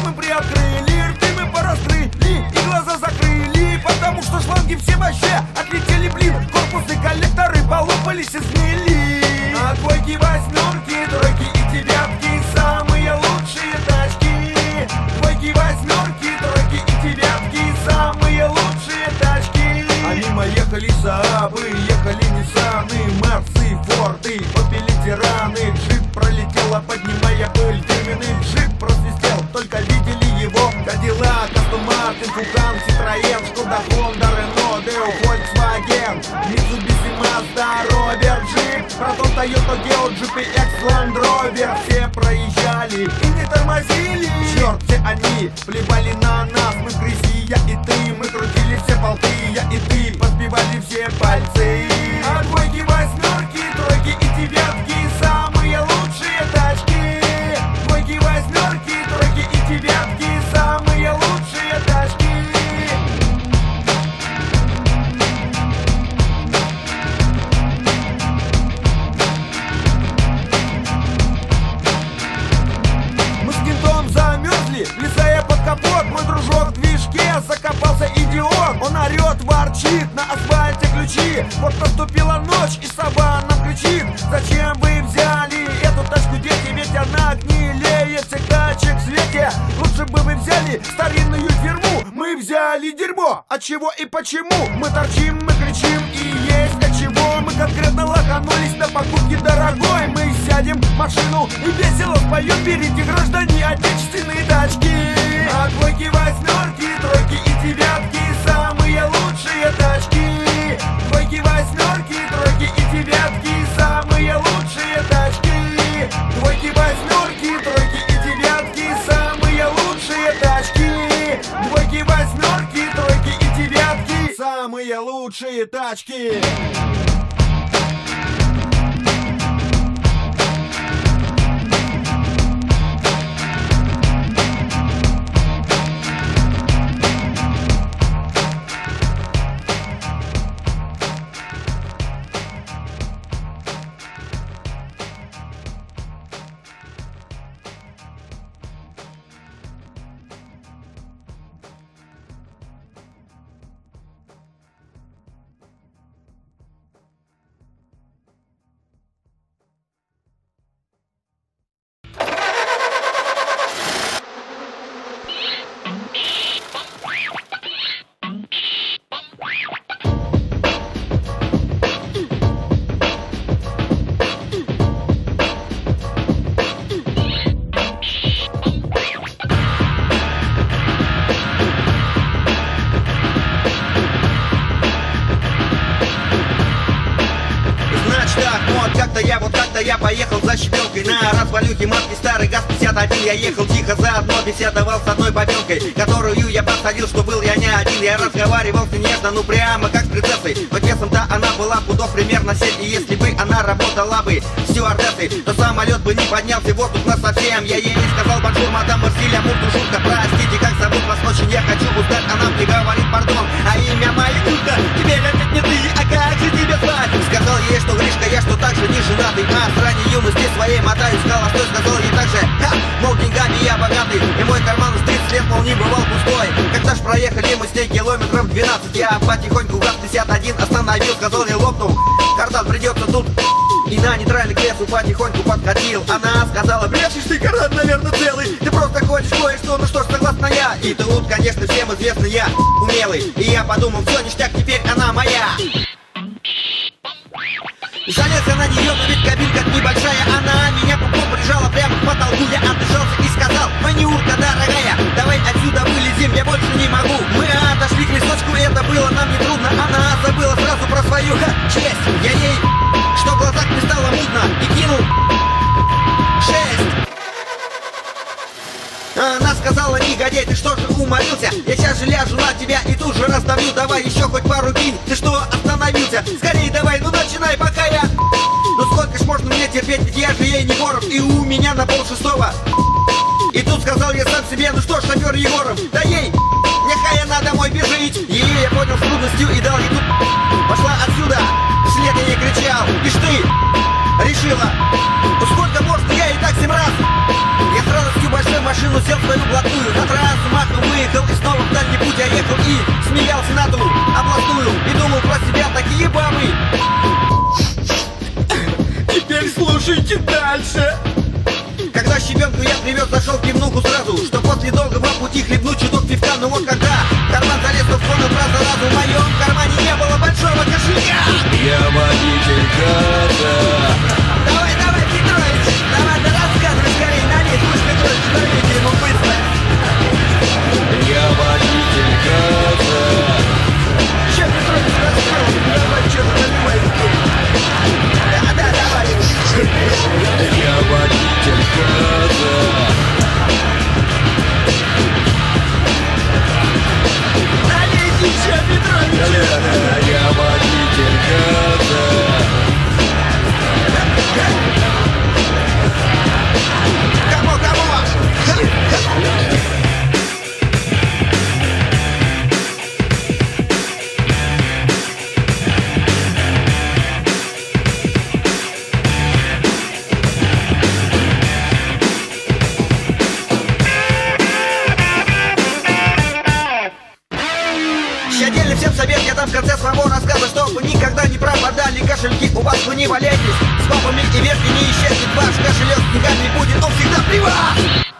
мы приоткрыли, рты мы пораскрыли и глаза закрыли, потому что шланги все вообще отлетели, блин. Корпусы, коллекторы полопались и сгнили. А двойки, восьмерки, тройки и девятки самые лучшие тачки. Двойки, восьмерки, тройки и девятки самые лучшие тачки. А мимо ехали Саабы, ехали Ниссаны, Мерсы, Форды, Опели, Тираны. Джип пролетела, поднимая пыль, фирменный джип просвистел, только видели его. Кадиллак, Астон Мартин, Фукан, Ситроен, Шкода, Хонда, Рено, Део, Фольксваген, Митсубиси, Мазда, Роберт, Джип, Протон, Тойота, Гео, Джип и Экс, Ланд Ровер. Все проезжали и не тормозили. Черт, все они плевали на нас. Мы в грязи, я и ты, мы крутили все болты, я и ты, подбивали все пальцы. А двойки, восьмерки, тройки и девятки самые лучшие тачки. Двойки, восьмерки, тройки и девятки самые лучшие тачки. Мы с кентом замерзли, влезая под капот. Мой дружок в движке закопался, идиот. Он орет, ворчит, на асфальте ключи. Вот наступила ночь, и сова нам кричит: зачем вы взяли эту тачку, дети? Ведь она гнилеет всех тачек в свете. Лучше бы вы взяли старинную фирму. Мы взяли дерьмо. От чего и почему? Мы торчим, мы кричим, и есть от чего. Мы конкретно лоханулись на покупке дорогой. Мы сядем в машину и весело споем: берите, граждане, отечественные тачки. А двойки, восьмерки, тройки и девятки самые лучшие тачки. Двойки, восьмерки, тройки и девятки самые лучшие тачки. Двойки, восьмерки, тройки и девятки самые лучшие тачки. Двойки, восьмерки, тройки и девятки самые лучшие тачки. Я поехал за щебенкой на развалюхе марки старый ГАЗ пятьдесят один. Я ехал тихо, заодно беседовал с одной бабенкой, которую я посадил, что был я не один. Я разговаривал с ней нежно, ну прямо как с принцессой. Но весом-то она была пудов примерно семь. И если бы она работала бы стюардессой, то самолет бы не поднялся в воздух насовсем. Я ей сказал: бонжур, мадам Марсилия, мурту, шутка, простите, как зовут вас очень я хочу узнать. Она мне говорит: пардон, а имя мое Утка. Теперь опять не ты, а как же тебя звать? Сказал ей, что Гришка, я что так же не женатый, а с ранней юности своей мотаю. Сказал, что сказал ей так же: ха, мол, деньгами я богатый, и мой карман с тридцать лет, мол, не бывал пустой. Когда ж проехали мы с ней километров двенадцать, я потихоньку ГАЗ пятьдесят один остановил. Сказал ей: лопнул, кардан, придется тут. И на нейтральный к лесу потихоньку подкатил. Она сказала: брешешь ты, кардан, наверное, целый. Ты просто хочешь кое-что, ну что ж, согласна я. И тут, конечно, всем известно, я умелый. И я подумал: все, ништяк, теперь она моя. Залез я на нее, но ведь кабинка небольшая. Она меня пупком прижала прямо к потолку. Я отдышался и сказал: манюрка дорогая, давай отсюда вылезем, я больше не могу. Мы отошли к лесочку, это было нам не трудно. Она забыла сразу про свою ха, честь. Я ей, что в глазах мне стало мутно, и кинул шесть. Она сказала: негодяй, ты что же уморился? Я сейчас же ляжу на тебя и тут же раздавлю. Давай еще хоть пару кинь, ты что остановился? Скорей давай, ну начинай, пока я... Ну сколько ж можно мне терпеть, ведь я же ей не воров, и у меня на пол шестого. И тут сказал я сам себе: ну что ж, шофер Егоров, да ей, нехай она домой бежит. Ее я понял с трудностью и дал ей тут. Пошла отсюда, вслед я ей кричал: ишь ты, решила, ну сколько можно, я и так семь раз. Я с радостью большой машины машину сел в свою блатную, на трассу махом выехал и снова в дальний путь я ехал и смеялся на ту областную и думал про себя такие бабы. Теперь слушайте дальше. Когда щебенку я привез, зашел в пивнуху сразу, что после долгого пути хлебнуть чуток пивка. Но вот когда в карман залез, то вспомнил про заразу. В моем кармане не было большого кошелька. Я водитель газа. Давай, давай, Петрович, давай, да рассказывай скорее, налей, пусть Петрович, налейте ему быстро. Я водитель газа. Че, Петрович, рассказывай, давай, что-то наливай. Да, да, давай. Я водитель газа. Налейте еще, Петрович. Я водитель газа. Кому, кому? Отдельный всем совет, я там в конце своего рассказа, чтобы никогда не пропадали кошельки, у вас вы не валяйтесь, с папами и вешки не исчезнет ваш кошелек, с деньгами будет, он всегда при вас!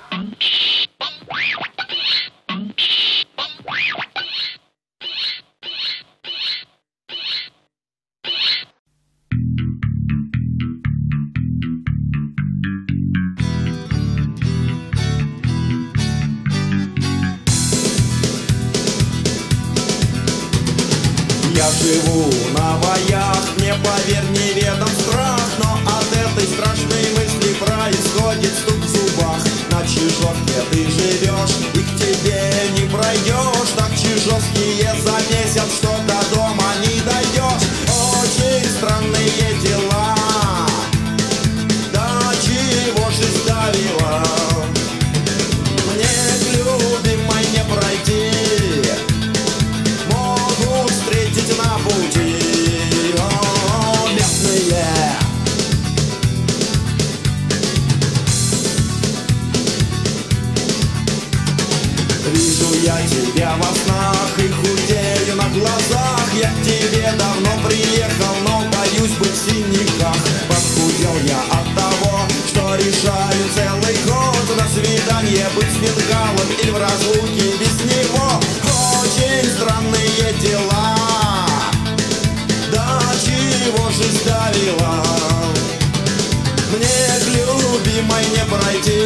Я живу на боях, мне поверь, неведом страх, но от этой страшной мысли происходит стук в зубах. На Чижовке ты живешь и к тебе не пройдешь, так чижовские замесят, что до дома не дойдешь. Очень странные дела, до чего же сдавило. Мне к любимой не пройти, на пути, о, местные. Вижу я тебя во снах и худею на глазах. Я к тебе давно приехал, но боюсь быть в синяках. Похудел я от того, что решаю целый год на свидание быть с бенгалом или в разлуке без него. Очень странные дела, чего же сдавило. Мне к любимой не пройти,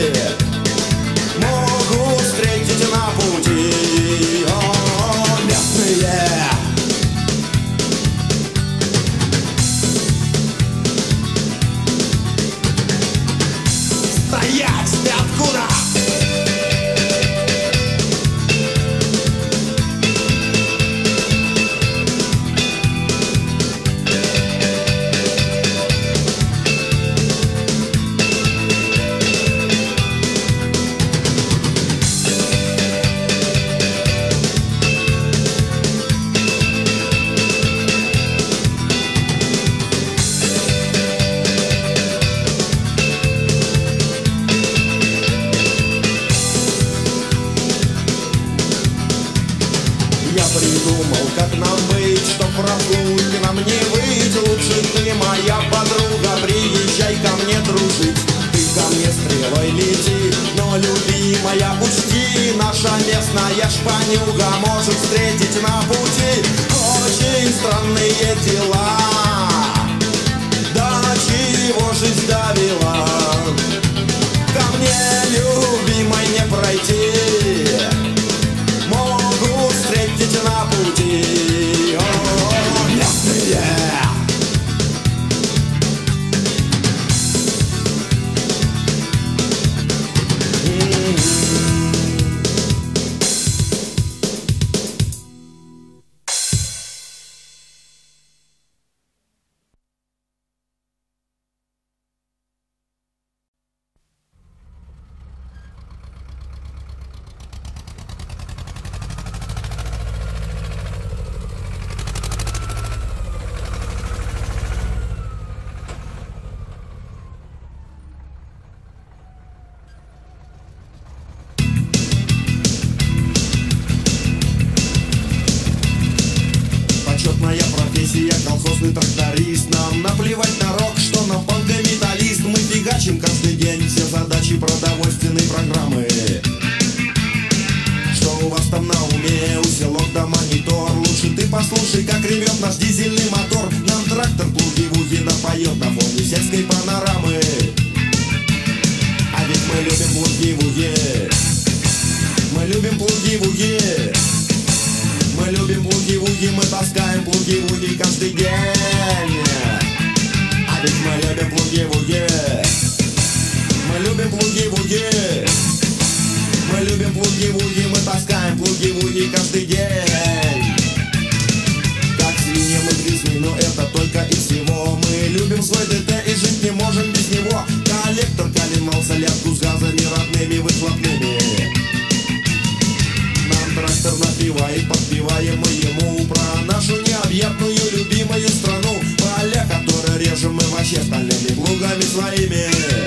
могу встретить на пути, о, местные. Стоять, ты откуда? Придумал, как нам быть, чтоб разлуки нам не быть. Лучше ты, моя подруга, приезжай ко мне дружить. Ты ко мне стрелой лети, но, любимая, учти, наша местная шпанюга может встретить на пути. Очень странные дела, до чего же сдавило. Ко мне, любимой, не пройти, могу встретить на пути, о, местные. я колхозный тракторист. Нам наплевать на рок, что на панк-металлист. Мы фигачим каждый день все задачи продовольственной программы. Что у вас там на уме? Усилок да монитор. Лучше ты послушай, как ревет наш дизельный мотор. Нам трактор плуги-вуги напоет на фоне сельской панорамы. А ведь мы любим плуги-вуги. Мы любим плуги-вуги. Мы любим плуги-вуги. Мы таскаем плуги-вуги каждый день. А ведь мы любим плуги-вуги. Мы любим плуги-вуги. Мы любим плуги-вуги. Мы таскаем плуги-вуги каждый день. Как свиньи мы грязны, но это только и всего. Мы любим свой ДТ и жить не можем без него. Коллектор калинал солярку с газами родными выхлопными. Нам трактор напевает, подпеваем мы ему про нашу необъятную любимую страну. Поля, которые режем мы вообще стальными плугами своими.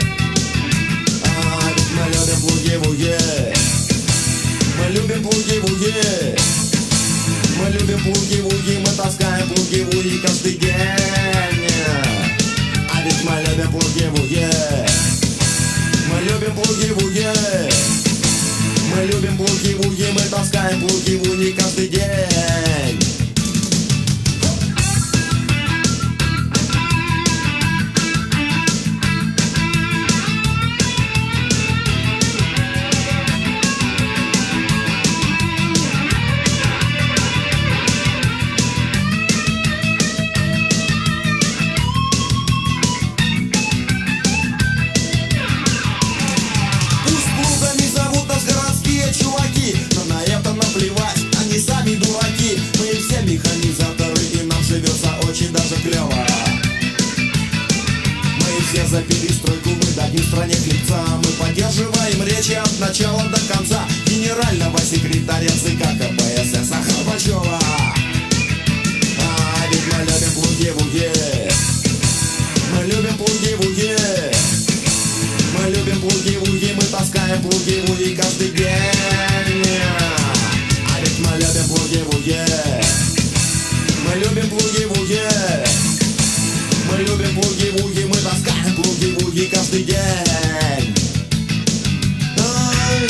А ведь мы любим плуги-вуги. Мы любим плуги-вуги. Мы любим плуги-вуги. Мы таскаем плуги-вуги каждый день. А ведь мы любим плуги-вуги. Мы любим плуги-вуги. Мы любим плуги-вуги. Мы таскаем плуги-вуги каждый день. За перестройку мы дадим стране хлебца. Мы поддерживаем речи от начала до конца генерального секретаря ЦК КПСС Горбачева. А ведь мы любим плуги-вуги. Мы любим плуги-вуги. Мы любим плуги-вуги. Мы таскаем плуги-вуги каждый день. А ведь мы любим плуги-вуги. Мы любим плуги-вуги. Мы любим плуги-вуги, мы таскаем плуги-вуги каждый день. Ай.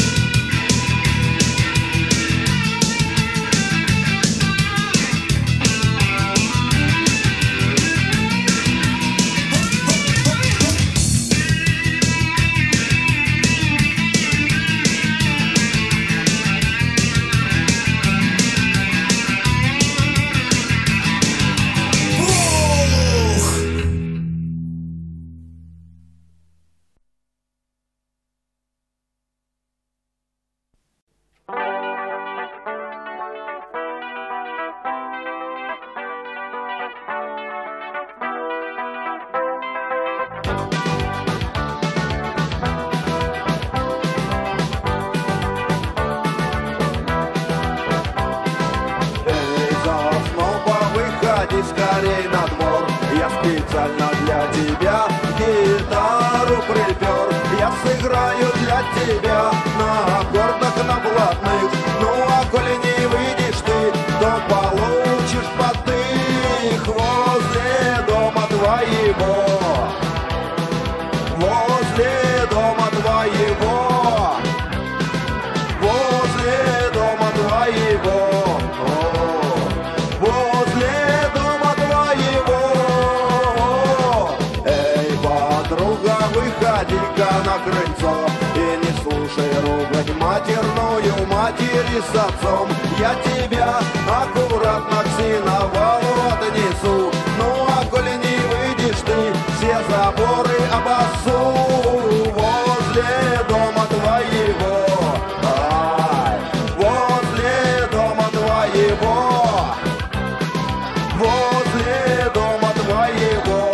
Скорей на двор, я специально для тебя гитару припер. Я сыграю для тебя на аккордах, на блатных. Ну а коли не выйдешь ты, то получишь потых возле дома твоего. Возле дома твоего. Возле дома твоего. Выходи-ка на крыльцо и не слушай ругать матерную матери с отцом. Я тебя аккуратно к сеновалу отнесу. Ну а коли не выйдешь ты, все заборы обоссу. Возле дома твоего. Ай, возле дома твоего. Возле дома твоего.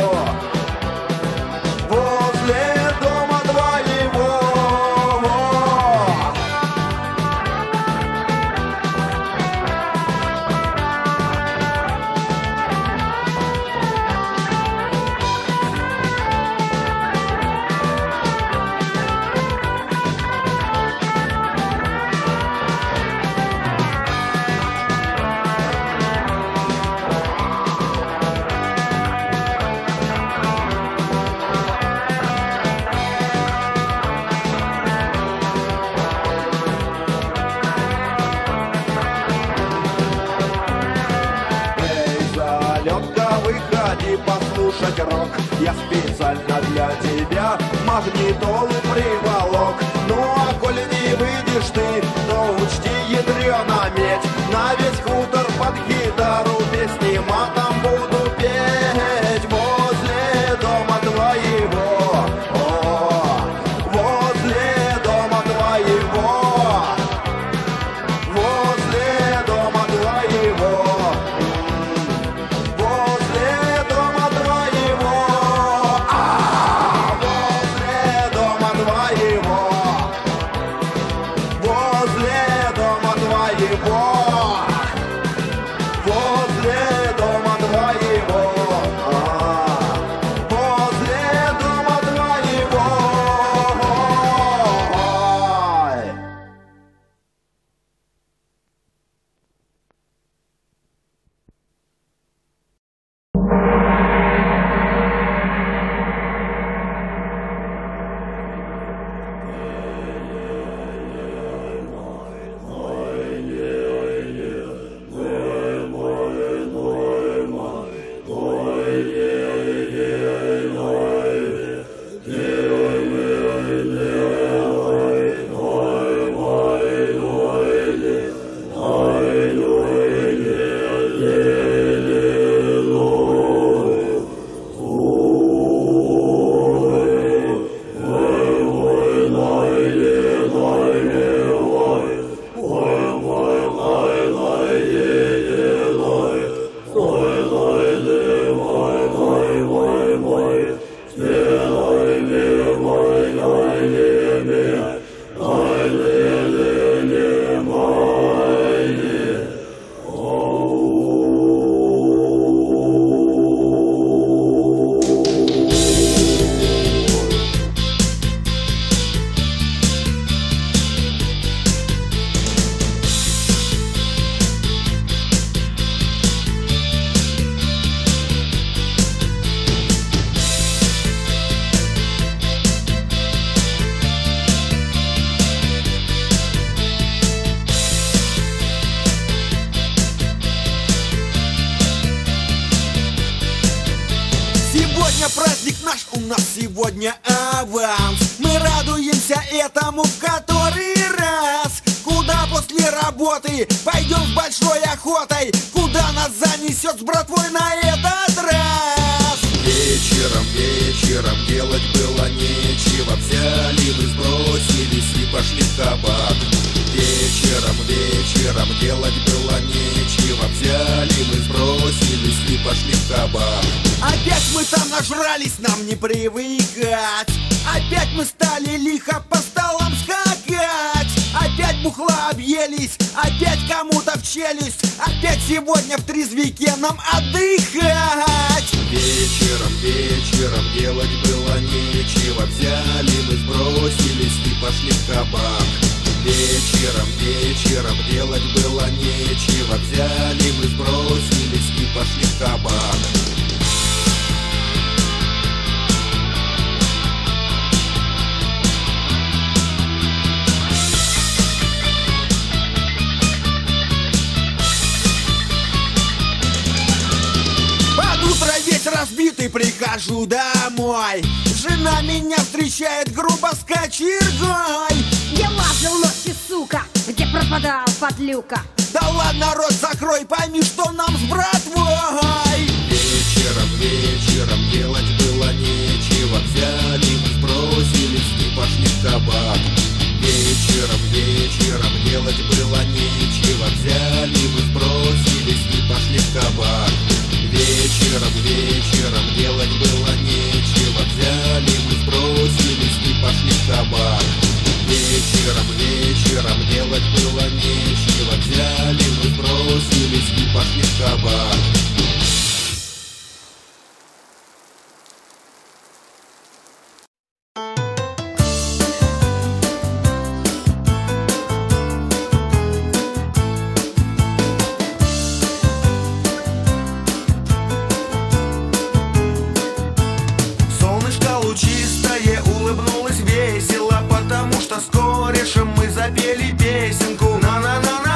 слушать рок. Я специально для тебя магнитолу приволок. Ну а коли не выйдешь ты, то учти, ядрёна медь, на весь хутор под гитару песни матом буду петь. Возле дома твоего, о, возле дома твоего, возле дома твоего, возле дома твоего, а, возле дома твоего, возле дома твоего, возле дома твоего, а, возле дома твоего. Сегодня праздник наш, у нас сегодня аванс. Мы радуемся этому в который раз. Куда после работы пойдем с большой охотой? Куда нас занесет с братвой на этот раз? Вечером, вечером делать было нечего. Взяли мы, сбросились и пошли в кабак. Вечером, вечером делать было нечего. Взяли мы, сбросились и пошли в кабак. Опять мы там нажрались, нам не привыкать. Опять мы стали лихо по столам скакать. Опять бухла объелись, опять кому-то в челюсть. Опять сегодня в трезвике нам отдыхать. Вечером, вечером делать было нечего. Взяли мы, сбросились и пошли в кабак. Вечером, вечером делать было нечего. Взяли мы, сбросились и пошли в кабак. Весь разбитый прихожу домой. Жена меня встречает грубо с кочергой. Где лазил ночью, сука? Где пропадал, подлюка? Да ладно, рот закрой, пойми, что нам с братвой. Вечером, вечером делать было нечего. Взяли мы, сбросились и пошли в кабак. Вечером, вечером делать было нечего. Взяли мы, сбросились и пошли в кабак. Вечером, вечером делать было нечего. Взяли мы, сбросились и пошли в кабак. Вечером, вечером делать было нечего. Взяли мы, сбросились и пошли в кабак. улыбнулась весело, потому что с корешем мы запели песенку. На-на-на-на.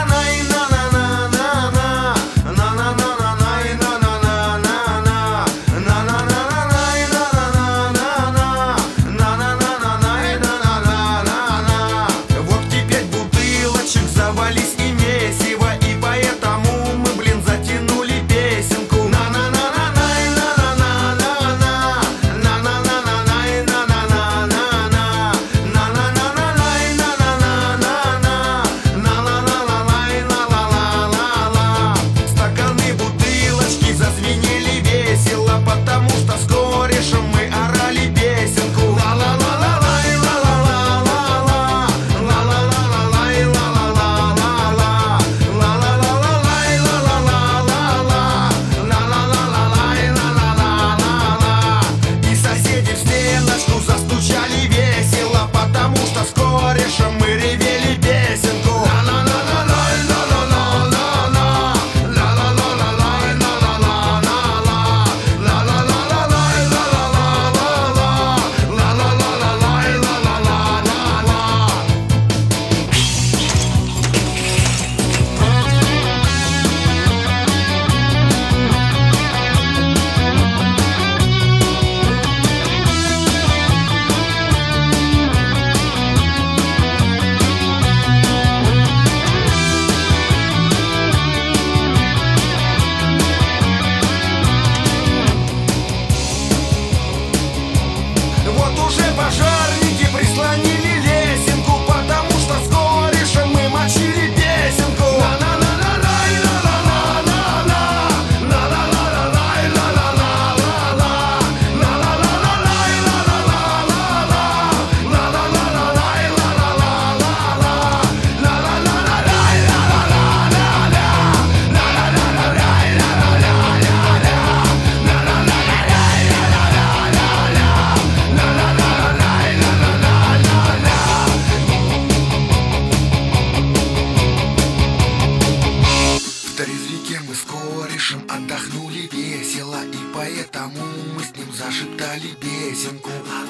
дали песенку.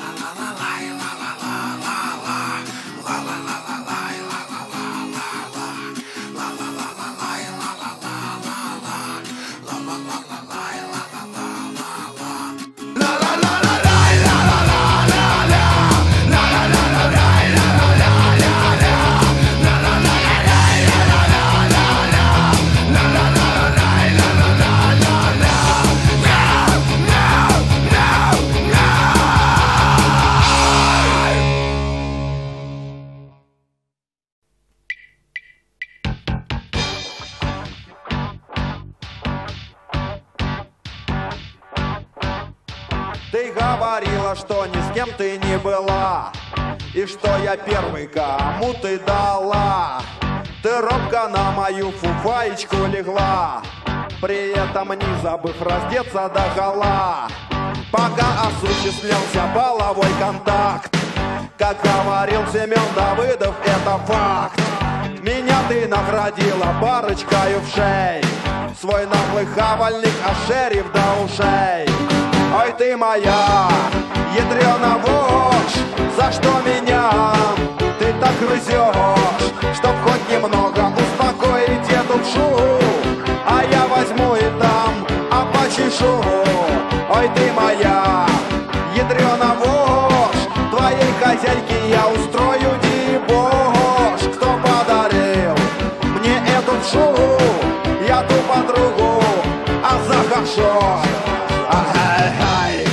Ты говорила, что ни с кем ты не была, и что я первый, кому ты дала. Ты робко на мою фуфаечку легла, при этом не забыв раздеться догола. Пока осуществлялся половой контакт, как говорил Семен Давыдов, это факт. Меня ты наградила парочкой вшей, свой наглый хавальник ошерив до ушей. Ой, ты моя ядрёна вошь, за что меня ты так грызешь? Чтоб хоть немного успокоить эту душу, а я возьму и там, а почешу. Ой, ты моя ядрёна вошь, твоей хозяйке я устрою дебош. Кто подарил мне эту душу? Я ту подругу, а захошо. Ай-ай-ай.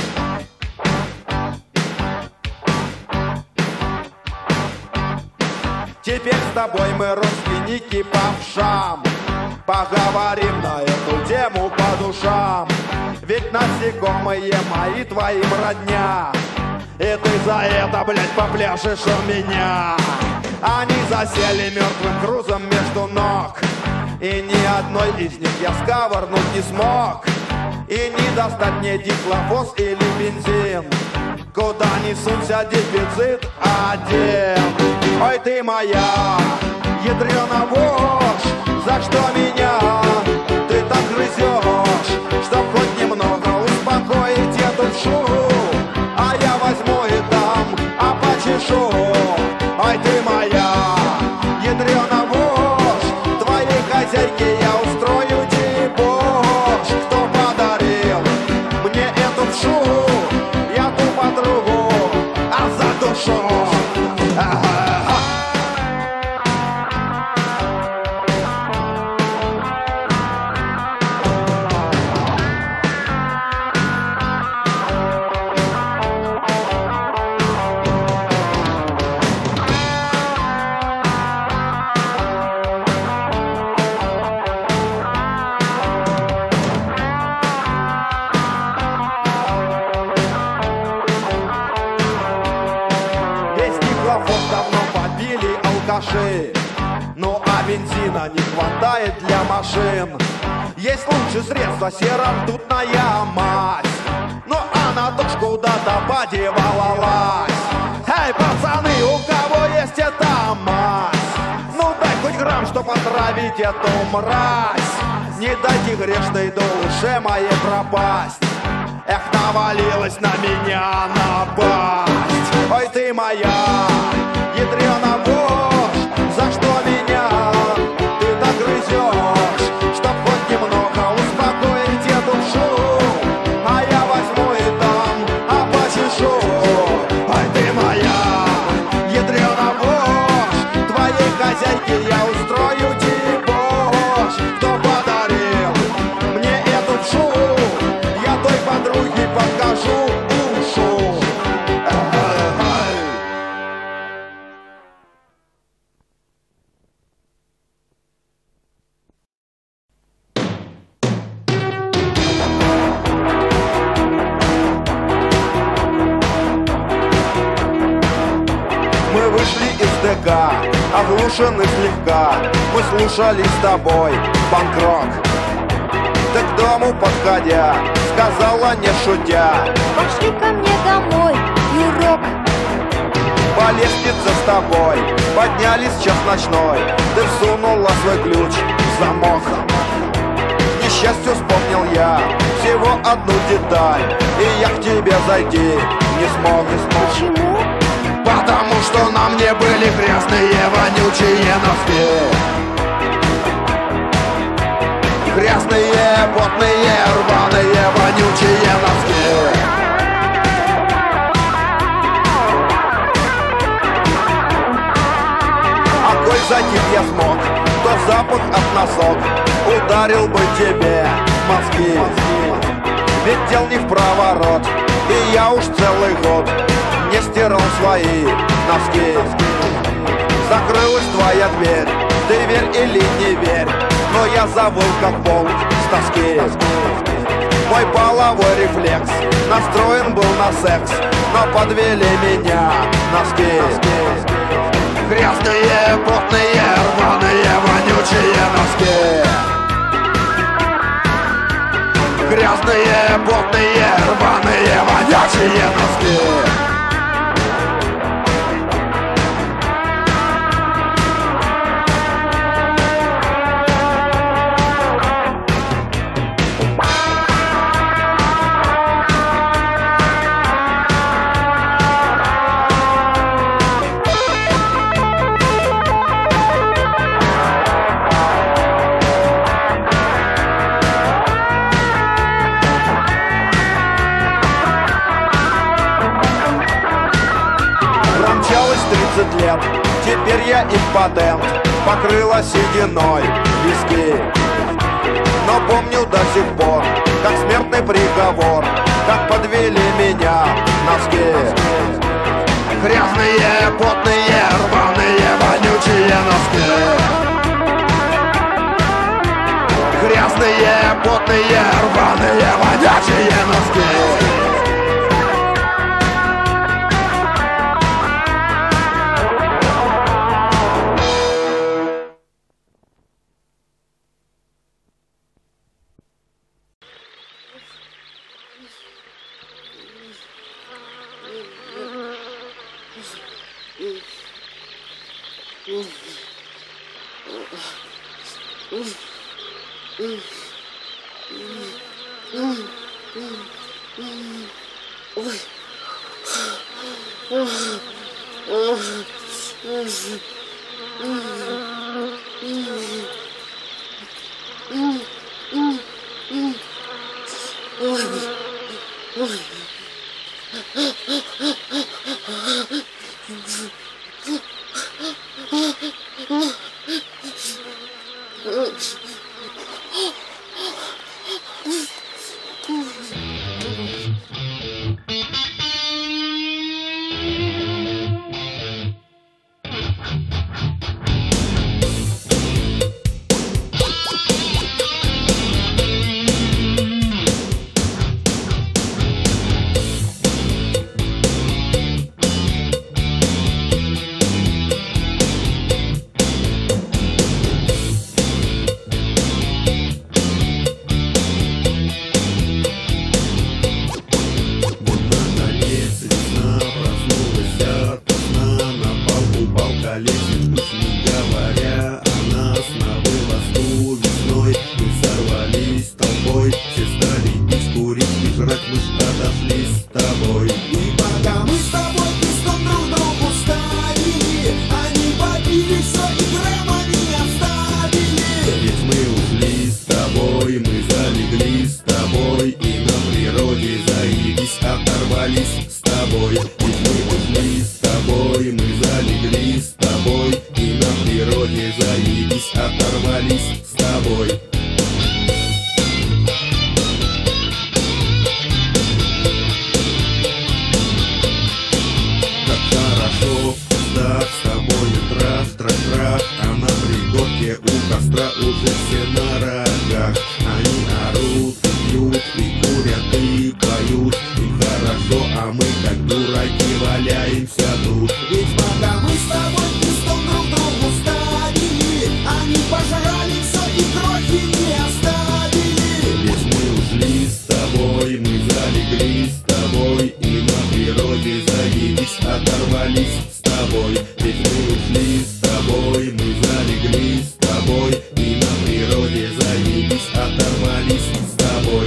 Теперь с тобой мы родственники по вшам, поговорим на эту тему по душам. Ведь насекомые мои твоим родня, и ты за это, блядь, попляшешь у меня. Они засели мертвым грузом между ног, и ни одной из них я сковырнуть не смог. И не достать мне дихлофос или бензин, куда не сунься, дефицит один. Ой, ты моя ядрёна вошь, за что меня ты так грызешь? Чтоб хоть немного успокоить эту душу, а я возьму и дам, а почешу. Ой, ты моя ядрёна вошь, твоей хозяйке я устрою дебош. Кто подарил мне эту душу? Я ту подругу, а за душу. Ну а бензина не хватает для машин. Есть лучшее средство, серо-ртутная мазь, но она тоже куда-то подевалась. Эй, пацаны, у кого есть эта мазь? Ну дай хоть грамм, чтоб отравить эту мразь. Не дайте грешной душе моей пропасть. Эх, навалилась на меня напасть. Ой, ты моя ядрёна вошь, за что меня ты так грызешь? Чтоб хоть немного успокоить эту душу, а я возьму и дам, а почешу. Ой, ты моя ядрёна вошь, твоей хозяйке я устрою дебош. Кто подарил мне эту душу? Я той подруге покажу душу. Мы вышли из ДК, оглушены слегка. Мы слушали с тобой панк-рок. Ты к дому подходя сказала, не шутя: пошли ко мне домой, Юрок. По лестнице с тобой поднялись час ночной. Ты всунула свой ключ в замок. К счастью вспомнил я всего одну деталь, и я к тебе зайти не смог, не смог. Почему? Потому что на мне были грязные вонючие носки. Грязные, потные, рваные, вонючие носки. А коль затих я смог, то запах от носок ударил бы тебе в мозги. Ведь дел не в проворот, и я уж целый год не стирал свои носки. Закрылась твоя дверь, ты верь или не верь, но я завыл как волк с тоски. Мой половой рефлекс настроен был на секс, но подвели меня носки. Грязные, потные, рваные, вонючие носки. Грязные, потные, рваные, вонючие носки. тридцать лет, теперь я импотент, покрыла сединой виски. Но помню до сих пор, как смертный приговор, как подвели меня носки. Грязные, потные, рваные, вонючие носки. Грязные, потные, рваные, вонючие носки. Ведь мы ушли с тобой, мы залегли с тобой, и на природе природе заебись, оторвались с тобой.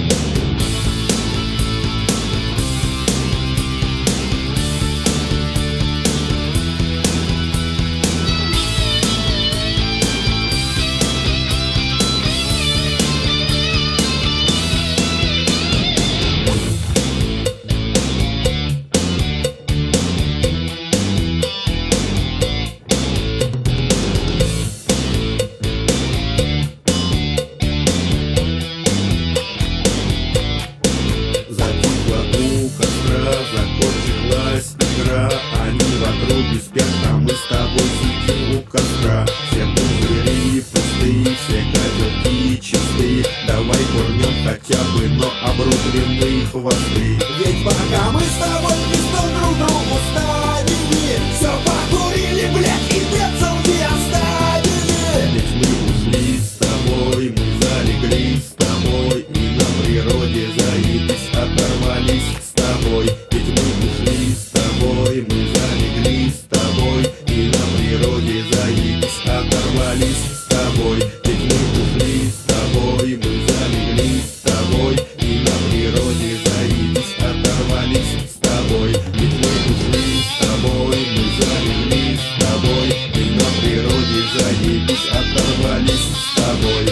Ведь пока мы с тобой пистон друг другу ставили, все покурили, блядь, и бецом не оставили. Ведь мы ушли с тобой, мы залегли с тобой, и на природе заебись, оторвались с тобой. Ведь мы ушли с тобой, мы залегли с тобой, и на природе заебись, оторвались с тобой. Ведь мы ушли с тобой, мы залегли с тобой, и на природе заебись, оторвались с тобой. Ведь мы ушли с тобой, мы залегли с тобой, и на природе заебись, оторвались с тобой.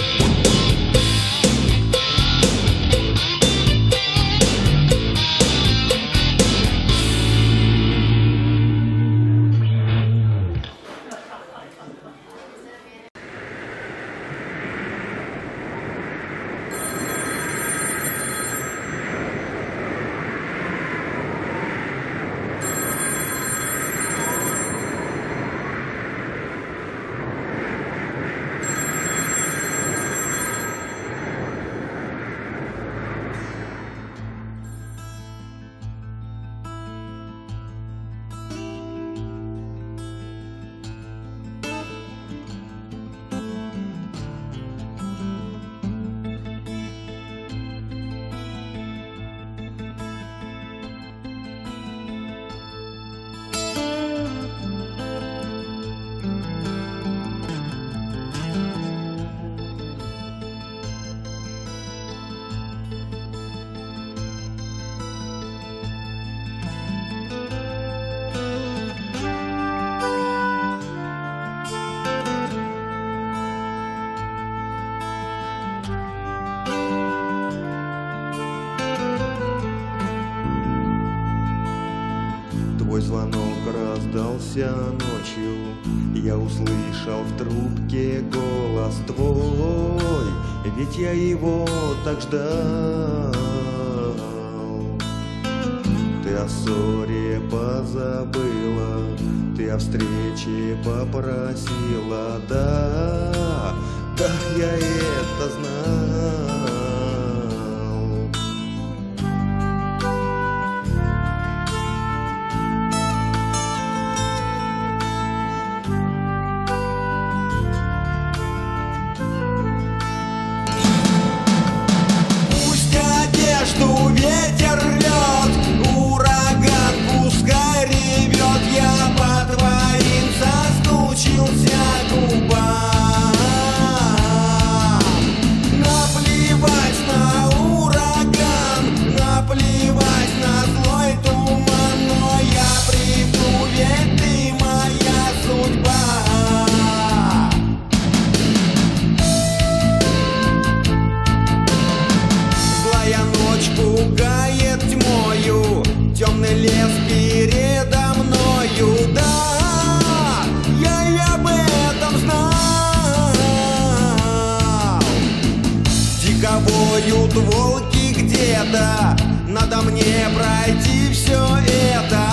Твой звонок раздался ночью, я услышал в трубке голос твой, ведь я его так ждал. Ты о ссоре позабыла, ты о встрече попросила, да, да, я это знал. Что ветер рвет, ураган пускай ревет, я по твоим соскучился губам. Наплевать на ураган, наплевать на злой туман, но я приду, ведь ты моя судьба. Пугает тьмою, темный лес передо мною, да, я и об этом знал. Дико воют волки где-то, надо мне пройти все это.